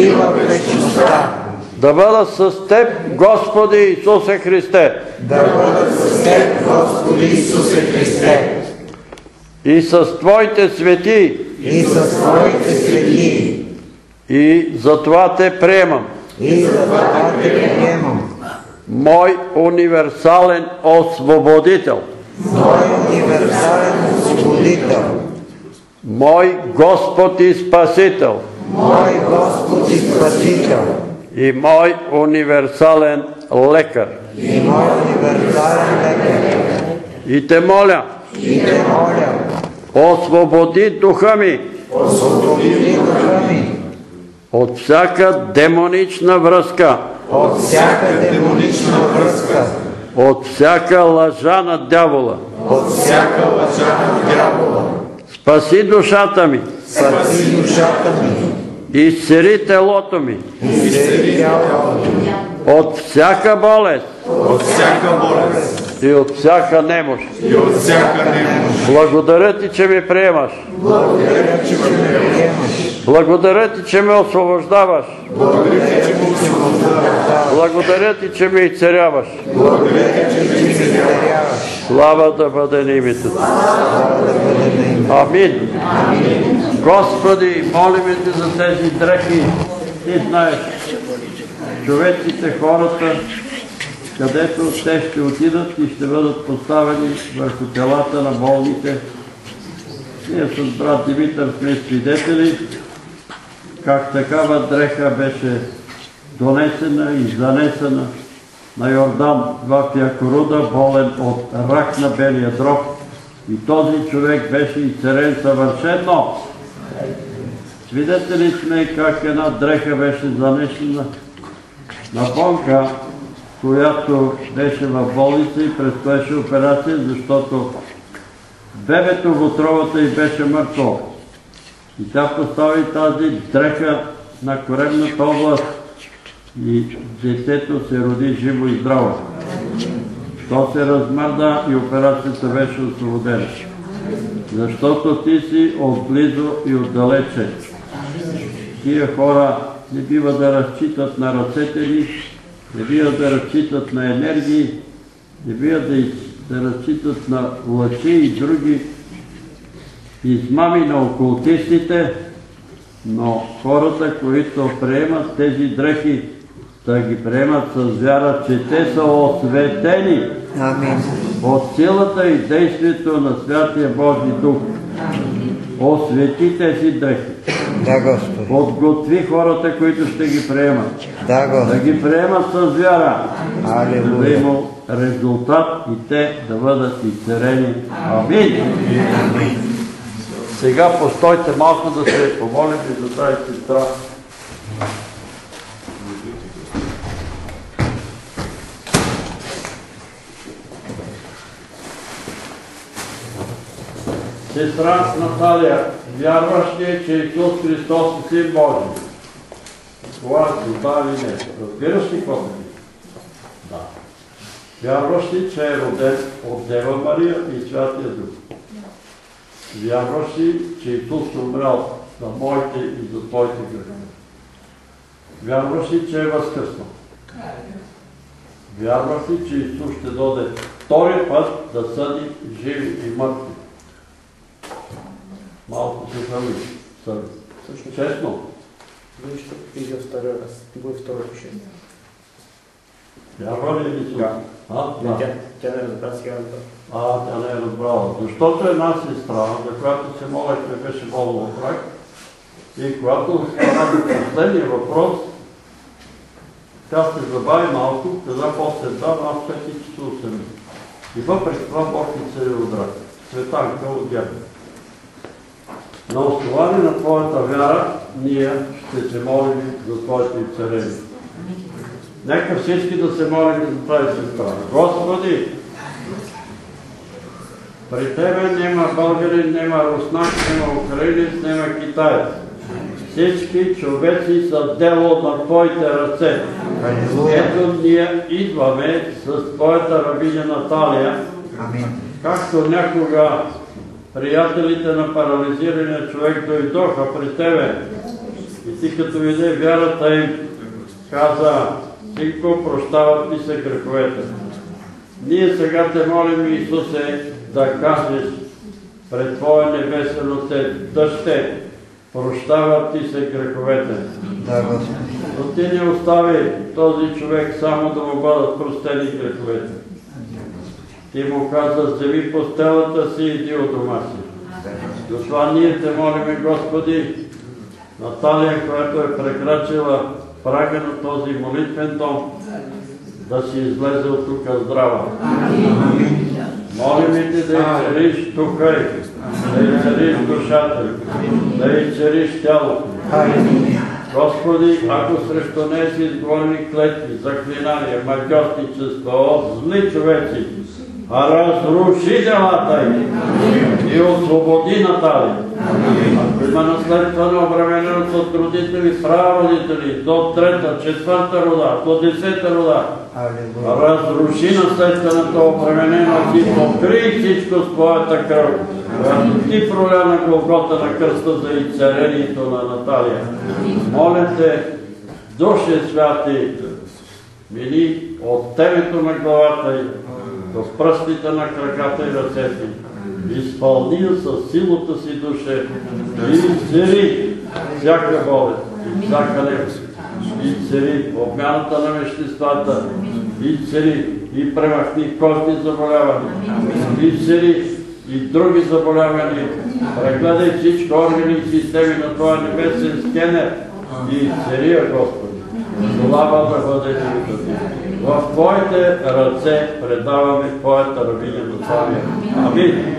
Да бъда с Теб, Господи Исусе Христе. И с Твоите свети. И затова Те приемам. Мой универсален освободител. Мой Господ и Спасител. И мой универсален лекар. И Те моля, освободи духа ми от всяка демонична връзка, от всяка лъжа на дявола. Спаси душата ми. Изцели телото ми от всяка болест и от всяка немощ. Благодаря Ти, че ме приемаш. Благодаря Ти, че ме освобождаваш. Благодаря Ти, че ме изцеляваш. Слава да бъде на името Ти. Амин. Господи, молиме Те за тези дрехи. Ти знаеш, човеците, хората, където те ще отидат и ще бъдат поставени върху телата на болните. Ние с брат Димитър сме свидетели как такава дреха беше донесена и занесена на Йордан в Якоруда, болен от рак на белия дроб. И този човек беше изцелен съвършено. Свидетели сме как една дреха беше занесена на Бонка, която беше в болница и предстоеше операция, защото бебето в отровата й беше мъртво. И тя постави тази дреха на коремната област и детето се роди живо и здраво. То се размърда и операцията беше освободена. Защото Ти си отблизо и отдалече. Тия хора не бива да разчитат на ръцете ни, не бива да разчитат на енергии, не бива да разчитат на лъчи и други измами на окултистите, но хората, които приемат тези дрехи, да ги приемат с вяра, че те са осветени от силата и действието на Святия Божи Дух. Освети тези дрехи. Да, Господи. Подготви хората, които ще ги приемат. Да, Господи. Да ги приемат с вяра. Алелуя. Да има резултат и те да бъдат изцелени. Амин. сега постойте малко да се помолим и за тази сестра. Сестра Наталия, вярваш ли, че Исус Христос е Син Божий? Това си да или не? Разбираш ли какво е? Да. Вярваш ли, че е роден от Дева Мария и Святия Дух? Вярваш ли, че Исус е умрял за моите и за твоите грехове? Вярваш ли, че е възкръснал? Вярваш ли, че Исус ще дойде втори път да съди живи и мъртви? Малко се съди. Честно? Виж, ще иде второ пишение. Вярва ли Исус? Да. Тя не разбра сега. Тя не е разбрала. Защото една сестра, за която се молехме, беше болна от рак, и когато стана до последния въпрос, тя се забави малко, каза после аз всеки часов съм. И въпреки това Бог не се е от рак. Светанка от Герда. На основание на твоята вяра, ние ще се молим за твоите изцеления. Нека всички да се молим за тази сестра. Господи, при Тебе няма българин, няма руснак, няма украинец, няма китаец. Всички човеци са дело на Твоите ръце. Ето ние идваме с Твоята рабиня Наталия, както някога приятелите на парализирания човек дойдоха при Тебе и Ти като виде вярата им, каза: Синко, прощават ми се греховете. Ние сега Те молим, Исусе, да кажеш пред Твоя небесен Отец: Дъще, прощават Ти се греховете. Но Ти не остави този човек само да му бъдат простени греховете. Ти му каза: вземи постелата си и иди от дома си. Затова ние Те молиме, Господи, Наталия, която е прекрачила прага на този молитвен дом, да си излезе от тук здрава. Молим Те да изцелиш духа й, да изцелиш душата й, да изцелиш тялото. Господи, ако срещу нея си изговорени клетви, заклинания, магьосничество, зли човеци, разруши делата й и освободи Наталия. Ако има наследствена обремененост от родители, прародители, до трета, четвърта рода, до 10-та рода, разруши наследствената обремененост и покри всичко с Твоята кръв, която Ти проля на Голгота на кръста за изцелението на Наталия. Моля Те, Душе Святи, мини от темето на главата й до пръстите на краката и ръцете, изпълни я със силата си, Душе, и изцели всяка болест и всяка немощ. Изцели обмяната на веществата, изцели и премахни костни заболявания, изцели и други заболявания. Прегледай всички органи и системи на Твоя небесен скенер и изцели я, Господи. Слава да бъде името Ти. В Твоите ръце предаваме Твоята рабиня Наталия. Амин.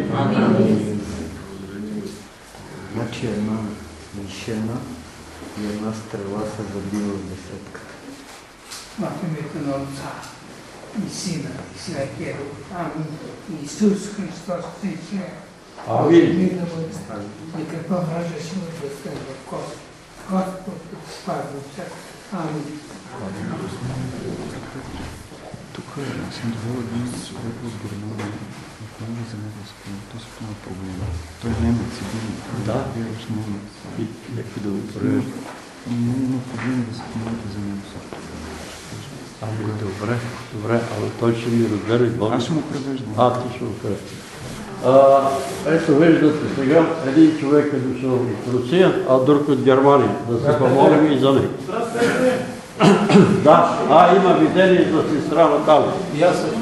Значи една мишена и една стрела се забива в десетката. В името на Отца и Сина и Святия Дух. Амин. Иисус Христос Христос. Амин. И какво вражеш има да сте в кост. Господ спазва всяко. Амин. Тук съм довел един човек в Германия. Отново за него спомня. Той се това проблема. Той е немец и бил. Да. Вярваш немец. И някой да го превежда. Не е необходимо да се помолите за него също. Ами добре, ама той ще ми разбере и това. Аз ще му превеждам. Ти ще му превеждам. Ето виждате сега, един човек е дошъл от Русия, а друг от Германия. Да се помолим и за него. Да, има видение за сестра Наталия. И аз също.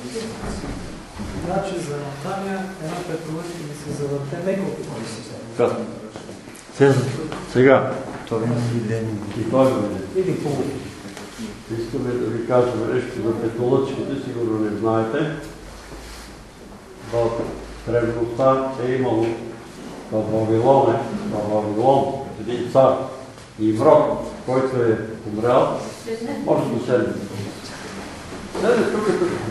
Значи за Наталия една препоръка ми се завърте неколко пъти. Сега. Това има видение. И той има видение. Или половина. Искаме да ви кажем нещо за петолъчките, сигурно не знаете. В древността е имало в Вавилон, един цар Нимрод, който е умрял, може да седне. Седне тук.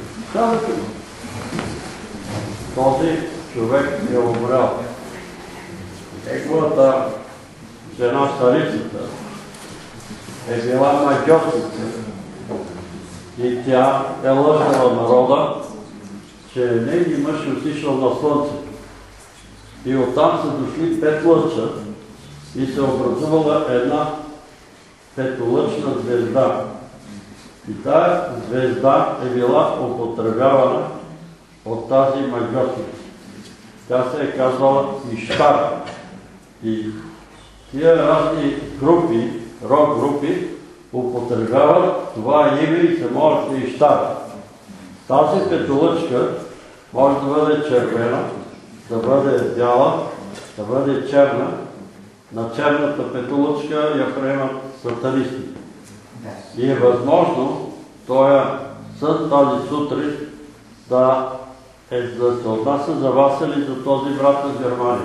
Този човек е умрял. Неговата жена старицата е била магьосница и тя е лъжала народа, че нейният мъж е отишъл на слънцето. И оттам са дошли 5 лъча и се образувала една петолъчна звезда. И тая звезда е била употребявана от тази магьосница. Тя се е казвала Иштар. И тия разни групи, рок групи, употребяват това име и се може Иштар. Тази петолъчка може да бъде червена, да бъде бяла, да бъде черна. На черната петолъчка я приемат сатанисти. И е възможно този съд тази сутрин да се отнася за вас или за този брат в Германия.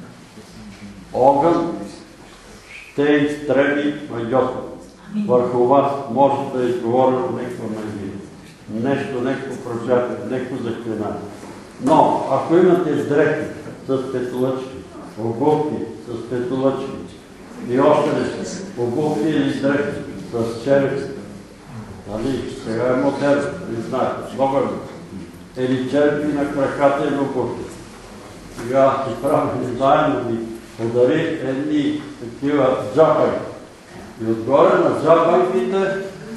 Огън ще изтреби магьоса. Върху вас може да е изговорено някаква магия. Нещо проклятие, някакво заклинание. Но, ако имате дрехи с петолъчки, обувки с петолъчки и още нещо, обувки или дрехи с черепи, нали, сега е модерно, не знаете, много е. Или черепи на краката и на обувки. Сега си правим заедно ви подари едни такива джапайки. И отгоре на джапайките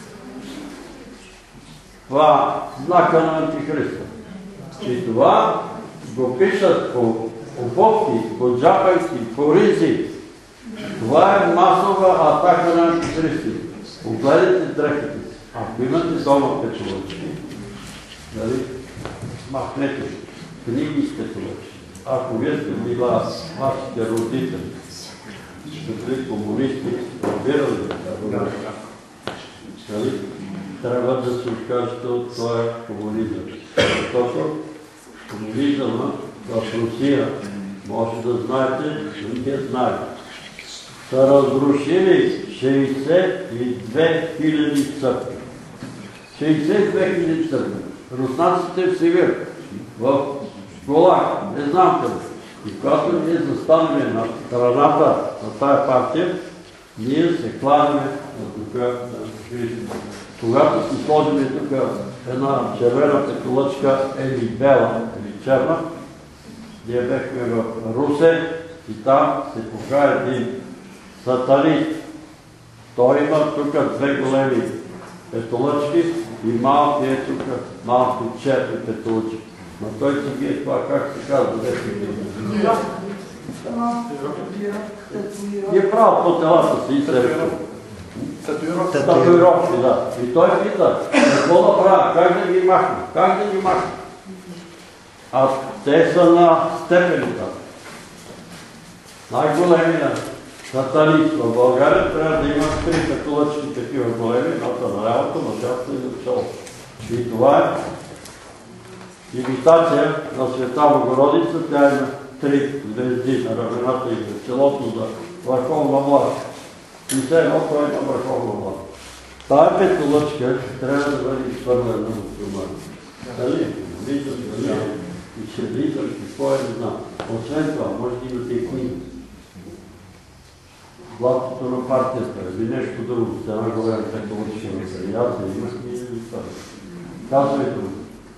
това знака на Антихриста. И това го пишат по обувки, по джапайки, по ризи. Това е масова атака на Антихристи. Погледайте дрехите си. Ако имате дома петолъчки, дали, махнете книги с петолъчки. Ако вие сте била вашите родители, сте били комунисти, разбирали да трябва да се откажете от този комунизъм. Защото комунизъма в Русия, може да знаете, ние знаем, са разрушили 62 000 църкви. 62 000 църкви. Руснаците в Сибир, в Голак, не знам къде. И когато ние застанем на страната на тая партия, ние се кланяме на Христа. Когато си сложим тук една червена петолъчка или бела, или черна, ние бехме в Русе и там се покая един сатанист. Той има тук 2 големи петолъчки и малки е тук, малки черни петолъчки. Но той си бие това, как се казва, ги правят по телата си и срещу. Татуировки, да. И той пита, какво да правя, как да ги махна, А те са на степените. Най-големия сатанист в България трябва да има 3 петолъчки такива големи, едната на лявото, на дясното и на челото. И това е имитация на Света Богородица, тя има 3 звезди на рамената и на челото за върховна власт. И все едно той има върховна власт. Тая петолъчка трябва да бъде изхвърлена на мусулмани. Дали? И ще влизам, какво е, не знам. Освен това, може да имате и книги. Златото на партията или нещо друго. С една голема петолъчка на сериаза има книги или това. Казвайте му.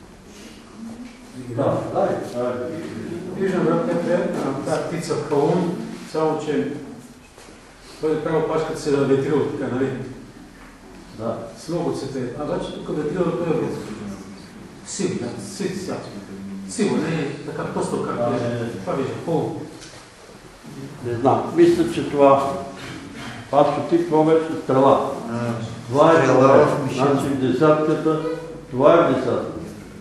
Да, дай. Виждам, брат Петре, тази птица в Калун, само че той е правил пашката се да ветрил, така, нали? Да. С много цвете. А обаче тук ветрил да той е сив, цвят. Сиво, не е така просто както е. Това вижда, хубаво. Не знам. Мисля, че това Паско ти какво беше? Стрела. Това е стрела. Значи в десятката, това е в десятката.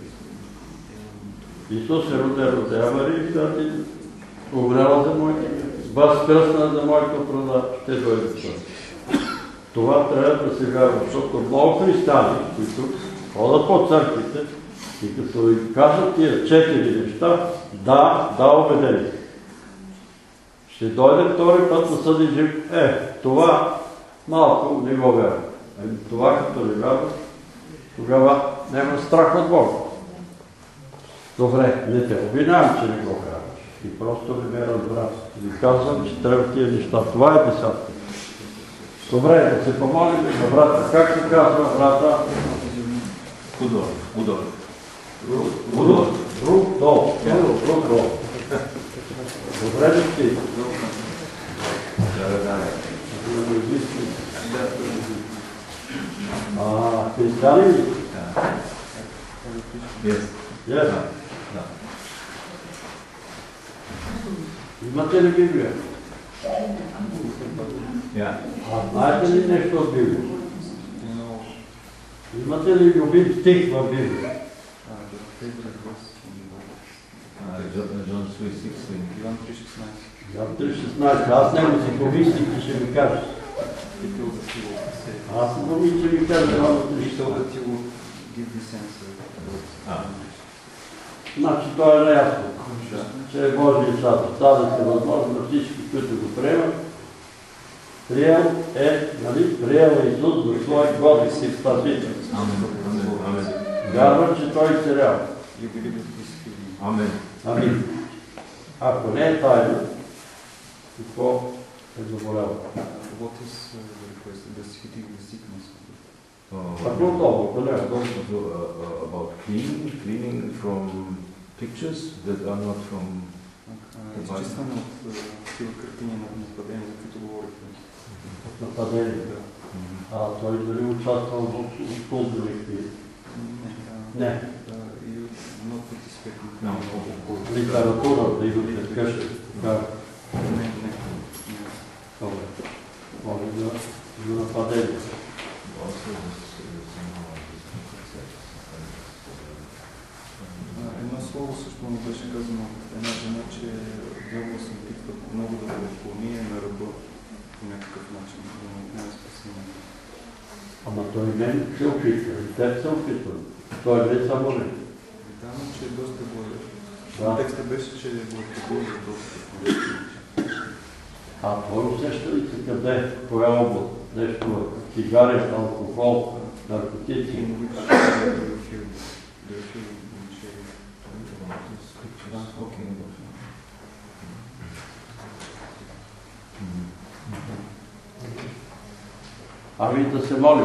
Исус е родя Мария и сега ти умряла за моите, възкръсна за моето права, ще дойде това. Това трябва да се вярва, защото много християни, които ходят по църквите и като ви кажат тия 4 неща, да, убедени. Ще дойде втори път да съди жив. Това малко не го вярва. Това като не вярва, тогава няма страх от Бога. Добре, не те обвинявам, че не го вярваш. И просто не ме разбра. Ви казвам, че трябва тия неща. Това е десятка. Добре, да се помолим на брата. Как се казва брата? Рудолф. Добре ли си? Християни ли? Yes. Имате ли Библия? Знаете ли нещо от Библия? Имате ли любим стих в Библия? Джон 3.16. Аз него си помислих, че ще ми кажеш. Аз си помислих, че ми кажеш Джон 3.16. Значи той е неясно, че е Божия сад. Даде се възможно на всички, които го приемат. Приел е Исус за своя Господ и Спасител. Вярвам, че той се рява. Амин. Ако не е тайна, какво е заболява? Какво толкова? About cleaning from pictures that are not from the Bible. Изчистване от такива картини на нападения, за които говорихме. Нападения? Той дали участвал в културите? Не. Литературата идвате къщи. Не. Добре. Може да нападение. Едно слово също му беше казано от една жена, че дявол се опитва много да го отклони на ръба по някакъв начин, но не е спасение. Ама той не се опитва, и теб се опитва. Той не е само не. Да, но че е доста благо. Текстът беше, че е благо доста. Той усеща ли се къде, коя област? Нещо, цигари, алкохол, наркотици? Ами да се молим.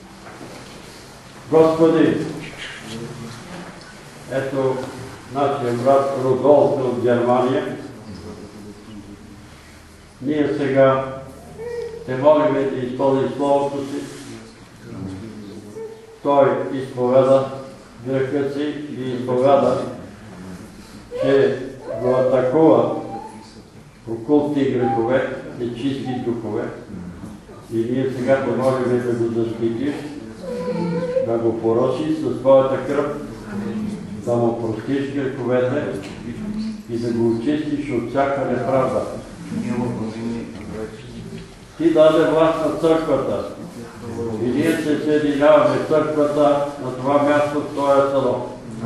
Господи, ето нашия брат Рудолф от Германия. Ние сега те молим да изпълни Словото си. Той изповяда греха си и изповяда, че го атакува окултни грехове, нечисти духове. И ние сега те молим да го защитиш, да го порочиш със своята кръв, да му простиш греховете и да го очистиш от всяка неправда. Ти даде власт на църквата и ние се съединяваме в църквата на това място в този салон.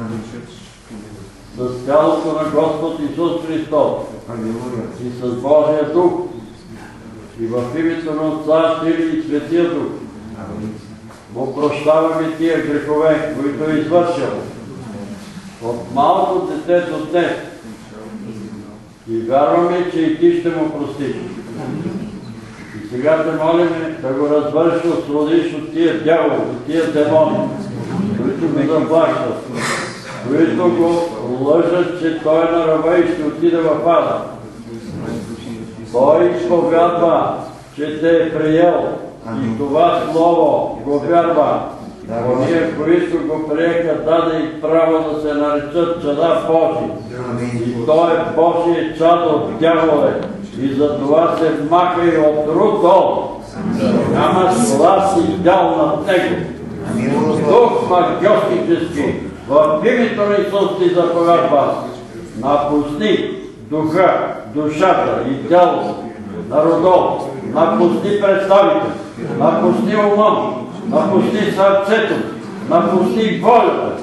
С тялото на Господ Исус Христос и с Божия Дух и в името на Отца, Сина и Светия Дух му прощаваме тия грехове, които е извършил от малко дете до днес и вярваме, че и ти ще му простиш. И сега те молиме да го развърши, освободиш от тия дяволи, от тия демони, които го заплащат, които го лъжат, че той е на ръба и ще отиде в ада. Той изповядва, че те е приел и това слово го вярва. Ние, които го приеха, даде и право да се наречат чада Божи. И той е Божие чадо от дяволе. И за това се маха и от Рудолф. Няма власт и дял над него. Дух магиотически, в името на Исус ти заповядва. Напусни духа, душата и тялото на Рудолф. Напусни представите, напусни ума, напусни сърцето, напусни волята.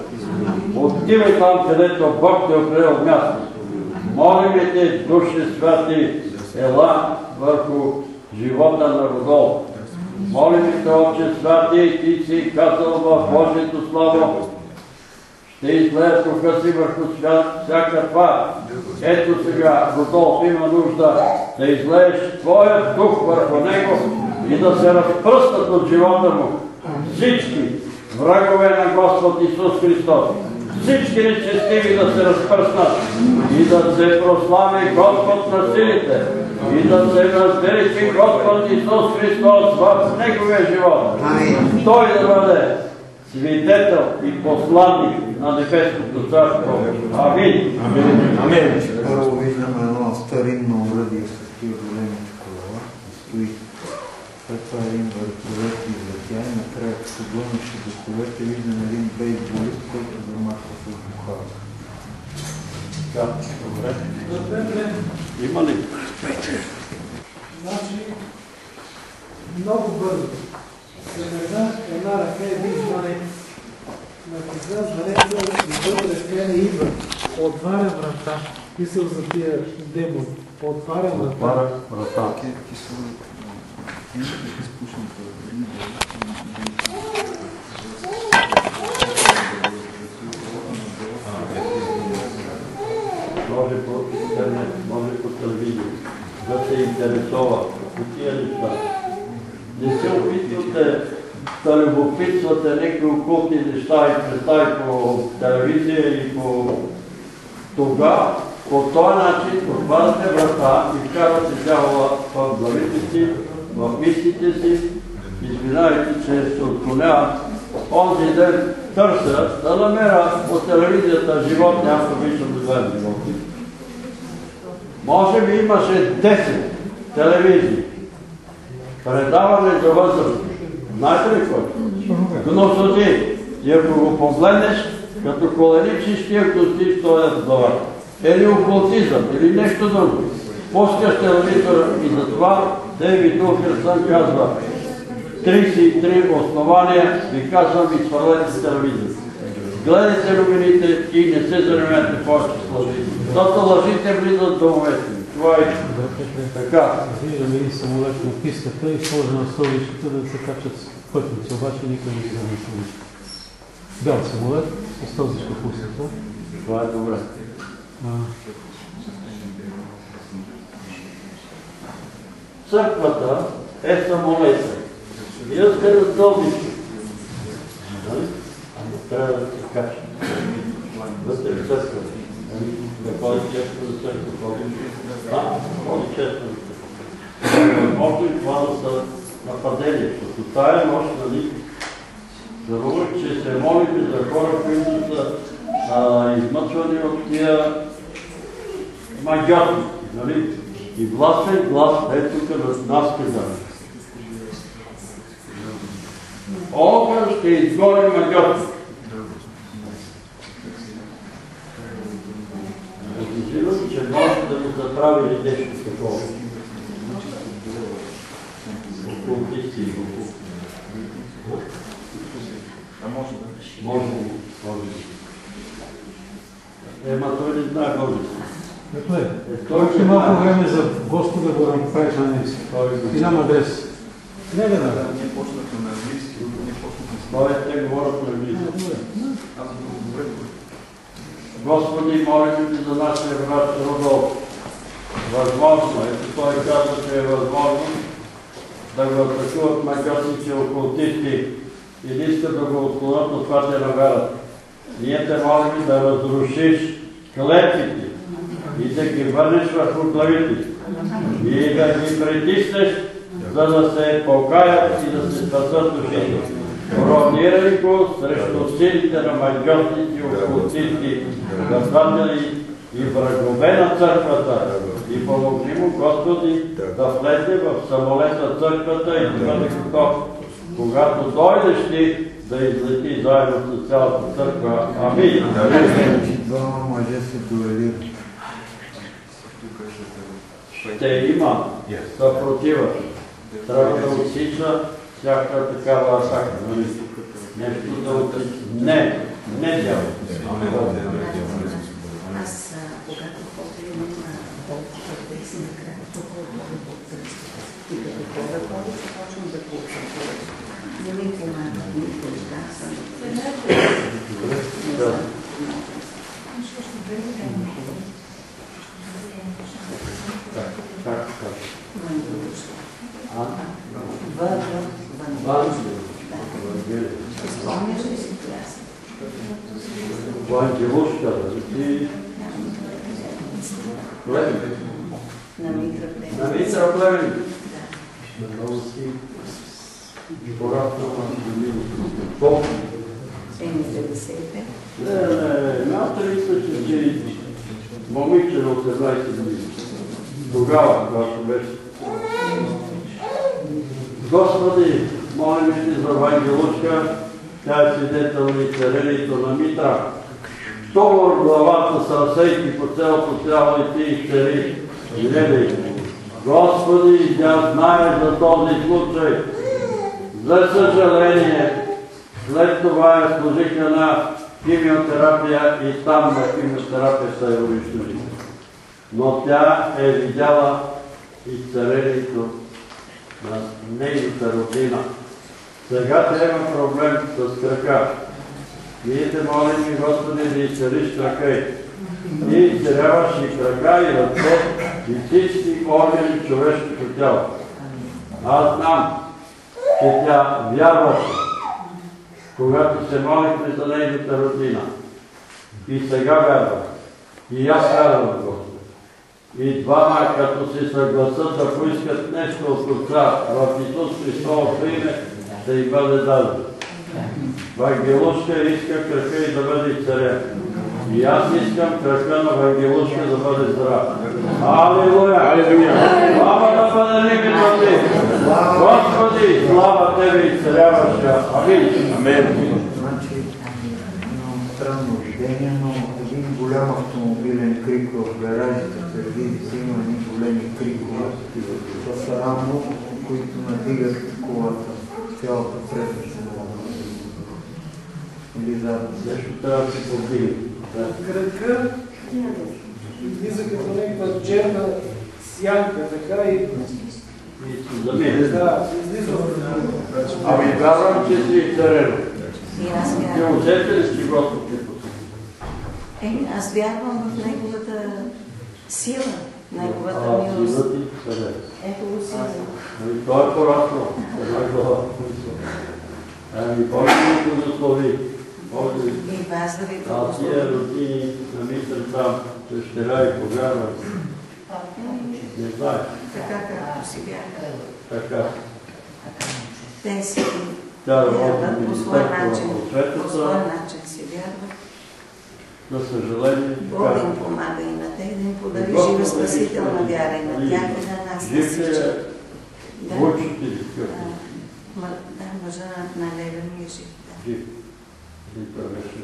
Отивай там, където Бог те определил място. Молим те, Душе Святи, ела върху живота на Родолф. Молим те, Отче святи, и ти си казал в Божието Слово, ще излезе духа си върху всяка твар. Ето сега, Родолф има нужда да излееш твоят дух върху него и да се разпръснат от живота му всички врагове на Господ Исус Христос. Всички нечестиви да се разпръснат и да се прослави Господ на силите и да се възвеличи Господ Исус Христос в неговия живот. Той да бъде свидетел и посланник на Небесното царство. Амин. Амин. Първо виждаме едно старинно уръдие с тия големите колела. Стои. След това един върховет излетя и накрая като гонеше до колете виждаме един бейсболист, който замахва с бухалка. Да, добре. Има ли? Значи, много бързо. Една ръка един звънец. На кога звънеца вътре ръка идва. Отваря врата. Писал за тия демони. Отваря врата. Може по интернет, може по телевизия, да се интересува от тия неща. Не се опитвате да любопитствате някакви окултни неща и представи по телевизия и по тогава. По този начин отваряте врата и вкарвате дявола в главите си, в мислите си, извинавайте, че се отклоняват. Онзи ден търся да намеря от телевизията живот, няма виждам да гледам животи. Може би имаше 10 телевизии. Предаване за възраст. Знаете ли кой? Гносоди. И ако го погледнеш, като коленичиш тия кости, стоят в главата. Или окултизъм, или нещо друго. Пускаш телевизора и затова Дейвид Уилкърсън казва 33 основания, ви казвам и свалете телевизора. Гледайте новините и не се занимавайте повече с лъжи. Защото лъжите влизат до момента. Това е така. Виждам един самолет на пистата и сложа на столичката да се качат пътници, обаче никой не ги взема столичката. Бял самолет с този шкапустата. Това е добре. Църквата е самолета. Вие сте на столбичка. Трябва да се кача. Вътре в църквата. Да ходи често за църква. Ходи често за църква. Може и това да са нападения. Защото тая нощ, нали, здравува, че се молите за хора, които са измъчвани от тия магиотни, нали? И властен глас е тук на нас казано. Огън ще изгори магиотни. Подозирам, че може да му заправили нещо такова. Окултисти и окултисти. Може би. Ема той не знае български. Ето е. Той малко време за Господа го направиш на немски. И нам адрес. Не да. Ние почнахме на английски, ние почнахме те говорят на английски. Господи, молим ти за нашия брат Родолф. Възможно е, той казва, че е възможно да го атакуват магиотници, окултисти и не искат да го отклонят от това те навярат. Ние те молим да разрушиш клетвите и да ги върнеш върху главите и да ги притиснеш, за да се покаят и да се спасат душите. Коронирай го срещу силите на магиотници, окултисти, газдатели и врагове на църквата. И помогни му, Господи, да влезе в самолета църквата и да бъде готов. Когато дойдеш ти, да излети заедно с цялата църква. Амин. Двама мъже се дуелират. Ще има съпротива. Трябва да отсича всяка такава атака. Нещо да отсича. Не дявол. Аз, когато ходим на болката, да си накрая, Спомняш ли си това? Ангелушка, ти... Плевен. На Митра Плевен. На Митра Плевен. Много си пораснала на години. Колко? 75. Не, мисля, че момиче на 18 години. Тогава, когато беше. Господи, молим ти за Ангелушка, тя е свидетел на царението на Митра. Штовър главата с разсейки по цялото тяло и ти изцели. Гледай. Господи, тя знае за този случай. За съжаление, след това я служиха на химиотерапия и там на химиотерапията я унищожиха. Но тя е видяла изцелението на нейната родина. Сега тя има проблем с крака. Ние те молим, Господи, да изцелиш крака й. И изцеляваш и крака, и ръце, и всички органи човешкото тяло. Аз знам, че тя вярваше, когато се молихме за нейната родина. И сега вярва. И аз вярвам, Господи. И двама, като се съгласат да поискат нещо от Отца в Исус Христовото име, ще им бъде дадено. Вангелушка иска крака и да бъде изцелен. И аз искам крака на Вангелушка да бъде здрав. Алилуя! Слава да бъде името ти! Господи, слава Тебе изцеляваща! Амин! Значи, странно видение, но един голям автомобилен крик в гаражите сервизите има едни големи крикове. Това са рамо, които надигат колата, цялата предна. Или задно. Нещо трябва да се повдигне. Кръка излиза като някаква черна сянка, така и... За мен. Да, излиза. Ами вярвам, че си изцелено. И аз Ти вярвам. усете ли си Господ ти посети? Аз вярвам в неговата сила, неговата милост. Сила ти къде? Ето го сила. Ами той е пораснал. Една глава. Ами Бог ни благослови. И вас да ви А тия родини на Митър там, дъщеря и повярват. Не знаеш. Така както си бяха. Така. Те си Тя вярват работи по своя начин. Министерството на По своя просветата. начин си вярват. За съжаление. Бог да им помага и на те, да им подари жива спасителна вяра и на тях и на нас. Жив ли е Войчо ти ли? Да, мъжа на Лева ми е жив. Жив. И това беше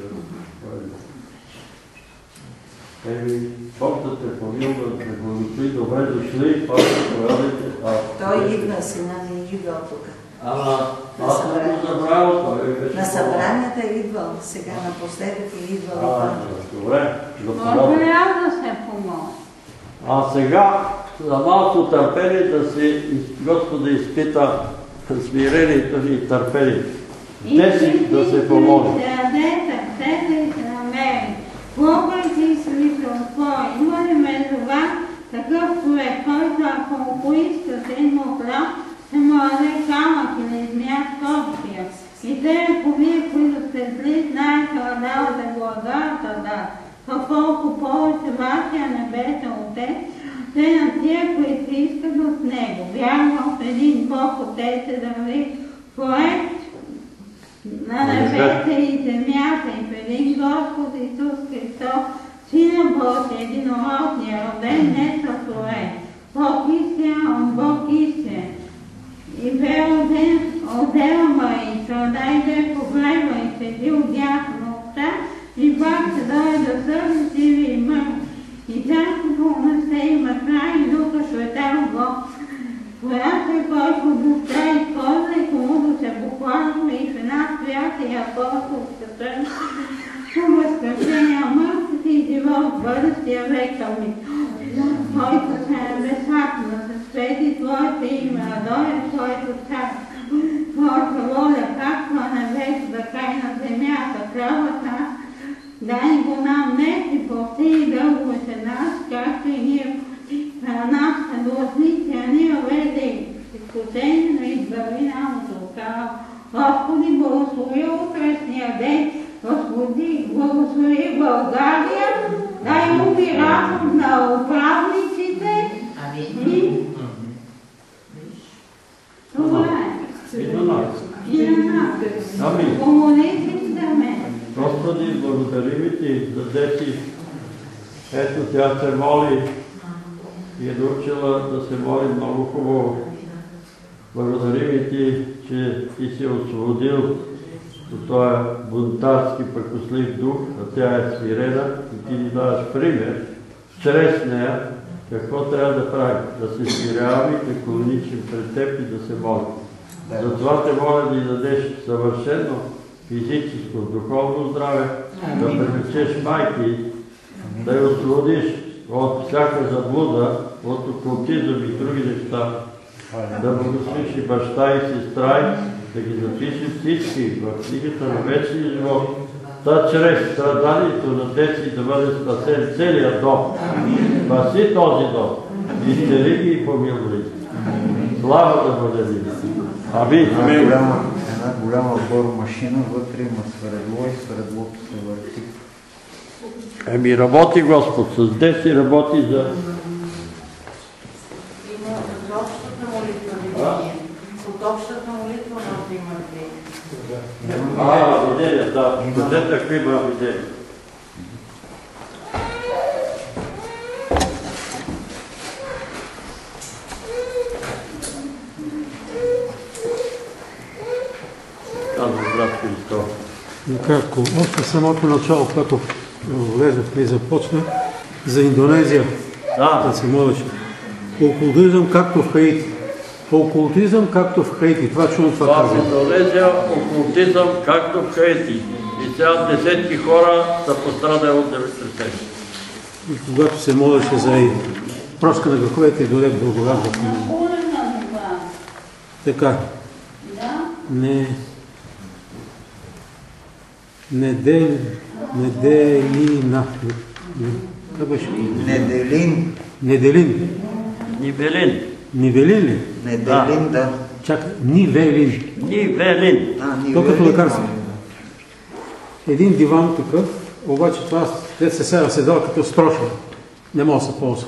Еми, Бог да те помилва, да те благослови, добре дошли, пак заповядайте. Той идва, сина ми идва тук. Аз съм го забравил, той беше... На събранията е идвал, сега напоследък е идвал. Добре, Може ли аз да се помоля? А сега, за малко търпение да си Господа изпита смирението ни и търпението. Те си да се помогнат. Дадете и се намери. Колкото и смисъл твой, има ли между вас такъв човек, който ако му поиска един храм, се му даде камък или змия в копия. И те, ако вие, които сте зли, знаете да давате благата, да. Колко повече вашия небесен Отец, те на тия, които искат от Него. Вярвам в един Бог Отец да ви проект на небето и земята и в един Господ Исус Христос, Сина Божия, единородния, роден, не сътворен. Бог истина, Бог истина. И бе роден от Дева Мария, страда и бе погребан и седи отдясно на Отца, и пак се дойде да съди живи и мъртви. И царството на се има край и Духа Света Бог, която е който Духа използва и комуто се похвалва и в една свята и апостолска църква, по възкресение мъртвите и живот в бъдещия век. Амин. Който се небесата, да се свети Твоето име, да дойде Твоето царство, Твоята воля, България, дай му ви разум на управниците и това е. И на нас. И на нас. Амин. Помолете за мен. Господи, благодарим Ти за дети. Ето тя се моли и е научила да се моли много хубаво. Благодарим Ти, че Ти си освободил от този бунтарски пакослив дух, а тя е смирена и Ти ни даваш пример чрез нея какво трябва да правим. Да се смиряваме, да клоничим пред Теб и да се молим. Затова те моля да ни дадеш съвършено физическо, духовно здраве, да привлечеш майки, да я освободиш от всяка заблуда, от окултизъм и други неща, да благословиш и баща и сестра и да ги запишеш всички в книгата на вечния живот, да чрез страданието на деца да бъде спасен целият дом. Спаси този дом, изцели ги и помилуй. Слава да бъде ви. Амин. Една голяма бормашина, вътре има свредло и свредлото се върти. Еми работи Господ, с деси работи за... Има за общата молитва видение. От общата молитва може да има видение. Видение, да. Където ако има видение. Накратко, още самото начало, когато влезахме и започна, за Индонезия, да се молиш. Окултизъм както в Хаити. Окултизъм както в Хаити. Това чувам това казва. В Индонезия окултизъм както в Хаити. И сега десетки хора са пострадали от земетресение. И когато се молеше за прошка на греховете и дойде благодат в него. Така. Неделина. Как беше? Неделин. Неделин. Нивелин. Нивелин ли? Неделин, да. Чакай, Нивелин. Нивелин. То като лекарство. Един диван такъв, обаче това се сега седал като строшен. Не може да се ползва.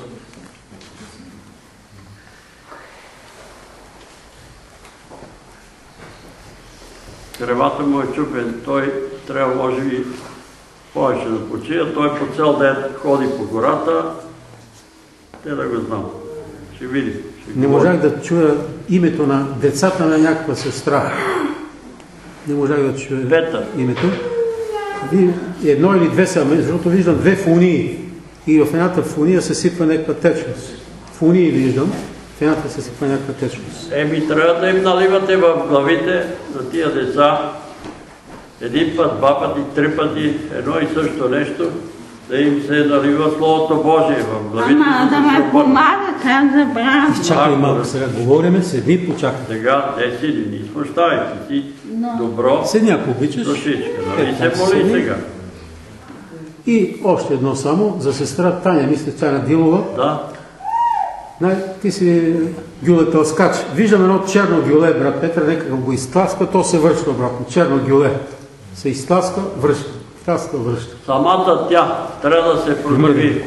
Кревата му е чупен. Той трябва, може би, повече да почива. Той по цял ден ходи по гората. Те да го знам. Ще видим. Не можах да чуя името на децата на някаква сестра. Не можах да чуя името. Едно или две са, защото виждам две фунии. И в едната фуния се сипва някаква течност. Фунии виждам, в едната се сипва някаква течност. Еми, трябва да им наливате в главите за тия деца един път, два пъти, три пъти, едно и също нещо, да им се налива Словото Божие в главите. Ама да ме помагат, аз забравям. Чакай малко сега, говориме, седни и почакай. Сега, не си, не смущавайте си. Добро. Седни, ако обичаш. Душичка, нали се моли сега. И още едно само, за сестра Таня, мисля, Таня Дилова. Да. Ти си гюлетелскач. Виждам едно черно гюле, брат Петър, нека го изтласка, то се връща обратно. Черно гюле. Се изтласка, връща. Изтласка, връща. Самата тя трябва да се противи.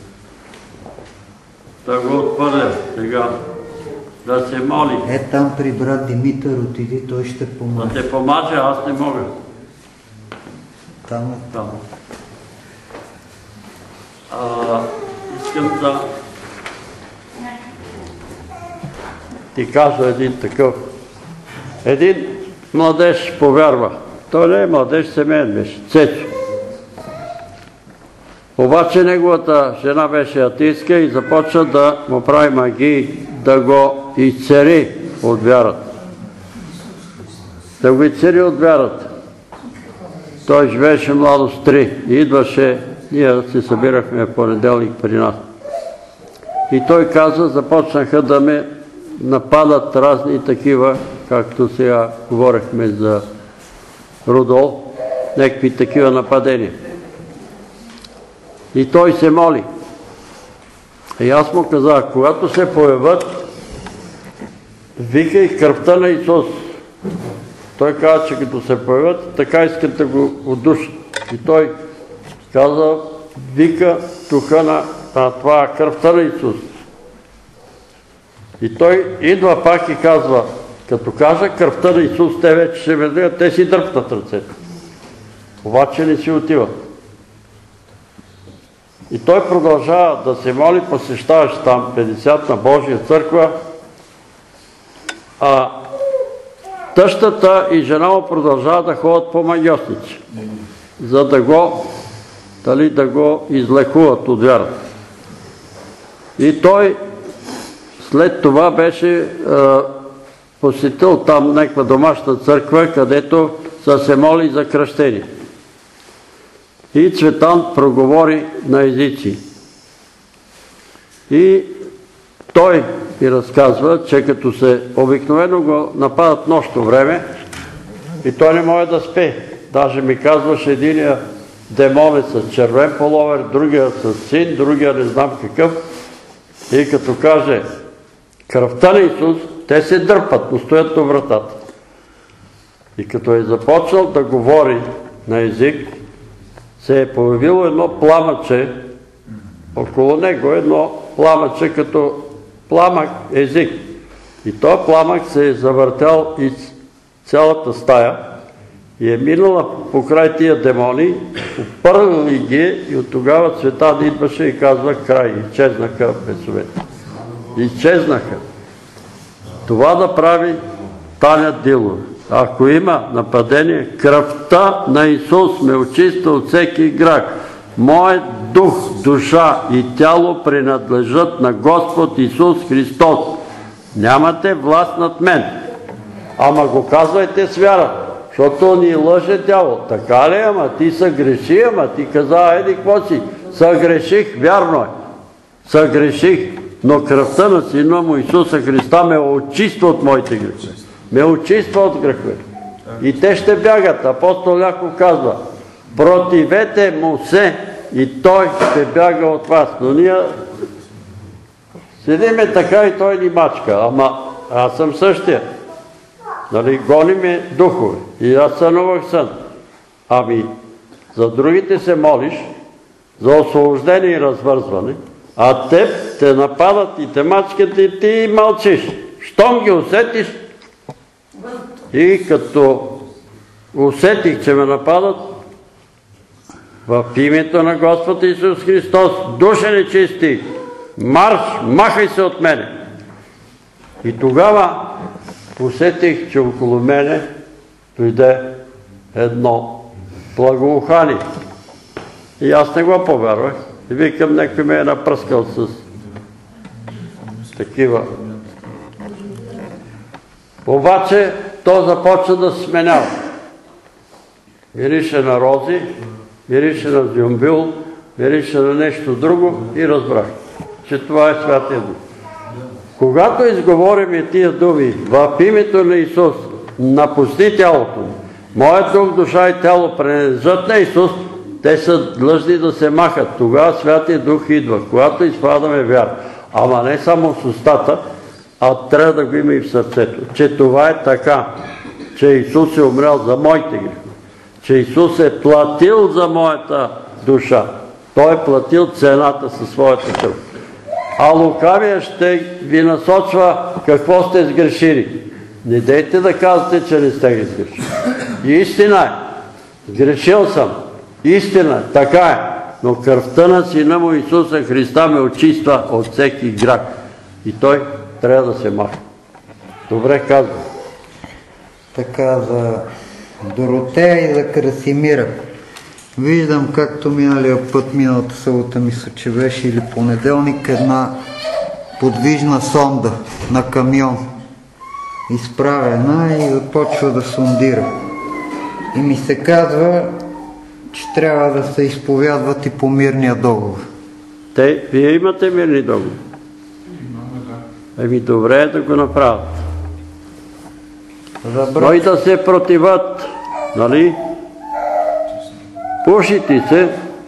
Да го отпърля сега. Да се моли. Там при брат Димитър отиди, той ще помага. Да те помаже, аз не мога. Там. Искам да ти кажа един такъв. Един младеж повярва. Той не е младеж, семейен беше. Цецо. Обаче неговата жена беше атеистка и започна да му прави магии, да го изцери от вярата. Да го изцери от вярата. Той живееше младост 3 и идваше, ние се събирахме в понеделник при нас. И той каза, започнаха да ме нападат разни такива, както сега говорихме за Рудол, някакви такива нападения. И той се моли. И аз му казах, когато се появят, викай кръвта на Исус. Той каза, че като се появят, така искат да го удушат. И той каза, вика духа на това кръвта на Исус. И той идва пак и казва, като кажа кръвта на Исус, те вече ще веднага, те си дръпнат ръцете. Обаче не си отиват. И той продължава да се моли, посещаващ там 50 на Божия църква, а тъщата и жена му продължават да ходят по магьосници, за да го излекуват от вярата. И той след това беше посетил там някаква домашна църква, където са се моли за кръщение. И Цветан проговори на езици. И той ми разказва, че като се обикновено го нападат нощно време и той не може да спе. Даже ми казваше, единия демон е с червен половер, другия с син, другия не знам какъв. И като каже кръвта на Исус, те се дърпат, но стоят до вратата. И като е започнал да говори на език, се е появило едно пламъче около него, едно пламъче като пламък език. И този пламък се е завъртял из цялата стая и е минала покрай тия демони, опърли ги и от тогава Цветан идваше и казва край. Изчезнаха бесовете. Изчезнаха. Това да прави Таня Дилова. Ако има нападение, кръвта на Исус ме очиства от всеки грях. Моят дух, душа и тяло принадлежат на Господ Исус Христос. Нямате власт над мен. Ама го казвайте с вяра, защото ни лъже дявол. Така ли? Ама ти съгреши, ама ти каза, еди, какво си? Съгреших, вярно е. Съгреших, но кръвта на Сина му Исуса Христа ме очиства от моите грехове. Ме очиства от грехове. И те ще бягат. Апостол Яков казва, противете му се и той ще бяга от вас. Но ние седиме така и той ни мачка. Ама аз съм същия. Нали, гони ме духове. И аз сънувах сън. Ами, за другите се молиш, за освобождение и развързване, а теб те нападат и те мачкат и ти мълчиш. Щом ги усетиш, и като усетих, че ме нападат, в името на Господ Исус Христос, душа нечисти, марш, махай се от мене. И тогава усетих, че около мене дойде едно благоухание. И аз не го повярвах. И викам, някой ме е напръскал с такива. Обаче то започна да се сменява. Мирише на рози, мирише на зюмбил, мирише на нещо друго и разбрах, че това е Святия Дух. Когато изговорим тия думи в името на Исус, напусни тялото ми, моят дух, душа и тяло принадлежат на Исус, те са длъжни да се махат. Тогава Святия Дух идва, когато изпадаме вяра. Ама не само с устата, а трябва да го има и в сърцето. Че това е така, че Исус е умрял за моите грехове, че Исус е платил за моята душа. Той е платил цената със своята кръв. А лукавия ще ви насочва какво сте сгрешили. Не дейте да казвате, че не сте ги сгрешили. Истина е. Сгрешил съм. Истина е. Така е. Но кръвта на Сина му Исуса Христа ме очиства от всеки грях. И той трябва да се маха. Добре казва. Така за Доротея и за Красимира. Виждам, както миналия път, миналата събота мисля, че беше или понеделник, една подвижна сонда на камион. Изправена и започва да сондира. И ми се казва, че трябва да се изповядват и по мирния договор. Вие имате мирни договори? Еми добре е да го направят. Но и да се противат, нали? Пушите се.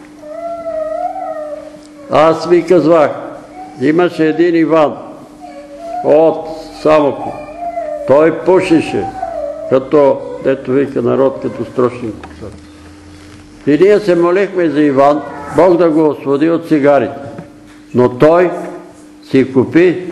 Аз ви казвах, имаше един Иван от Самоков. Той пушише, като, дето вика народ, като строчник. И ние се молихме за Иван, Бог да го освободи от цигарите. Но той си купи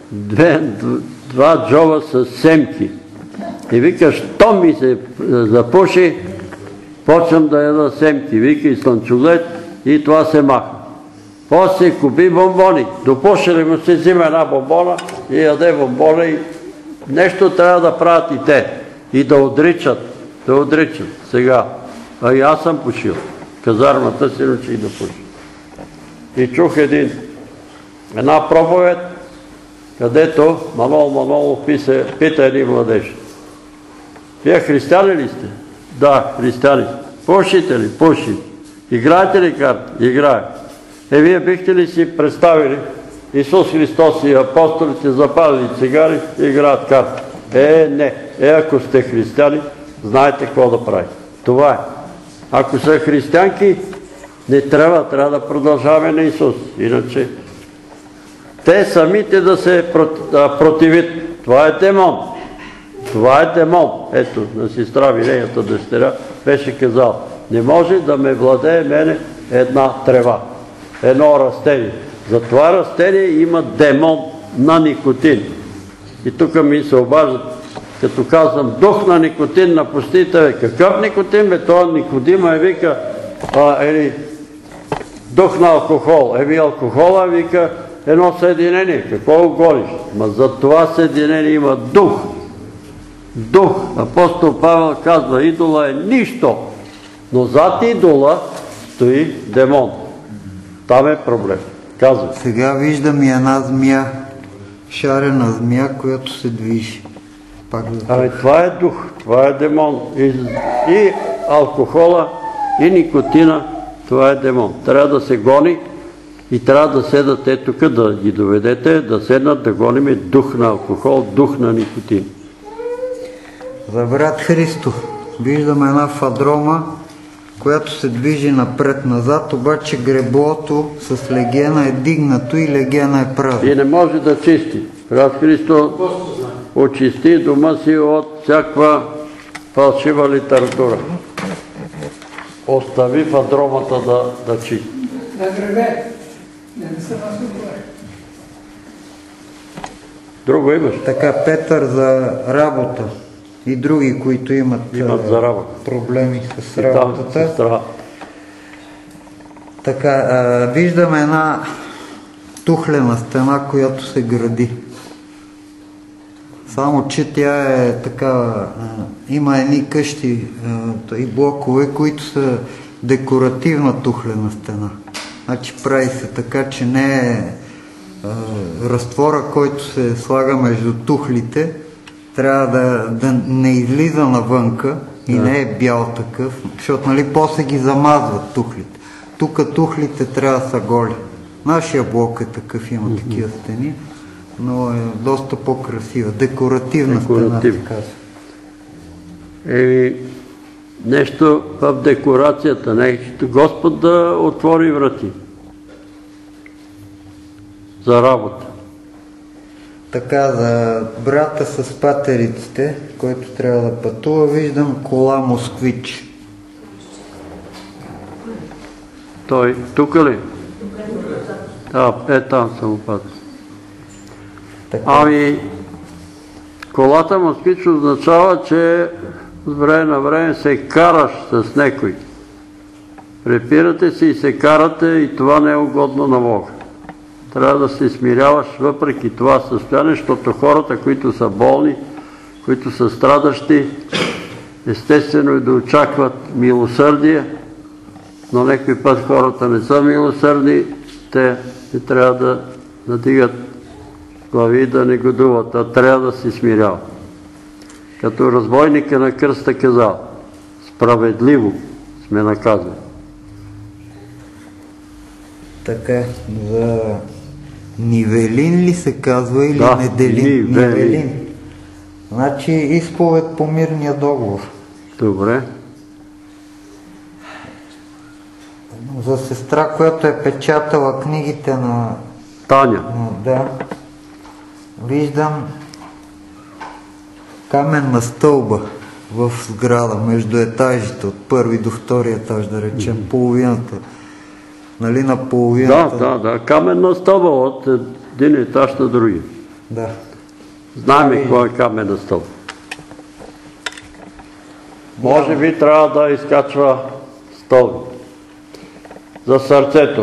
два джоба с семки. И вика, що ми се запуши, почвам да яда семки. Вика и слънчоглед и това се маха. После купи бомбони. Допушили му се, взима една бомбона и яде бомбона и нещо трябва да правят и те. И да отричат. Да отричат. Сега. А и аз съм пушил. Казармата си научих да пуша. И чух една проповед, където Манол пита един младеж. Вие християни ли сте? Да, християни. Пушите ли? Пушите. Играете ли карти? Играе. Вие бихте ли си представили Исус Христос и апостолите запалили цигари и играят карти? Не. Ако сте християни, знаете какво да правите. Това е. Ако са християнки, не трябва да продължаваме на Исус. Иначе те самите да се противят. Това е демон. Това е демон. Ето, на сестра Винеята дъщеря беше казал, не може да ме владее мене една трева, едно растение. За това растение има демон на никотин. И тук ми се обаждат, като казвам дух на никотин, напустите, какъв никотин бе? Това Никодима вика, дух на алкохол. Алкохола вика едно съединение. Какво го гониш? Ма за това съединение има дух. Дух. Апостол Павел казва, идола е нищо. Но зад идола стои демон. Там е проблем. Казва. Сега виждам и една змия, шарена змия, която се движи. Това е дух, това е демон. И алкохола, и никотина, това е демон. Трябва да се гони и трябва да седат тук, да ги доведете, да седнат, да гониме дух на алкохол, дух на никотин. За брат Христо, виждам една фадрома, която се движи напред-назад, обаче греблото с легена е дигнато и легена е празна. И не може да чисти. Брат Христо, очисти дома си от всякаква фалшива литература. Остави фадромата да чисти. Да гребе. Не се вас отговаря. Друго имаш? Така, Петър за работа и други, които имат проблеми с работата. Така, виждаме една тухлена стена, която се гради. Само че тя е такава, има едни къщи и блокове, които са декоративна тухлена стена. Значи прави се така, че не е разтвора, който се слага между тухлите, трябва да не излиза навънка и не е бял такъв, защото после ги замазват тухлите. Тук тухлите трябва да са голи. Нашия блок е такъв, има такива стени, но е доста по-красива. Декоративна стена, така се. Нещо в декорацията, нещо Господ да отвори врати за работа. Така, за брата с патериците, който трябва да пътува, виждам кола Москвич. Той тук ли? Там съм опадал. Колата Москвич означава, че с време на време се караш с некой. Препирате се и се карате и това не е угодно на Бога. Трябва да се смиряваш въпреки това състояние, защото хората, които са болни, които са страдащи, естествено и да очакват милосърдие, но някой път хората не са милосърдни, те не трябва да надигат глави и да негодуват, а трябва да се смиряват. Като разбойника на кръста казал, справедливо сме наказани. Така, за Нивелин ли се казва или Неделин? Нивелин. Значи изповед по мирния договор. Добре. За сестра, която е печатала книгите на Таня. Да. Виждам каменна стълба. в сграда, между етажите, от първи до втори етаж, да речем, половината. Нали, на половината? Да, каменна стълба от един етаж на други. Да. Знаем какво е каменна стълба. Може би трябва да изкачва стълби. За сърцето.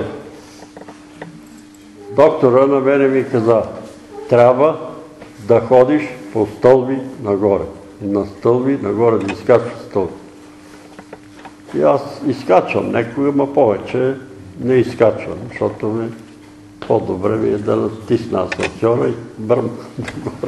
Доктора на мене ми каза, трябва да ходиш по стълби нагоре. На стълби нагоре да изкачваш стълби. И аз изкачвам, някога, ма повече не изкачвам, защото по-добре ми е да натисна асансьора и бърна нагоре.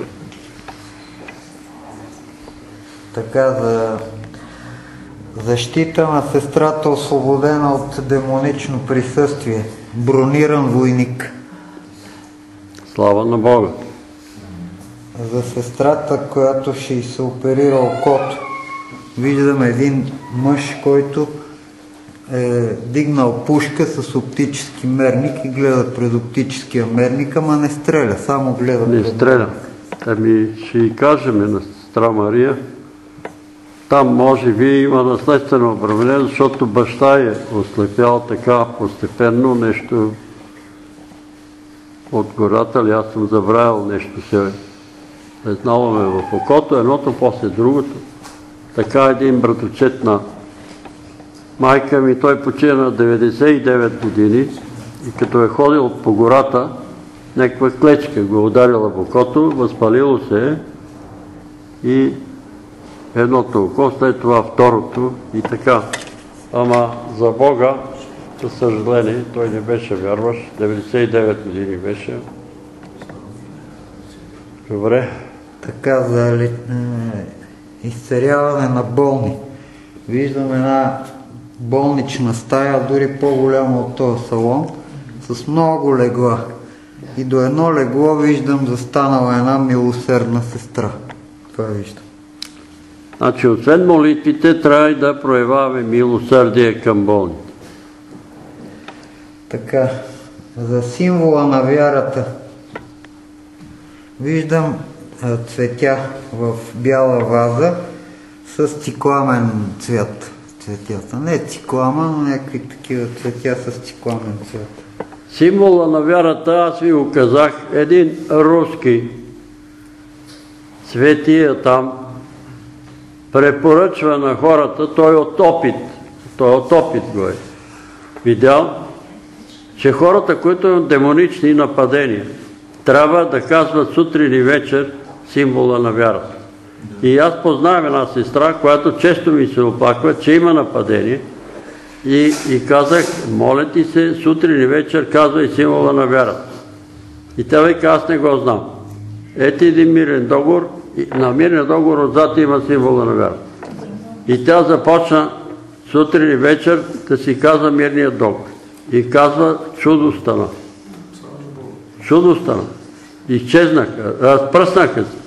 Така, за защита на сестрата, освободена от демонично присъствие. Брониран войник. Слава на Бога! За сестрата, която ще й се оперира окото. Виждам един мъж, който е дигнал пушка с оптически мерник и гледа пред оптическия мерник, ама не стреля, само гледа не стреля. Ами ще й кажем на сестра Мария, там може би има наследствено управление, защото баща е ослепял така постепенно нещо от гората, ли аз съм забравил нещо се знаваме в окото, едното после другото. Така един братовчет на майка ми, той почина на 99 години и като е ходил по гората, някаква клечка го ударила в окото, възпалило се и едното око, след това второто и така. Ама за Бога, за съжаление, той не беше вярващ, 99 години беше. Добре. Така, за изцеряване на болни. Виждам една болнична стая, дори по-голяма от този салон, с много легла. И до едно легло виждам застанала една милосърдна сестра. Това виждам. Значи, освен молитвите, трябва и да проявяваме милосърдие към болните. Така, за символа на вярата виждам цветя в бяла ваза с цикламен цвят. Цветята. Не цикламен, но някакви такива цветя с цикламен цвят. Символа на вярата, аз ви го казах, един руски светия там препоръчва на хората, той от опит го е видял, че хората, които имат демонични нападения, трябва да казват сутрин и вечер символа на вярата. И аз познавам една сестра, която често ми се оплаква, че има нападение и казах, моля ти се, сутрин и вечер казвай символа на вярата. И тя вика, аз не го знам. Ето един мирен договор, на мирен договор отзад има символа на вярата. И тя започна сутрин и вечер да си казва мирния договор. И казва, чудо стана. Чудо стана. Изчезнаха, разпръснаха се.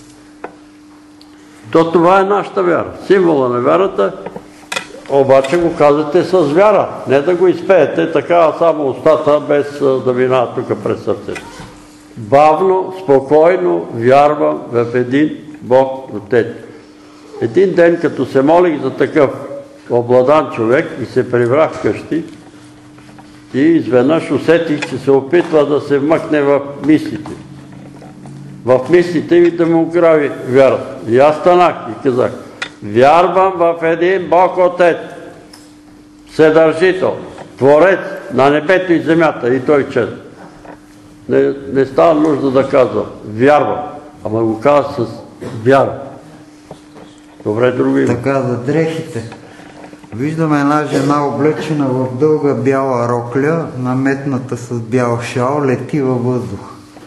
То това е нашата вяра. Символа на вярата, обаче го казвате с вяра. Не да го изпеете така само устата, без да минава тук през сърцето. Бавно, спокойно вярвам в един Бог Отец. Един ден, като се молих за такъв обладан човек и се прибрах вкъщи, и изведнъж усетих, че се опитва да се вмъкне в мислите. В мислите ми да му крави вярата. И аз станах и казах, вярвам в един Бог Отец, Вседържител, Творец на небето и земята. И той чете. Не става нужда да казвам, вярвам, ама го казва с вяра. Добре, други има. Така, за дрехите. Виждаме една жена облечена в дълга бяла рокля, наметната с бял шал, лети във въздух.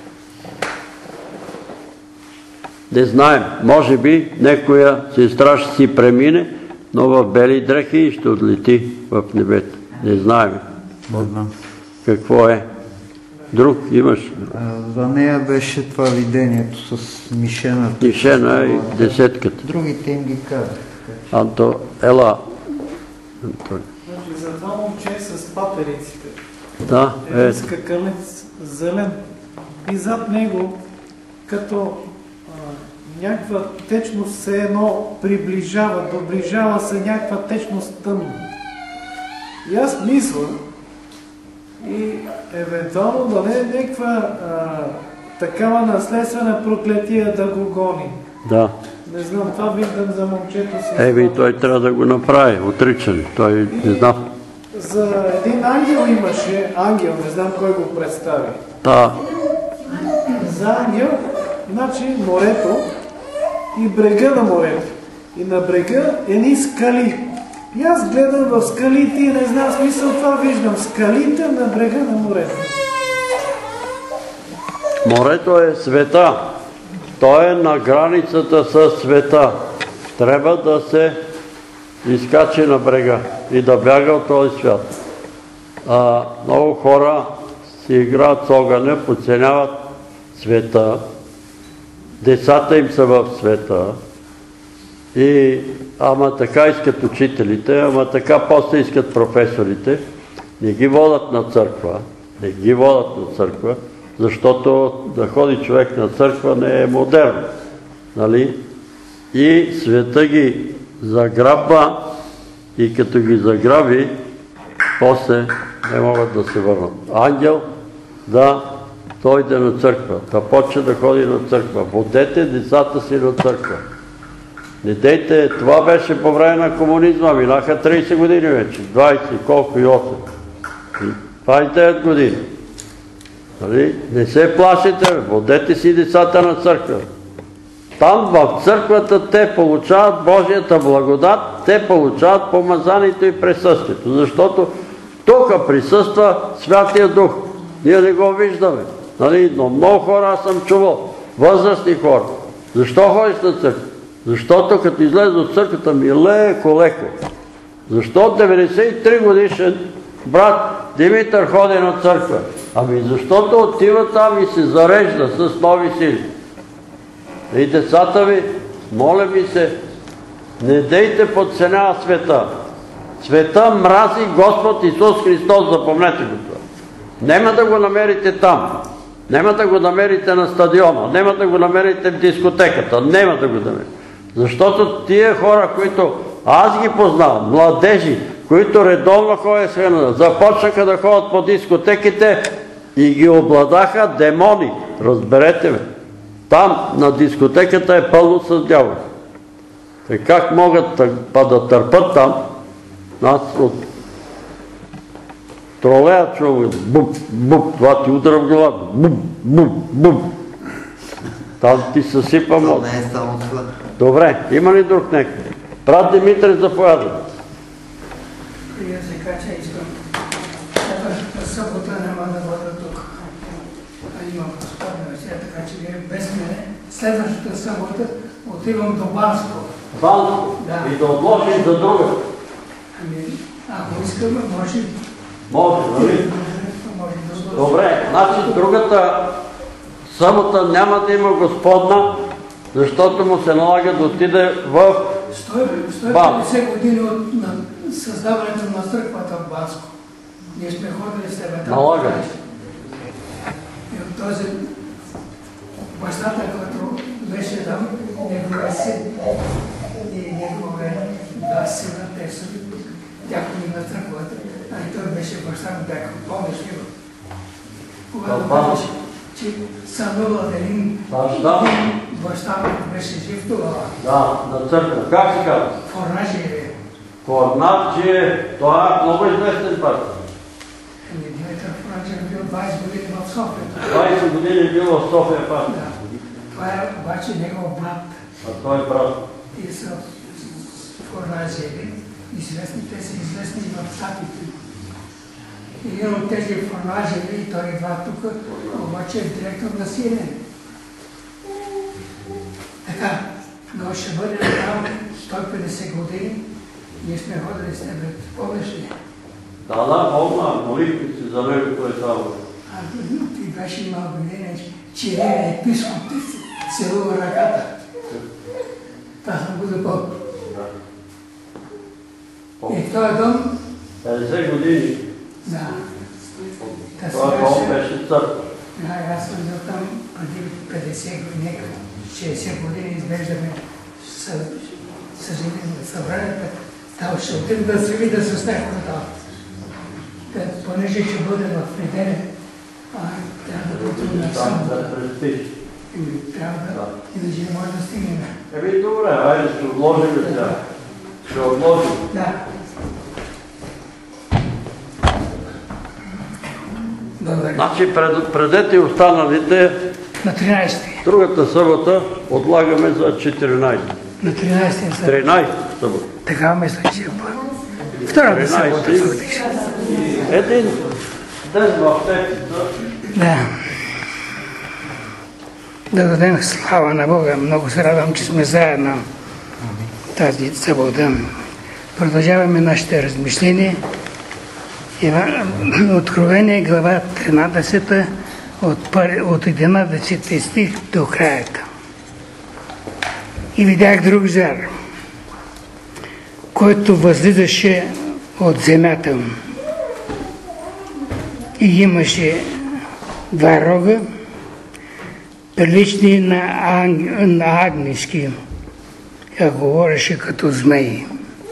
Не знаем. Може би някоя сестра ще си премине, но в бели дрехи и ще отлети в небето. Не знаем. Какво е? Друг имаш? За нея беше това видението с мишената. Мишена и десетката. Другите им ги казах. Анто, ела. Значи за това момче с папериците. Да, е. Скакалец зелен. И зад него, като някаква течност все едно приближава, доближава се някаква течност тъмна. И аз мисля, и евентуално да не е някаква такава наследствена проклетия да го гони. Да. Не знам, това виждам за момчето си. Той трябва да го направи, отричане. Той не знам. За един ангел имаше, ангел, не знам кой го представи. Да. За ангел, значи морето и брега на морето. И на брега едни скали. И аз гледам в скалите и не знам смисъл, това виждам. Скалите на брега на морето. Морето е света. Той е на границата със света. Трябва да се изкачи на брега и да бяга от този свят. Много хора си играят с огъня, подценяват света. Децата им са в света. Ама така искат учителите, ама така после искат професорите. Не ги водят на църква. Не ги водят на църква, защото да ходи човек на църква не е модерно. Нали? И света ги заграбва и като ги заграби, после не могат да се върнат. Ангел да дойде на църква, да почне да ходи на църква. Водете децата си на църква. Не дейте, това беше по време на комунизма, минаха 30 години вече, 20, колко и 8. 29 години. Не се плашите, водете си децата на църква. Там в църквата те получават Божията благодат, те получават помазанието и присъствието, защото тук присъства Святия Дух. Ние не го виждаме, но много хора аз съм чувал, възрастни хора. Защо ходиш на църква? Защото като излезе от църквата ми леко. Защо 93 годишен брат Димитър ходи на църква? Защото отива там и се зарежда с нови сили. И децата ви, моля ви се, не дейте подценява света. Света мрази Господ Исус Христос, запомнете го това. Нема да го намерите там. Нема да го намерите на стадиона. Нема да го намерите в дискотеката. Нема да го намерите. Защото тия хора, които аз ги познавам, младежи, които редовно ходят с храна, започнаха да ходят по дискотеките и ги обладаха демони. Разберете ме. Там на дискотеката е пълно с дяволи. Как могат да търпат там? Аз от тролея чувам, бум, това ти удара в главата, бум. Там ти съсипа мозък. Добре, има ли друг някой? Брат Димитър, заповядай. Прия се кача, искам. Следващата събота няма да бъда тук. Имам господна сега, така че вие без мене. Следващата събота отивам до Банско. Банско? Да. И да отложим за друга? Ако искаме, може. Може, нали? Добре, значи другата събота няма да има Господна, защото му се налага да отиде в 150 години от създаването на църквата в Банско. Ние сме ходили с тебе там. Налага. И от този бащата, който беше там, неговия син и неговия сина, те са дякони на църквата. А и той беше баща ми, дякон, помниш ли го? Когато беше, че сънувал един баща ми беше жив тогава. Да, на църква. Как се казва? Форнаджиев. Форнаджиев, това е много известен път. Димитър Форнаджиев бил 20 години в София. 20 години бил в София път. Да. Това е обаче негов брат. А той е брат. И са Форнаджиеви. Те са известни в Штатите. Един от тези Форнаджиеви, и той идва тук, обаче е директор на Сирен. Така, но ще бъде там 150 години. Ние сме ходили с тебе. Помниш ли? Да, молихме си за него, той там. Ти беше имал мнение, че е епископ, ти целува ръката. Та съм го запомнил. И в този дом... 50 години. Да. Това дом беше църква. Да, аз съм бил там преди 50 години. 60 години изглеждаме събранията, там ще отидем да се видя с някой там. Понеже ще бъде в неделя, трябва да бъде на само. Трябва да, иначе не може да стигнем. Добре, айде ще отложим сега. Ще отложим. Да. Значи предете останалите на 13. Другата събота отлагаме за 14. На 13 събота. 13 събота. Така мисля, че е втората събота. Един ден в текста. Да. Да дадем слава на Бога. Много се радвам, че сме заедно тази събота. Продължаваме нашите размишления. Откровение, глава 13, от 11 стих до краята. И видях друг звяр, който възлизаше от земята. И имаше два рога, прилични на агнешки, а говореше като змеи.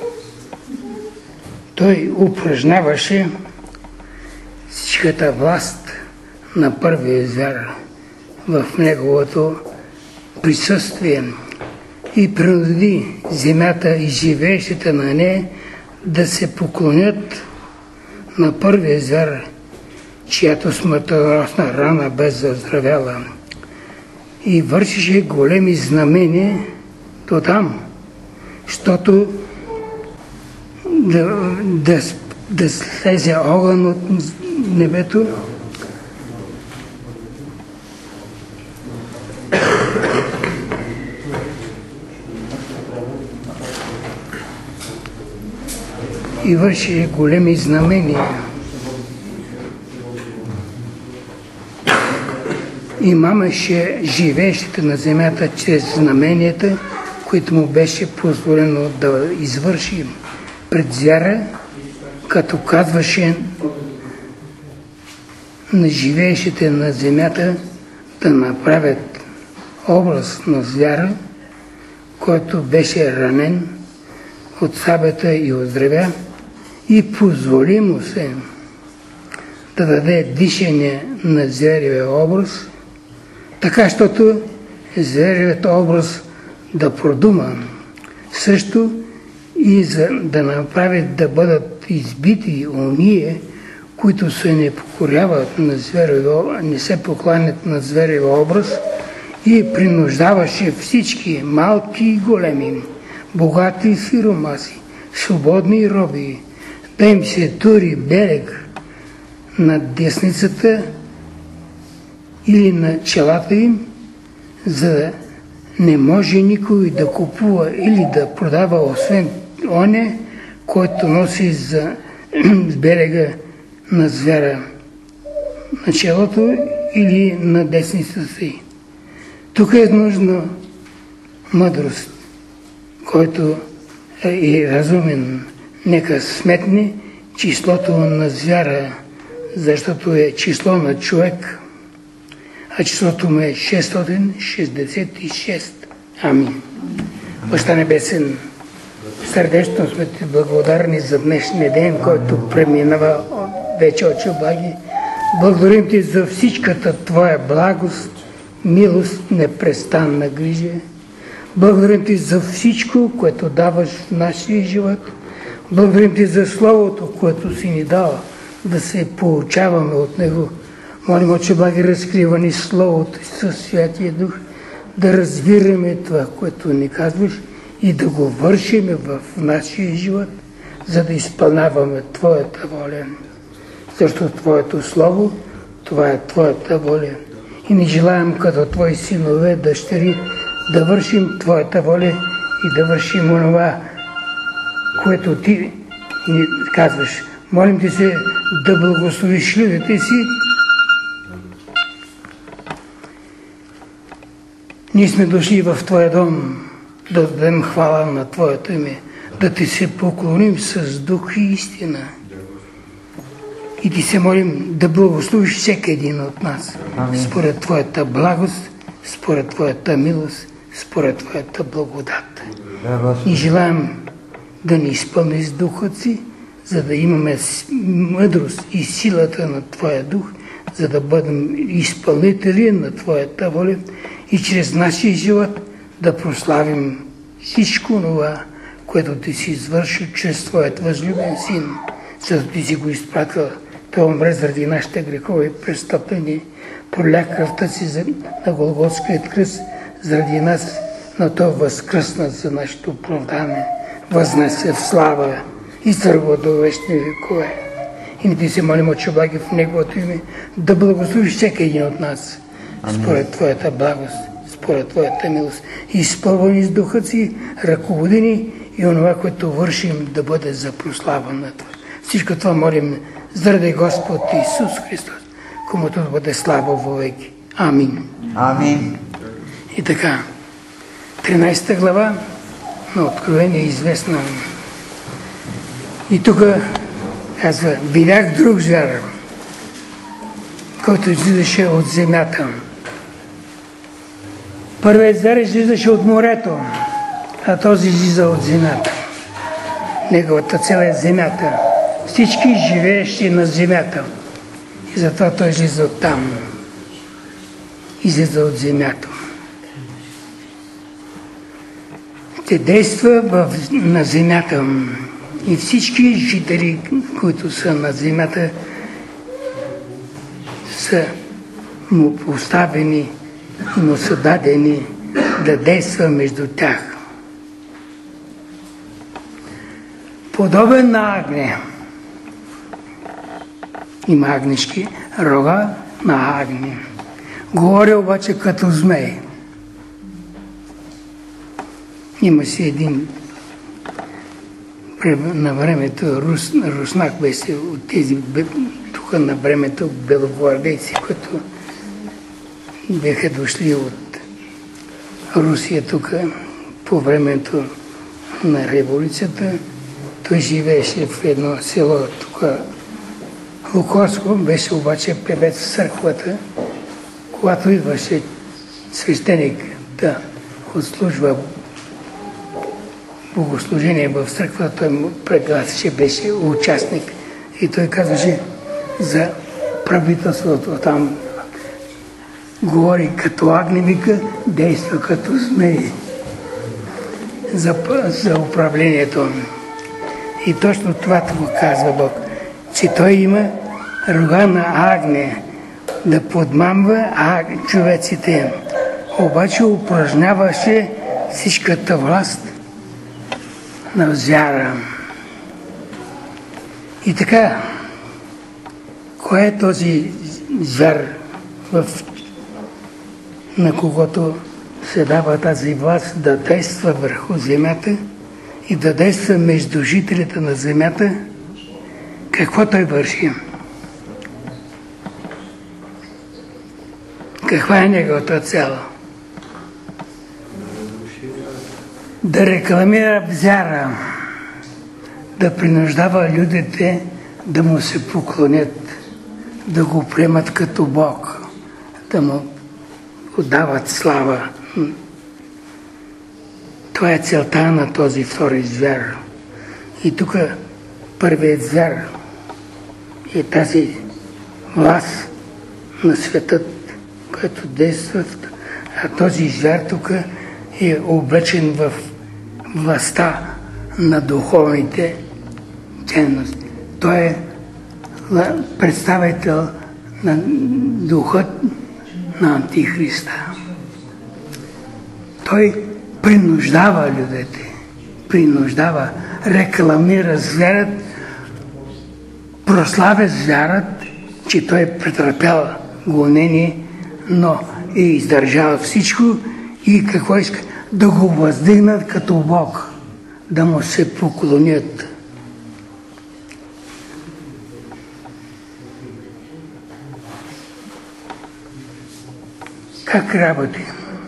Той упражняваше всичката власт на първия звяр в неговото присъствие и принуди земята и живеещите на нея да се поклонят на първия звяр, чиято смъртоносна рана бе заздравяла, и вършеше големи знамения до там, щото да слезе огън от небето и върши големи знамения. И мамеше живеещите на земята чрез знаменията, които му беше позволено да извърши пред звяра, като казваше на живеещите на земята да направят образ на звяра, който беше ранен от сабята и оздравя, и позволи му се да даде дишане на зверевия образ, така, щото зверевият образ да продума. Също и за да направят да бъдат избити оние, които се не покоряват на зверевия, не се покланят на зверевия образ, и принуждаваше всички, малки и големи, богати и сиромаси, свободни и роби, да им се тури белег на десницата или на челата им, за да не може никой да купува или да продава, освен оне, който носи за белега на звяра на челото или на десницата си. Тук е нужна мъдрост, който е разумен. Нека сметне числото на звяра, защото е число на човек, а числото му е 666. Амин. Баща Небесен, сърдечно сме ти благодарни за днешния ден, който преминава вече от облаги. Благодарим ти за всичката твоя благост, милост, непрестанна грижа. Благодарим ти за всичко, което даваш в нашия живот. Благодарим ти за Словото, което си ни дал, да се получаваме от него. Молим, Отче благи, разкрива ни Словото със Святия Дух, да разбираме това, което ни казваш, и да го вършиме в нашия живот, за да изпълняваме Твоята воля. Защото Твоето Слово, това е Твоята воля. И не желаем като Твои синове, дъщери, да вършим Твоята воля и да вършим онова, което Ти ни казваш. Молим Ти се да благословиш людите си. Ние сме дошли в Твоя дом да дадем хвала на Твоето име, да Ти се поклоним с дух и истина. И Ти се молим да благословиш всеки един от нас, според Твоята благост, според Твоята милост според Твоята благодат. И желаем да ни изпълни с Духът си, за да имаме мъдрост и силата на Твоя Дух, за да бъдем изпълнители на Твоята воля и чрез нашия живот да прославим всичко това, което Ти си извършил чрез Твоят възлюбен Син, защото Ти си го изпратил. Той умре заради нашите грехове и престъпления, проля кръвта си на Голготският кръст заради нас, но Той възкръсна за нашето оправдание, възнесе в слава и църква до вечни векове. И не Ти се молим, Отче благи, в Неговото име да благословиш всеки един от нас, според Твоята благост, според Твоята милост, изпълвани с Духът си, ръководени и онова, което вършим, да бъде за прослава на Това. Всичко това молим заради Господ Исус Христос, комуто да бъде слава вовеки. Амин. Амин. И така, 13 глава на Откровение е известна. И тук казва, видях друг звяр, който излизаше от земята. Първият звяр излизаше от морето, а този излиза от земята. Неговата цел е земята. Всички живеещи на земята. И затова той излиза от там. Излиза от земята. Те действа на земята. И всички жители, които са на земята, са му поставени и му са дадени да действа между тях. Подобен на агне. Има агнешки рога на агне. Говори обаче като змей. Има си един на времето руснак беше от тези тук на времето белогвардейци, които бяха дошли от Русия тук по времето на революцията. Той живееше в едно село тук Лукорско, беше обаче певец в църквата. Когато идваше свещеник да отслужва богослужение в църквата, той му прегласеше, беше участник. И той казваше за правителството там. Говори като агневика, действа като змей за управлението. И точно това го казва Бог, че той има рога на агне, да подмамва човеците. Обаче упражняваше всичката власт на звяра. И така, кой е този звяр, на когото се дава тази власт да действа върху земята и да действа между жителите на земята? Какво той върши? Каква е неговата цел? Да рекламира вяра, да принуждава людите да му се поклонят, да го приемат като Бог, да му отдават слава. Това е целта на този втори звяр. И тук първият звяр е тази власт на светът, който действа, а този звяр тук е облечен в властта на духовните ценности. Той е представител на духът на Антихриста. Той принуждава людите, рекламира звярат, прославя звярат, че той е претърпял гонение, но е издържал всичко и какво иска? Да го въздигнат като Бог, да му се поклонят. Как работи?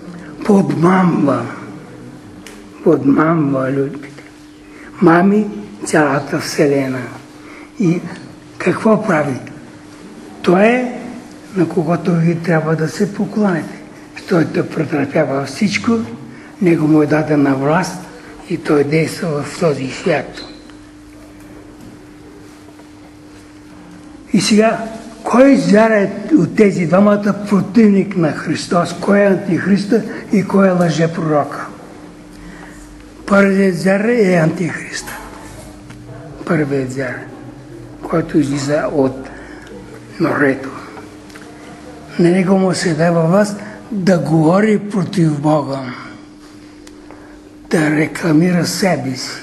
Подмамва людите. Мами цялата вселена. И какво прави? Той е, на когото ви трябва да се поклоните. Той да претърпява всичко, него му е дадена власт и той действа в този свят. И сега, кой звяра е от тези двамата противник на Христос? Кой е антихриста и кой е лъжепророка? Първият звяр е антихриста. Първият звяр, който излиза от морето. На него му се дава власт да говори против Бога, да рекламира себе си.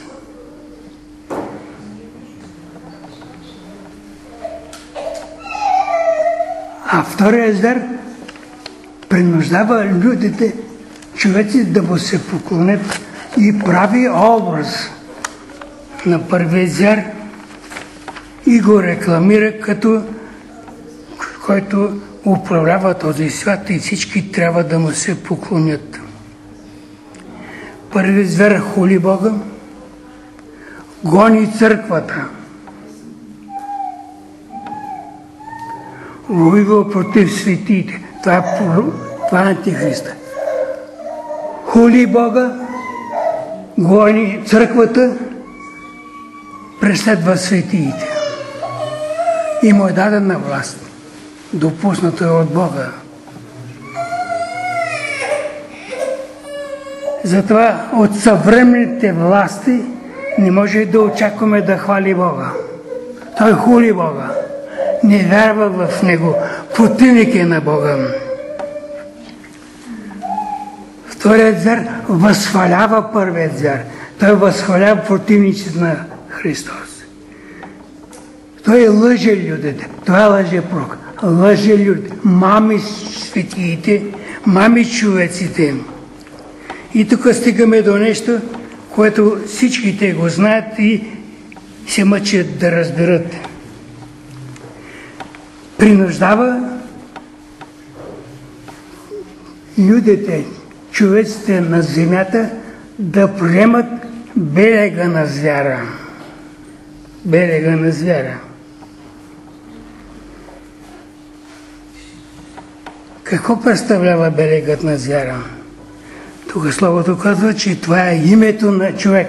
А вторият звяр принуждава людите, човеци да му се поклонят и прави образ на първия звяр и го рекламира като който управлява този свят и всички трябва да му се поклонят. Първият звяр хули Бога, гони църквата, воюва против светиите. Това е антихриста. Хули Бога, гони църквата, преследва светиите. И му е дадена власт. Допуснато е от Бога. Затова от съвременните власти не може да очакваме да хвали Бога. Той хули Бога. Не вярва в Него. Противник е на Бога. Вторият звяр възхвалява първият звяр. Той възхвалява противниците на Христос. Той лъже людите. Това е лъжепророк. Лъже людите. Мами светиите, мами човеците. И тук стигаме до нещо, което всичките го знаят и се мъчат да разберат. Принуждава людите, човеците на земята да приемат белега на звяра. Белега на звяра. Какво представлява белегът на звяра? Тук словото казва, че това е името на човек.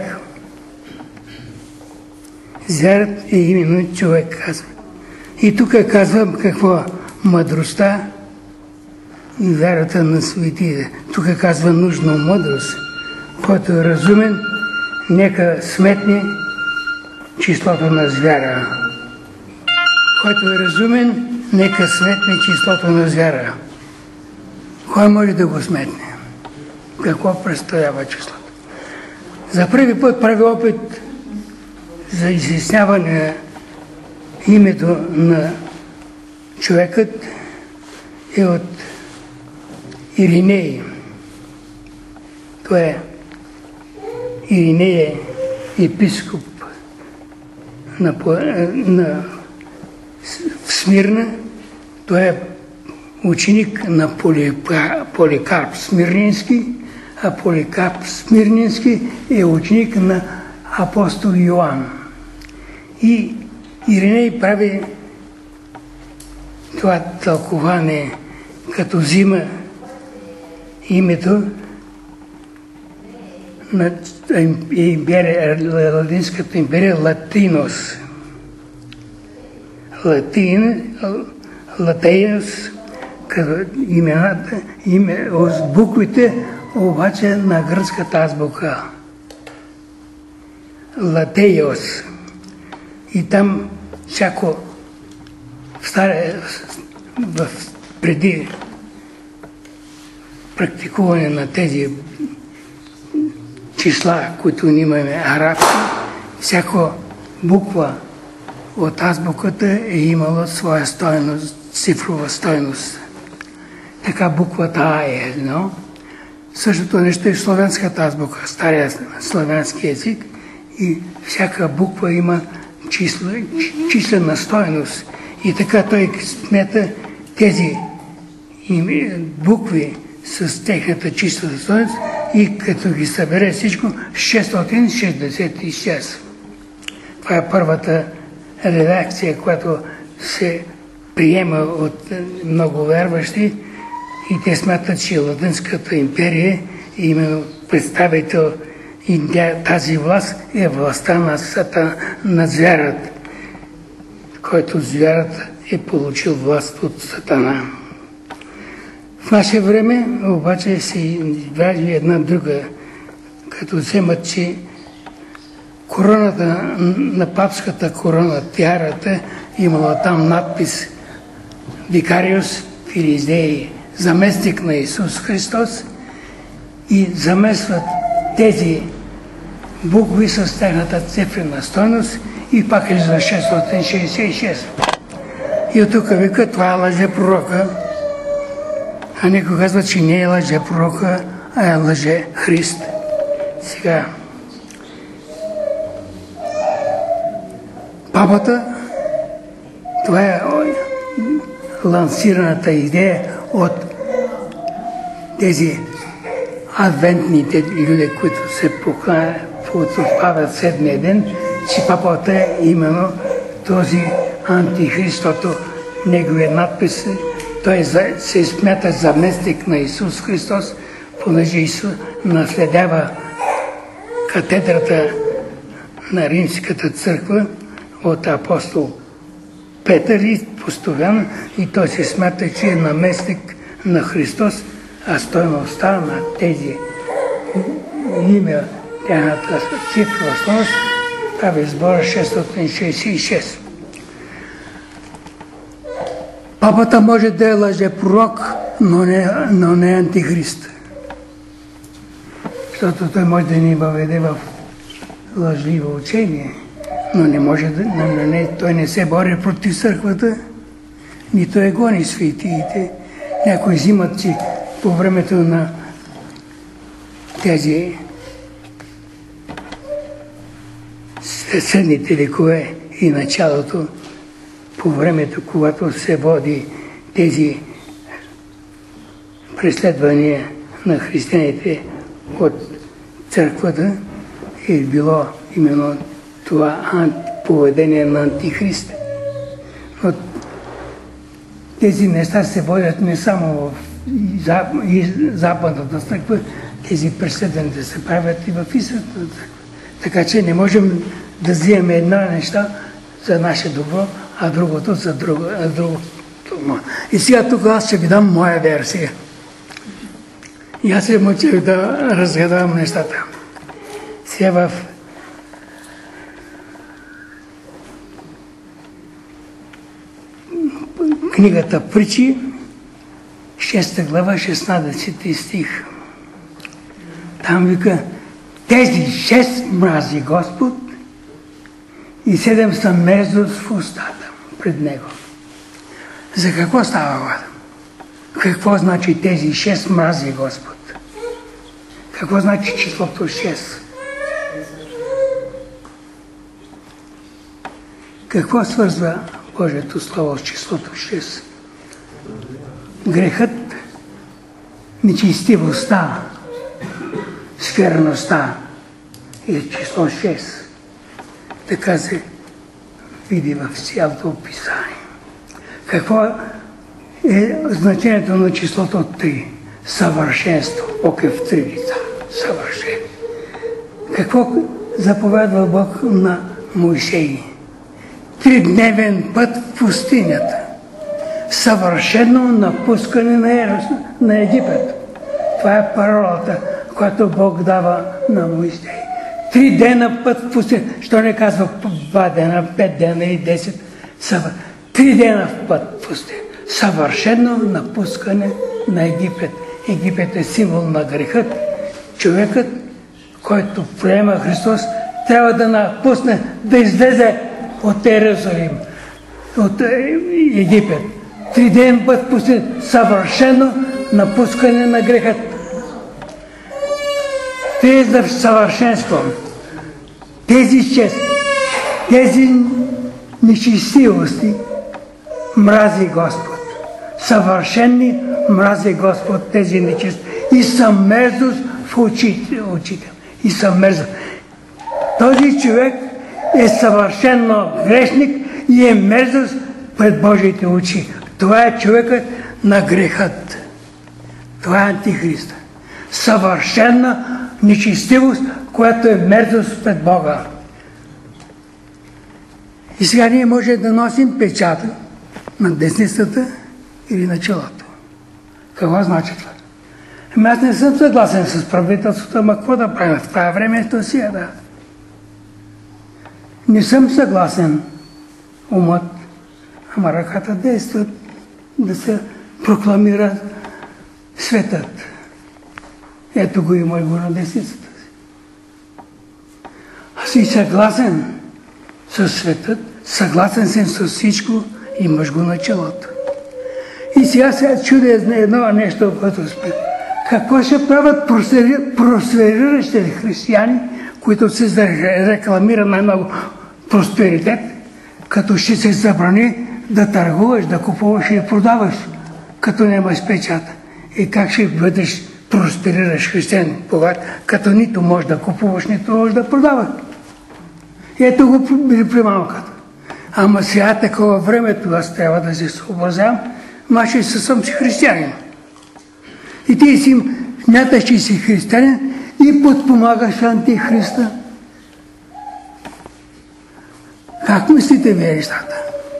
Звярът е именно човек, казва. И тук казва какво? Мъдростта и вярата на светите. Тук казва нужна мъдрост. Който е разумен, нека сметне числото на звяра. Който е разумен, нека сметне числото на звяра. Кой може да го сметне? Какво представлява числото? За първи път прави опит за изясняване на името на човекът е от Ириней. Това е Ириней, епископ в Смирна. Той е ученик на Поликарп Смирненски, а Поликарп Смирненски е ученик на апостол Йоан. И Ириней прави това тълкование, като взима името на латинската империя Латинос. Латинос, като имената, буквите обаче на гръцката азбука. Латеос. И там всяко преди практикуване на тези числа, които имаме арабски, всяка буква от азбуката е имала своя стойност, цифрова стойност. Така буквата А е едно. Същото нещо е в славянската азбука, стария славянски език, и всяка буква има числена стойност. И така той смята тези букви с техната числена стойност и като ги събере всичко, 666. Това е първата редакция, която се приема от много вярващи, и те смятат, че Латинската империя именно представител и тази власт е властта на звярата, който звярата е получил власт от Сатана. В наше време обаче се извади една друга, като вземат, че короната, на папската корона, тиарата, имала там надпис Викариус Филиздеи, заместник на Исус Христос, и заместват тези букви с тяхната цифрена стойност и пак е за 666. И от тук вика, това е лъжепророка, а някой казва, че не е лъжепророка, а е лъже Христ. Сега, папата, това е лансираната идея от тези адвентните люди, които се отправят седмия ден, че папата е именно този антихрист, защото неговия надпис, той се смята заместник на Исус Христос, понеже Исус наследява катедрата на Римската църква от апостол Петър и постоянно, и той се смята, че е наместник на Христос, а стойността на тези име, тяхната цифрова стойност, прави сбора 666. Папата може да е лъжепророк, но не антихрист. Защото той може да ни въведе в лъжливо учение, но не може да, той не се бори против църквата, нито е гони светиите. Някои взимат, че по времето на тези следните векове и началото, по времето, когато се води тези преследвания на християните от църквата, е било именно това поведение на антихрист. Но тези неща се водят не само в западната църква, тези преследвания се правят и в източната църква. Така че не можем да вземем една неща за наше добро, а другото за другото. И сега тук аз ще ви дам моя версия. И аз се мъчех да разгадавам нещата. Сега в книгата Притчи, 6 глава, 16 стих. Там вика, тези 6 мрази Господ и 7 са мерзост в устата пред Него. За какво става вода? Какво значи тези 6 мрази Господ? Какво значи числото 6? Какво свързва Божието Слово с числото 6? Грехът, нечестивостта, скверността е число 6. Така се види в цялото Писание. Какво е значението на числото 3? Съвършенство. Бог е в 3 лица. Съвършен. Какво заповядва Бог на Моисей? 3-дневен път в пустинята. Съвършено напускане на Египет. Това е паролата, която Бог дава на Моисей. 3 дена път в пустинята. Що не казва 2 дена, 5 дена и 10? 3 дена в път в пустинята. Съвършено напускане на Египет. Египет е символ на грехът. Човекът, който приема Христос, трябва да напусне, да излезе от Иерусалим, от Египет. 3 ден път пусти съвършено напускане на грехът. Те за съвършенство. Тези 6, тези нечестивости мрази Господ. Съвършени мрази Господ тези нечисти. И са мерзост в очите. И са мерзост. Този човек е съвършено грешник и е мерзост пред Божиите очи. Това е човекът на грехът. Това е антихрист. съвършена нечестивост, която е мерзост пред Бога. И сега ние можем да носим печата на десницата или на челото. Какво значи това? Ами аз не съм съгласен с правителството, ама какво да правим? В това време то си да. Не съм съгласен умът, ама ръката действат да се прокламира светът. Ето го има и го на десницата си. Аз си съгласен с светът, съгласен съм с всичко, имаш го на челото. И сега се чудя едно нещо, което спи. Какво ще правят проспериращите християни, които се рекламира най-много просперитет, като ще се забрани да търгуваш, да купуваш и продаваш, като нямаш печата. И как ще бъдеш проспериращ християн, като нито можеш да купуваш, нито можеш да продаваш. Ето го при малката. Ама сега такова времето, аз трябва да се съобразявам, маче съм си християнин. И ти си смяташ, че си християнин и подпомагаш антихриста. Как мислите вие нещата?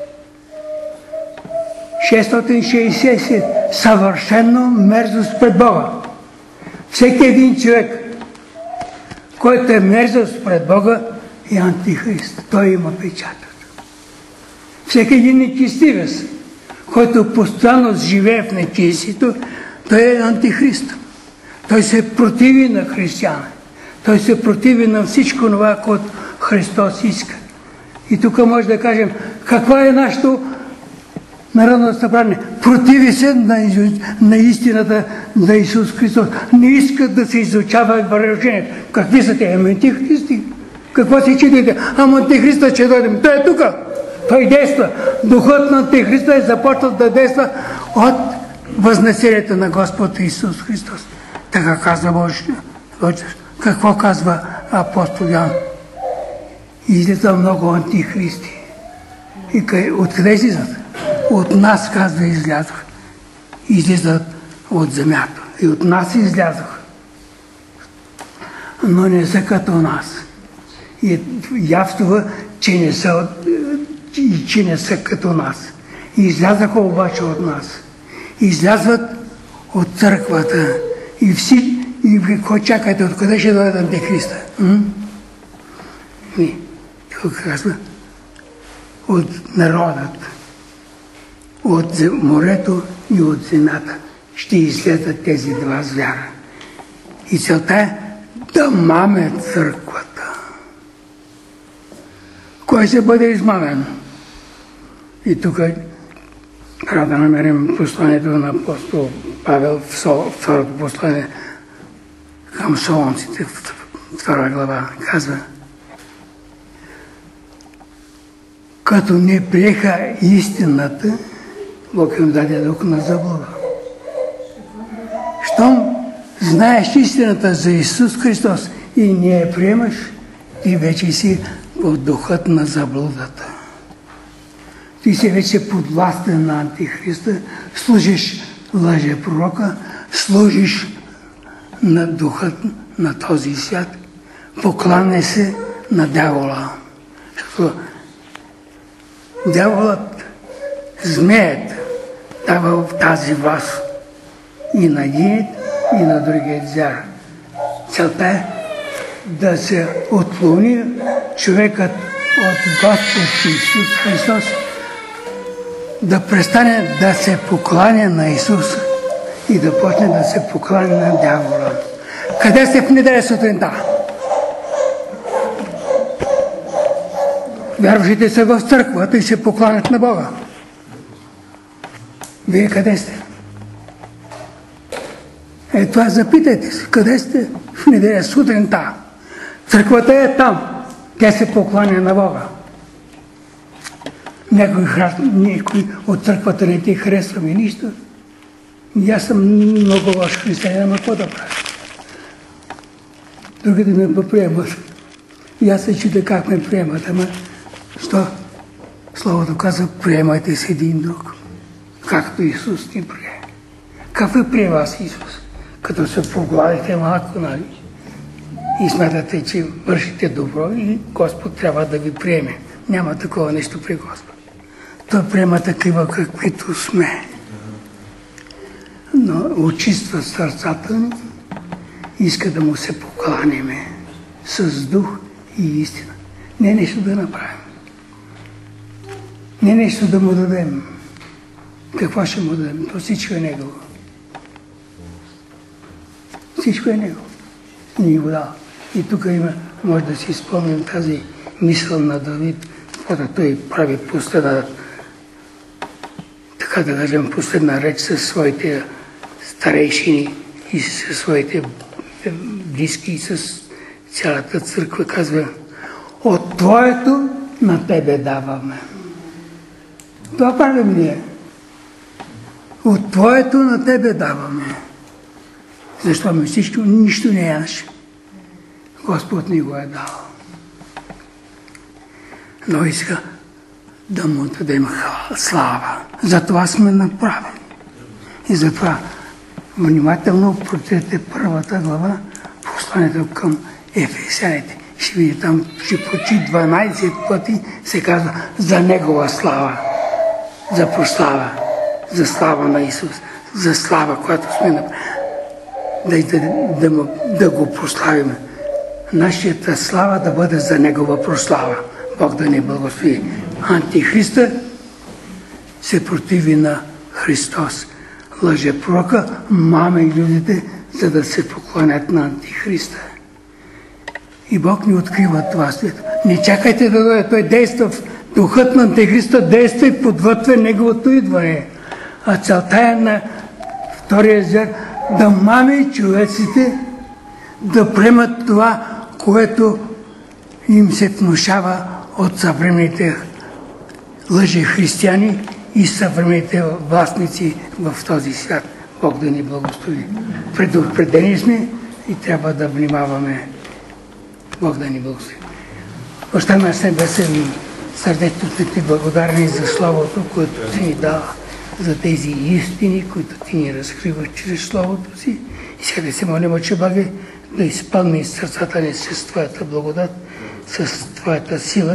660 съвършено мерзост пред Бога. Всеки един човек, който е мерзост пред Бога, е антихрист. Той има печатът. Всеки един нечестивец, който постоянно живее в нечистието, той е антихрист. Той се противи на християна. Той се противи на всичко това, което Христос иска. И тук може да кажем, какво е нашето Народно събрание? Противи се на истината на Исус Христос. Не искат да се изучава богослужението. Какви са те? Антихристи. Какво си чудите? Ама антихриста ще дойдем. Той е тук. Той действа. Духът на антихриста е започнал да действа от възнесението на Господ Исус Христос. Така казва Божия. Какво казва апостол Йоан? Излиза много антихристи. И откъде излизат? От нас, казва, излязох. Излизат от земята. И от нас излязох. Но не са като нас. И явства, че не са като нас. Излязаха обаче от нас. Излязват от църквата. И какво чакате? Откъде ще дойде антихриста? Тук казва, от народът, от морето и от земята ще излезат тези два звяра. И целта е да маме църквата. Кой ще бъде измамен? И тук трябва да намерим посланието на апостол Павел в второто послание към Солунците, втора глава, казва: като не приеха истината, Бог им даде дух на заблуда. Щом знаеш истината за Исус Христос и не я приемаш, ти вече си от духът на заблудата. Ти си вече подвластен на антихриста, служиш лъжепророка, служиш на духът на този свят, покланяй се на дявола. Защото дяволът, змеят, дава в тази власт и на единият, и на другият звяр. Целта е да се отклони човекът от Господ Исус Христос, да престане да се покланя на Исус и да почне да се покланя на дявола. Къде сте в неделя сутринта? Вярващите са в църквата и се покланят на Бога. Вие къде сте? Това запитайте се. Къде сте в неделя сутринта? Църквата е там. Тя се покланя на Бога. Някой от църквата не ти харесва ми нищо. И аз съм много лош християнин, ама какво да правя? Другите ме поприемат. И аз се чудя как ме приемат, ама що? Словото казва, приемайте се един друг, както Исус ни прие. Как ви приема аз Исус? като се погладите малко, нали? И смятате, че вършите добро и Господ трябва да ви приеме. Няма такова нещо при Господ. Той приема такива, каквито сме. Но очиства сърцата ни, иска да му се покланяме с дух и истина. Не нещо да направим. Не нещо да му дадем. Какво ще му дадем? То всичко е Негово. Всичко е Негово. Ни го дава. И тук има, може да си спомним тази мисъл на Давид, когато той прави последна, така да кажем, последна реч със своите старейшини и със своите близки и с цялата църква. Казва: от Твоето на Тебе даваме. Това правим ние. От Твоето на Тебе даваме. Защо всичко, нищо не е наше. Господ ни го е дал. Но иска да му дадем слава. Затова сме направени. И затова внимателно прочетете първата глава, посланието към Ефесяните. Ще видите там, че почти 12 пъти се казва за Негова слава, за прослава, за слава на Исус, за слава, която сме направили. Да го прославим. Нашата слава да бъде за Негова прослава. Бог да ни благослови. Антихриста се противи на Христос. Лъжепророка маме и людите, за да се поклонят на Антихриста. И Бог ни открива това свет. Не чакайте да дойде. Той действа в духът на Антихриста, действа и подготвя Неговото идване. А целта е на втория звяр да мами човеците да приемат това, което им се внушава от съвременните лъжехристияни и съвременните властници в този свят. Бог да ни благослови. Предупредени сме и трябва да внимаваме. Бог да ни благослови. Баща наш небесен, сърдечно сме Ти благодарни за Словото, което Ти ни дава, за тези истини, които Ти ни разкриваш чрез Словото Си. И сега да се молим, че Благи, да изпълни сърцата ни с Твоята благодат, с Твоята сила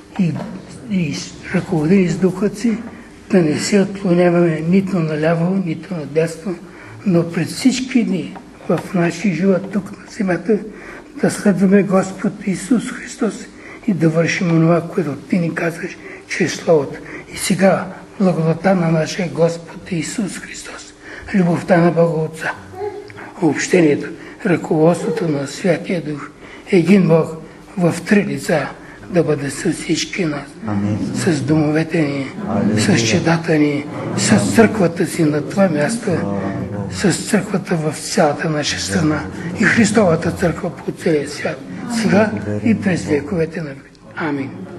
и ръководи ни с Духът Си, да не се отклоняваме нито наляво, нито надясно, но пред всички дни в нашия живот тук на земята да следваме Господ Исус Христос и да вършим онова, което Ти ни казваш чрез Словото. И сега благодата на нашия Господ Исус Христос, любовта на Бога Отца, общението, ръководството на Святия Дух, един Бог в три лица да бъде с всички нас, с домовете ни, с чедата ни, с църквата си на това място, с църквата в цялата наша страна и Христовата църква по целия свят, сега и през вековете на век. Амин.